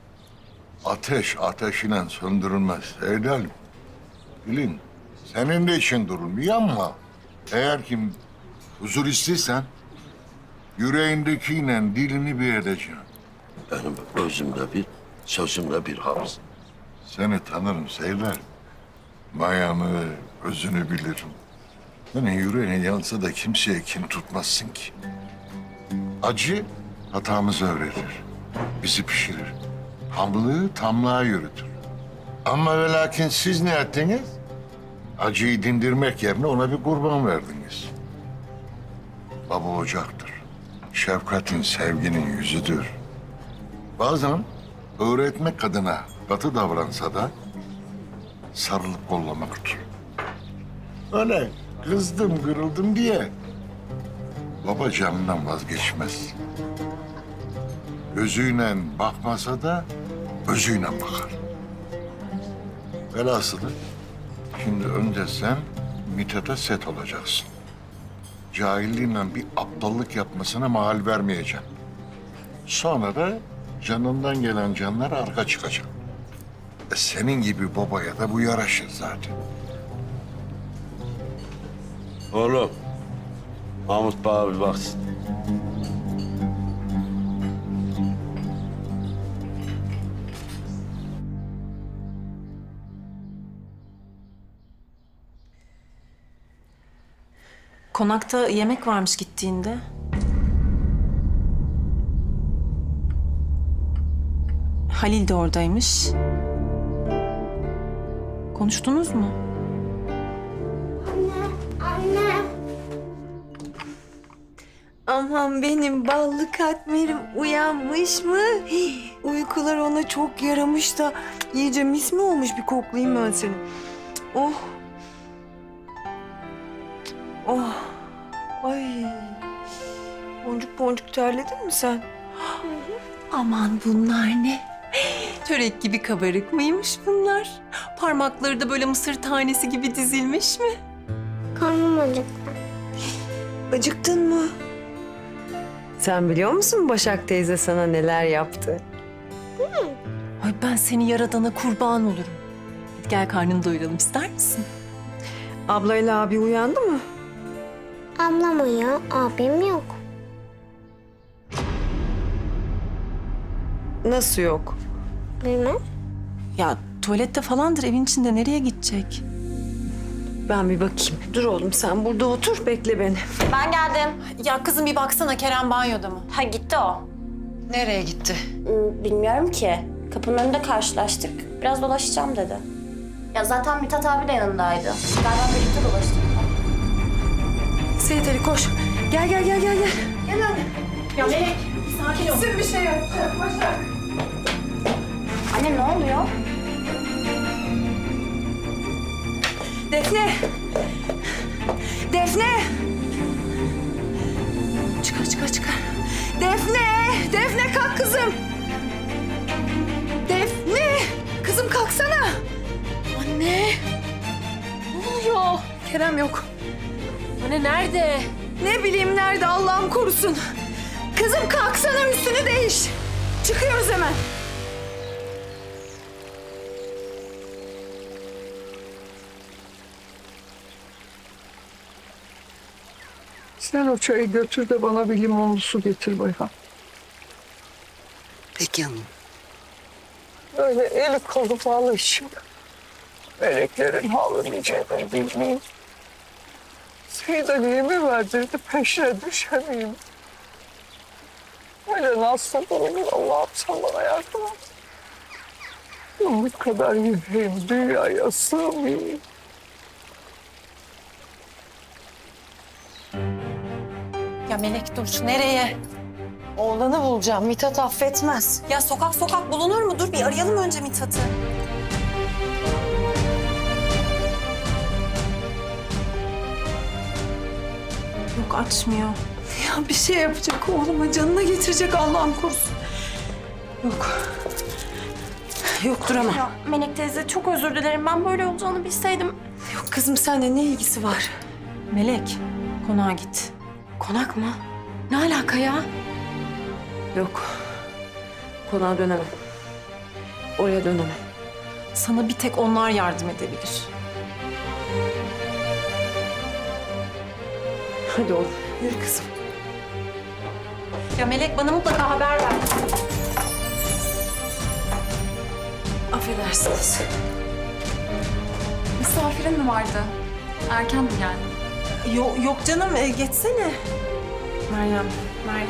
Ateş ateşiyle söndürülmez Seyit Ali. Bilin, senin de için durulmuyor ama eğer kim huzur istiyorsan yüreğindekiyle dilini bir edeceksin. Benim özümde bir, sözümde bir Hafız. Seni tanırım Seyler. Mayanı, özünü bilirim. Senin yüreğin yansa da kimseye kin tutmazsın ki. Acı hatamızı öğretir, bizi pişirir. Hamlığı tamlığa yürütür. Ama ve lakin siz ne ettiniz? Acıyı dindirmek yerine ona bir kurban verdiniz. Baba ocaktır. Şefkatin, sevginin yüzüdür. Bazen öğretmek adına katı davransa da sarılıp kollamaktır. Öyle kızdım, kırıldım diye baba canından vazgeçmez. Gözüyle bakmasa da özüyle bakar. Velhasılı Şimdi önce sen Mithat'a set olacaksın. Cahilliğiyle bir aptallık yapmasına mahal vermeyeceğim. Sonra da canından gelen canlar arka çıkacak. E senin gibi babaya da bu yaraşır zaten. Oğlum, Mahmut bana bir baksın. Konakta yemek varmış gittiğinde. Halil de oradaymış. Konuştunuz mu? Anne. Aman benim ballı katmerim uyanmış mı? Hii, uykular ona çok yaramış da iyice mis mi olmuş, bir koklayayım ben seni. Oh. Oh. Ay. Boncuk boncuk terledin mi sen? Aman bunlar ne? Çörek gibi kabarık mıymış bunlar? Parmakları da böyle mısır tanesi gibi dizilmiş mi? Karnım acıktı. Acıktın mı? Sen biliyor musun Başak teyze sana neler yaptı? Hı. Ay ben seni yaradana kurban olurum. Hadi gel karnını doyuralım, ister misin? Ablayla abi uyandı mı? Ablam uyuyor, abim yok. Nasıl yok? Bilmem. Ya tuvalette falandır, evin içinde, nereye gidecek? Ben bir bakayım. Dur oğlum sen burada otur, bekle beni. Ben geldim. Ya kızım bir baksana, Kerem banyoda mı? Ha gitti o. Nereye gitti? Hmm, Bilmiyorum ki. Kapının önünde karşılaştık. Biraz dolaşacağım dedi. Ya zaten Mithat abi de yanındaydı. Galiba birlikte dolaştık. Seyit Ali koş. Gel gel gel gel gel. Gel anne. Ya Melek, sakin ol. Kesin bir şey yapacak Başak. Anne ne oluyor? Defne! Defne! Çıkar çıkar çıkar. Defne! Defne kalk kızım! Defne! Kızım kalksana! Anne! Ne oluyor? Kerem yok. Anne nerede? Ne bileyim nerede, Allah'ım korusun. Kızım kalksana, üstünü değiş. Çıkıyoruz hemen. Sen o çayı götür de bana bir limonlu su getir Bayhan. Peki hanım. Öyle eli kolu bağlı işim. Meleklerin havlamayacağını bilmeyeyim. Seyit Ali'ye mi verdirdi, peşine düşemeyeyim. Öyle nasıl durumda Allah'ım, sen bana yardım et. Bu kadar yüreğim dünyaya sığmayayım. Ya Melek dur, nereye? Oğlanı bulacağım, Mithat affetmez. Ya sokak sokak bulunur mu? Dur bir arayalım önce Mithat'ı. Yok açmıyor. Ya bir şey yapacak oğluma, canına getirecek, Allah'ım korusun. Yok. Yok duramam. Ya Melek teyze çok özür dilerim. Ben böyle olacağını bilseydim. Yok kızım, seninle ne ilgisi var? Melek, konağa git. Konak mı? Ne alaka ya? Yok. Konağa dönemem. Oraya dönemem. Sana bir tek onlar yardım edebilir. Hadi oğlum, yürü kızım. Ya Melek bana mutlaka haber ver. Affedersiniz. Misafirin mi vardı? Erken mi geldin? Yok, yok canım, e, geçsene. Meryem, Meryem.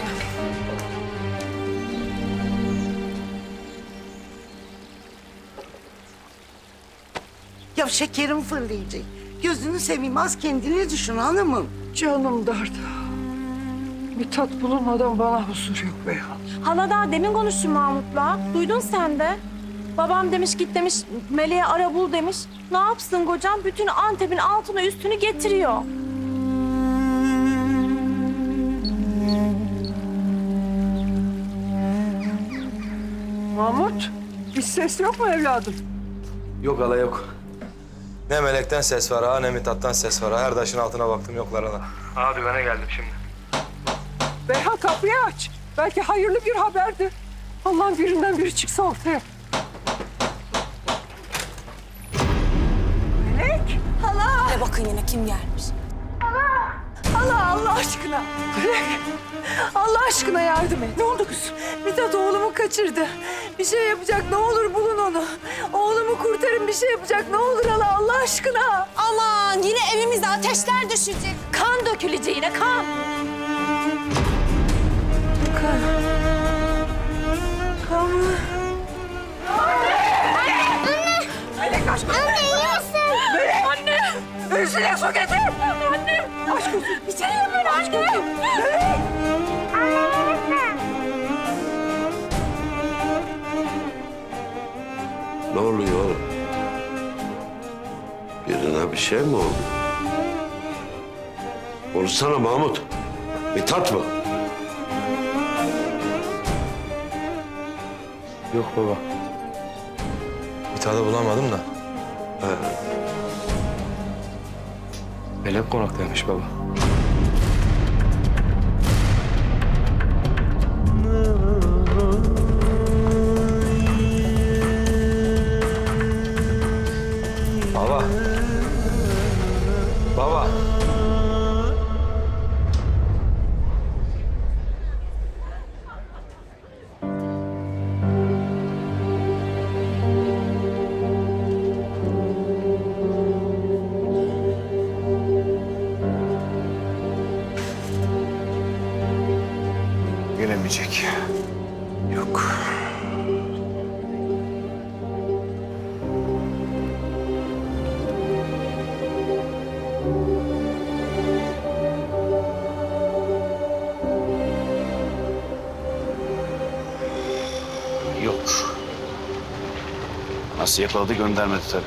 Ya şekerim fırlayacak. Gözünü seveyim, az kendini düşün hanımım. Canım derdi. Mithat bulunmadan bana huzur yok Beyhan. Hala daha demin konuştum Mahmut'la. Duydun sen de. Babam demiş git demiş, Meleğe ara bul demiş. Ne yapsın kocam? Bütün Antep'in altını üstünü getiriyor. Mahmut, hiç ses yok mu evladım? Yok hala yok. Ne melekten ses var ha, ne Mithat'tan ses var ha. Her taşın altına baktım yoklarına. Ha düvene geldim şimdi. Beyha kapıyı aç. Belki hayırlı bir haberdir. Allah'ın birinden biri çıksa ortaya. Melek. Hala. Ne bakın yine kim gelmiş? Allah Allah aşkına. Melek. Allah aşkına yardım et. Ne oldu kız? Mithat oğlumu kaçırdı. Bir şey yapacak ne olur bulun onu. Oğlumu kurtarın bir şey yapacak ne olur hala Allah aşkına. Aman yine evimize ateşler düşecek. Kan dökülecek yine kan. Kan. Kan mı? Anne! Anne! Melek aşk olsun. Anne iyi misin? Melek! Anne! Üstüne su getir. Anne! Aşk olsun. Bir şey yapın aşk olsun. Melek! Ne oluyor oğlum? Birine bir şey mi oldu? Konuşsana Mahmut. Mithat mı? Yok baba. Mithat'ı bulamadım da. He. Melek konaktaymış baba. Baba. Baba. Gelemeyecek. Yok. Yok. Nasıl yakaladı göndermedi tabii.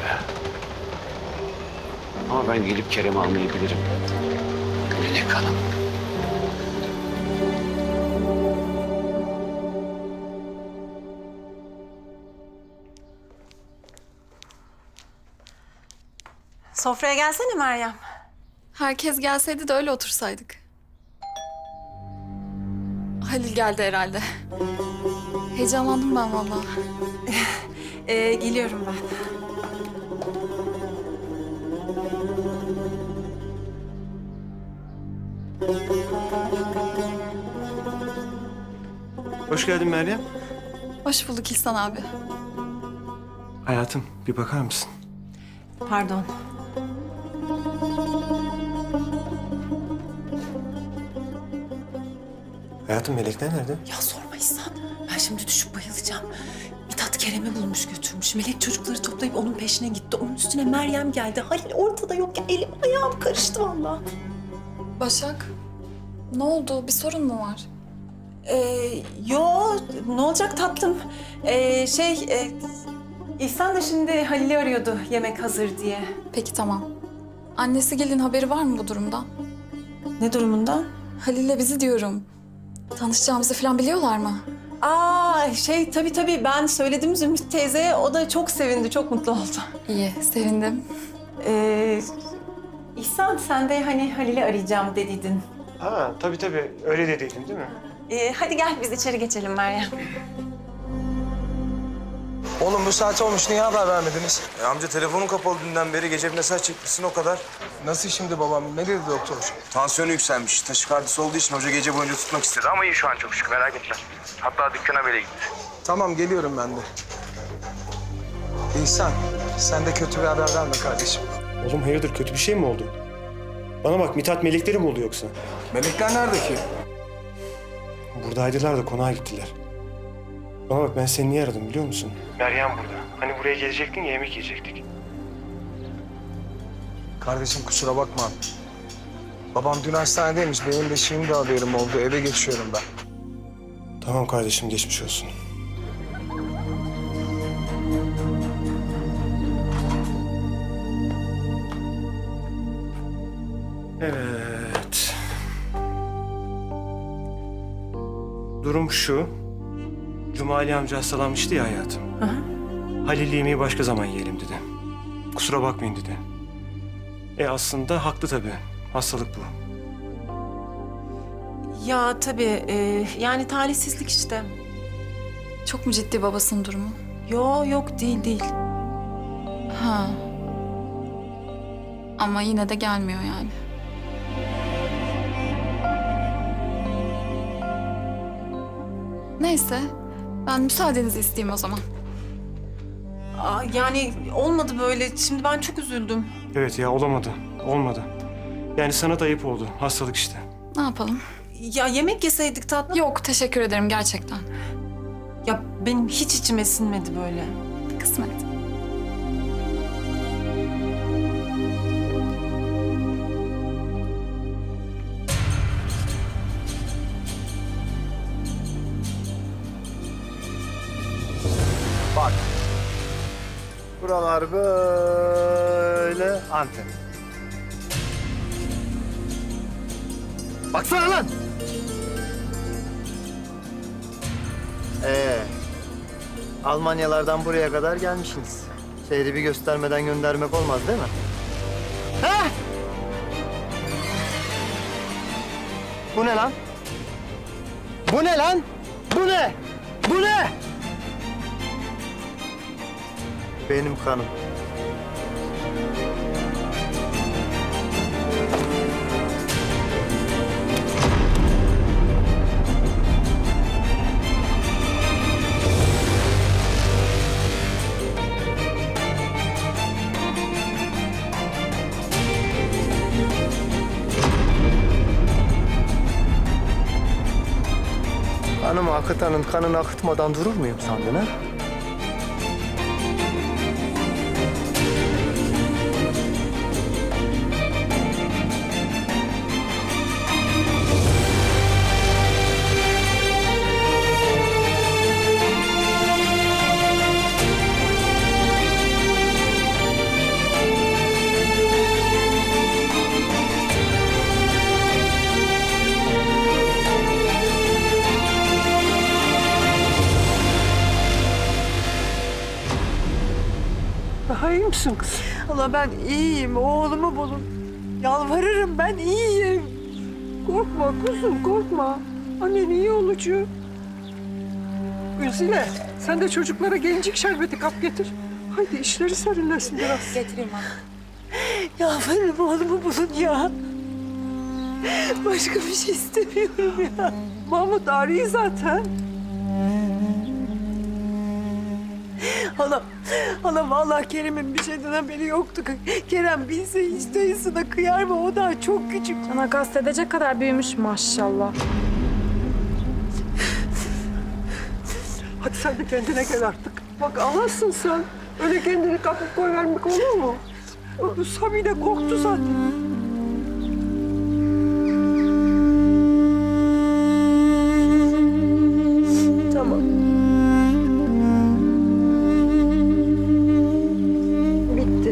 Ama ben gelip Kerem'i almayı bilirim. Melek Hanım. Sofraya gelsene Meryem. Herkes gelseydi de öyle otursaydık. Halil geldi herhalde. Heyecanlandım ben vallahi. Ee, geliyorum ben. Hoş geldin Meryem. Hoş bulduk İhsan abi. Hayatım bir bakar mısın? Pardon. Hayatım melekler nerede? Ya sorma İhsan. Ben şimdi düşüp bayılacağım. Mithat Kerem'i bulmuş götürmüş. Melek çocukları toplayıp onun peşine gitti. Onun üstüne Meryem geldi. Halil ortada yok ya. Elim ayağım karıştı vallahi. Başak, ne oldu? Bir sorun mu var? Ee, yo, ne olacak tatlım? Ee, şey, e, İhsan da şimdi Halil'i arıyordu yemek hazır diye. Peki tamam. Annesi gelin haberi var mı bu durumdan? Ne durumundan? Halil'le bizi diyorum. Tanışacağımızı falan biliyorlar mı? Aa şey tabii tabii ben söyledim Zümrüt teyzeye. O da çok sevindi, çok mutlu oldu. İyi, sevindim. Ee, İhsan sen de hani Halil'i arayacağım dediydin. Ha tabii tabii öyle dediydin değil mi? Ee, hadi gel biz içeri geçelim Meryem. Oğlum bu saat olmuş, niye haber vermediniz? E amca telefonun kapalı dünden beri, gece bir mesaj çekmişsin o kadar. Nasıl şimdi babam, ne dedi doktor? Tansiyonu yükselmiş, taşikardisi olduğu için hoca gece boyunca tutmak istedi ama iyi şu an çok şükür, merak etme. Hatta dükkana bile gitti. Tamam, geliyorum ben de. İhsan, sen de kötü bir haber verme kardeşim. Oğlum hayırdır kötü bir şey mi oldu? Bana bak Mithat melekleri mi oldu yoksa? Melekler nerede ki? Buradaydılar da konağa gittiler. Bana bak ben seni niye aradım biliyor musun? Meryem burada. Hani buraya gelecektin ya yemek yiyecektik. Kardeşim kusura bakma. Babam dün hastanedeymiş, benim de şimdi haberim oldu. Eve geçiyorum ben. Tamam kardeşim geçmiş olsun. Evet. Durum şu. Cumali amca hastalanmıştı ya hayatım. Hı hı. Halil yemeği başka zaman yiyelim dedi. Kusura bakmayın dedi. E aslında haklı tabii. Hastalık bu. Ya tabii e, yani talihsizlik işte. Çok mu ciddi babasının durumu? Yo yok değil değil. Ha. Ama yine de gelmiyor yani. Neyse. Ben müsaadenizi isteyeyim o zaman. Aa, yani olmadı böyle. Şimdi ben çok üzüldüm. Evet ya olamadı. Olmadı. Yani sana da ayıp oldu. Hastalık işte. Ne yapalım? Ya yemek yeseydik tatlım. Yok teşekkür ederim gerçekten. Ya benim hiç içime sinmedi böyle. Kısmet. Bak. Buralar böyle Antep. Baksana lan! Ee, Almanyalardan buraya kadar gelmişsiniz. Şehri bir göstermeden göndermek olmaz değil mi? He? Bu ne lan? Bu ne lan? Bu ne? Bu ne? Benim kanım. Kanımı akıtanın kanını akıtmadan durur muyum sandın ha? Daha iyi misin kız? Allah ben iyiyim. Oğlumu bulun. Yalvarırım ben iyiyim. Korkma kuzum korkma. Annen iyi olacak. Gülzile sen de çocuklara gelincik şerbeti kap getir. Haydi işleri serinlesin biraz. Getireyim ana. Yalvarırım oğlumu bulun ya. Başka bir şey istemiyorum ya. Mahmut arıyor zaten. Hala, hala vallahi Kerem'in bir şeyden haberi yoktu. Kerem bilse hiç dayısına kıyar mı? O daha çok küçük. Sana kastedecek kadar büyümüş maşallah. Hadi sen de kendine gel artık. Bak ağlasın sen. Öyle kendini kapıp koyvermek olur mu? Bu Sami de korktu zaten. Tamam. Bitti.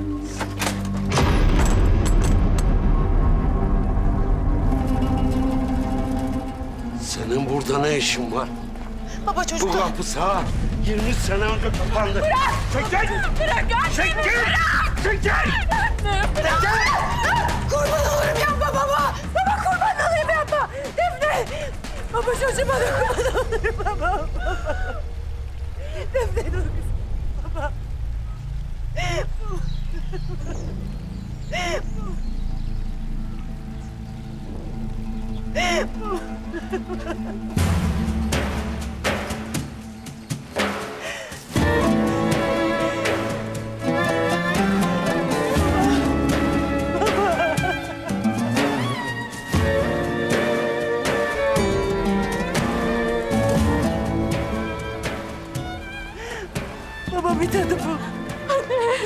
Senin burada ne işin var? Baba çocuk. Bu kapı saat yirmi sene önce kapandı. Bırak! Çekil! Bırak anne! Çekil! Bırak! Çekil! Anne bırak! Kurban olurum yapma baba! Baba kurban olayım yapma! Defne! Baba çocuğum bana kurban olurum baba! baba. Defne dur kızım! Baba! Baba bir tadı bul. Anne.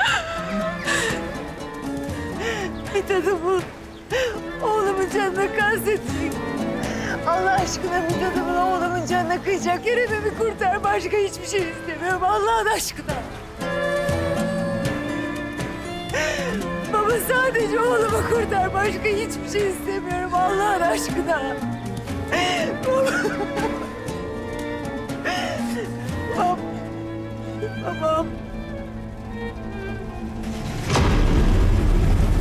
Bir tadı bul. Oğlumun canına kastettim. Allah aşkına bir tadı bul. Oğlumun canına kıyacak. Kerem'imi kurtar. Başka hiçbir şey istemiyorum. Allah'ın aşkına. Baba sadece oğlumu kurtar. Başka hiçbir şey istemiyorum. Allah'ın aşkına. Babam. Babam.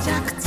olacaktı.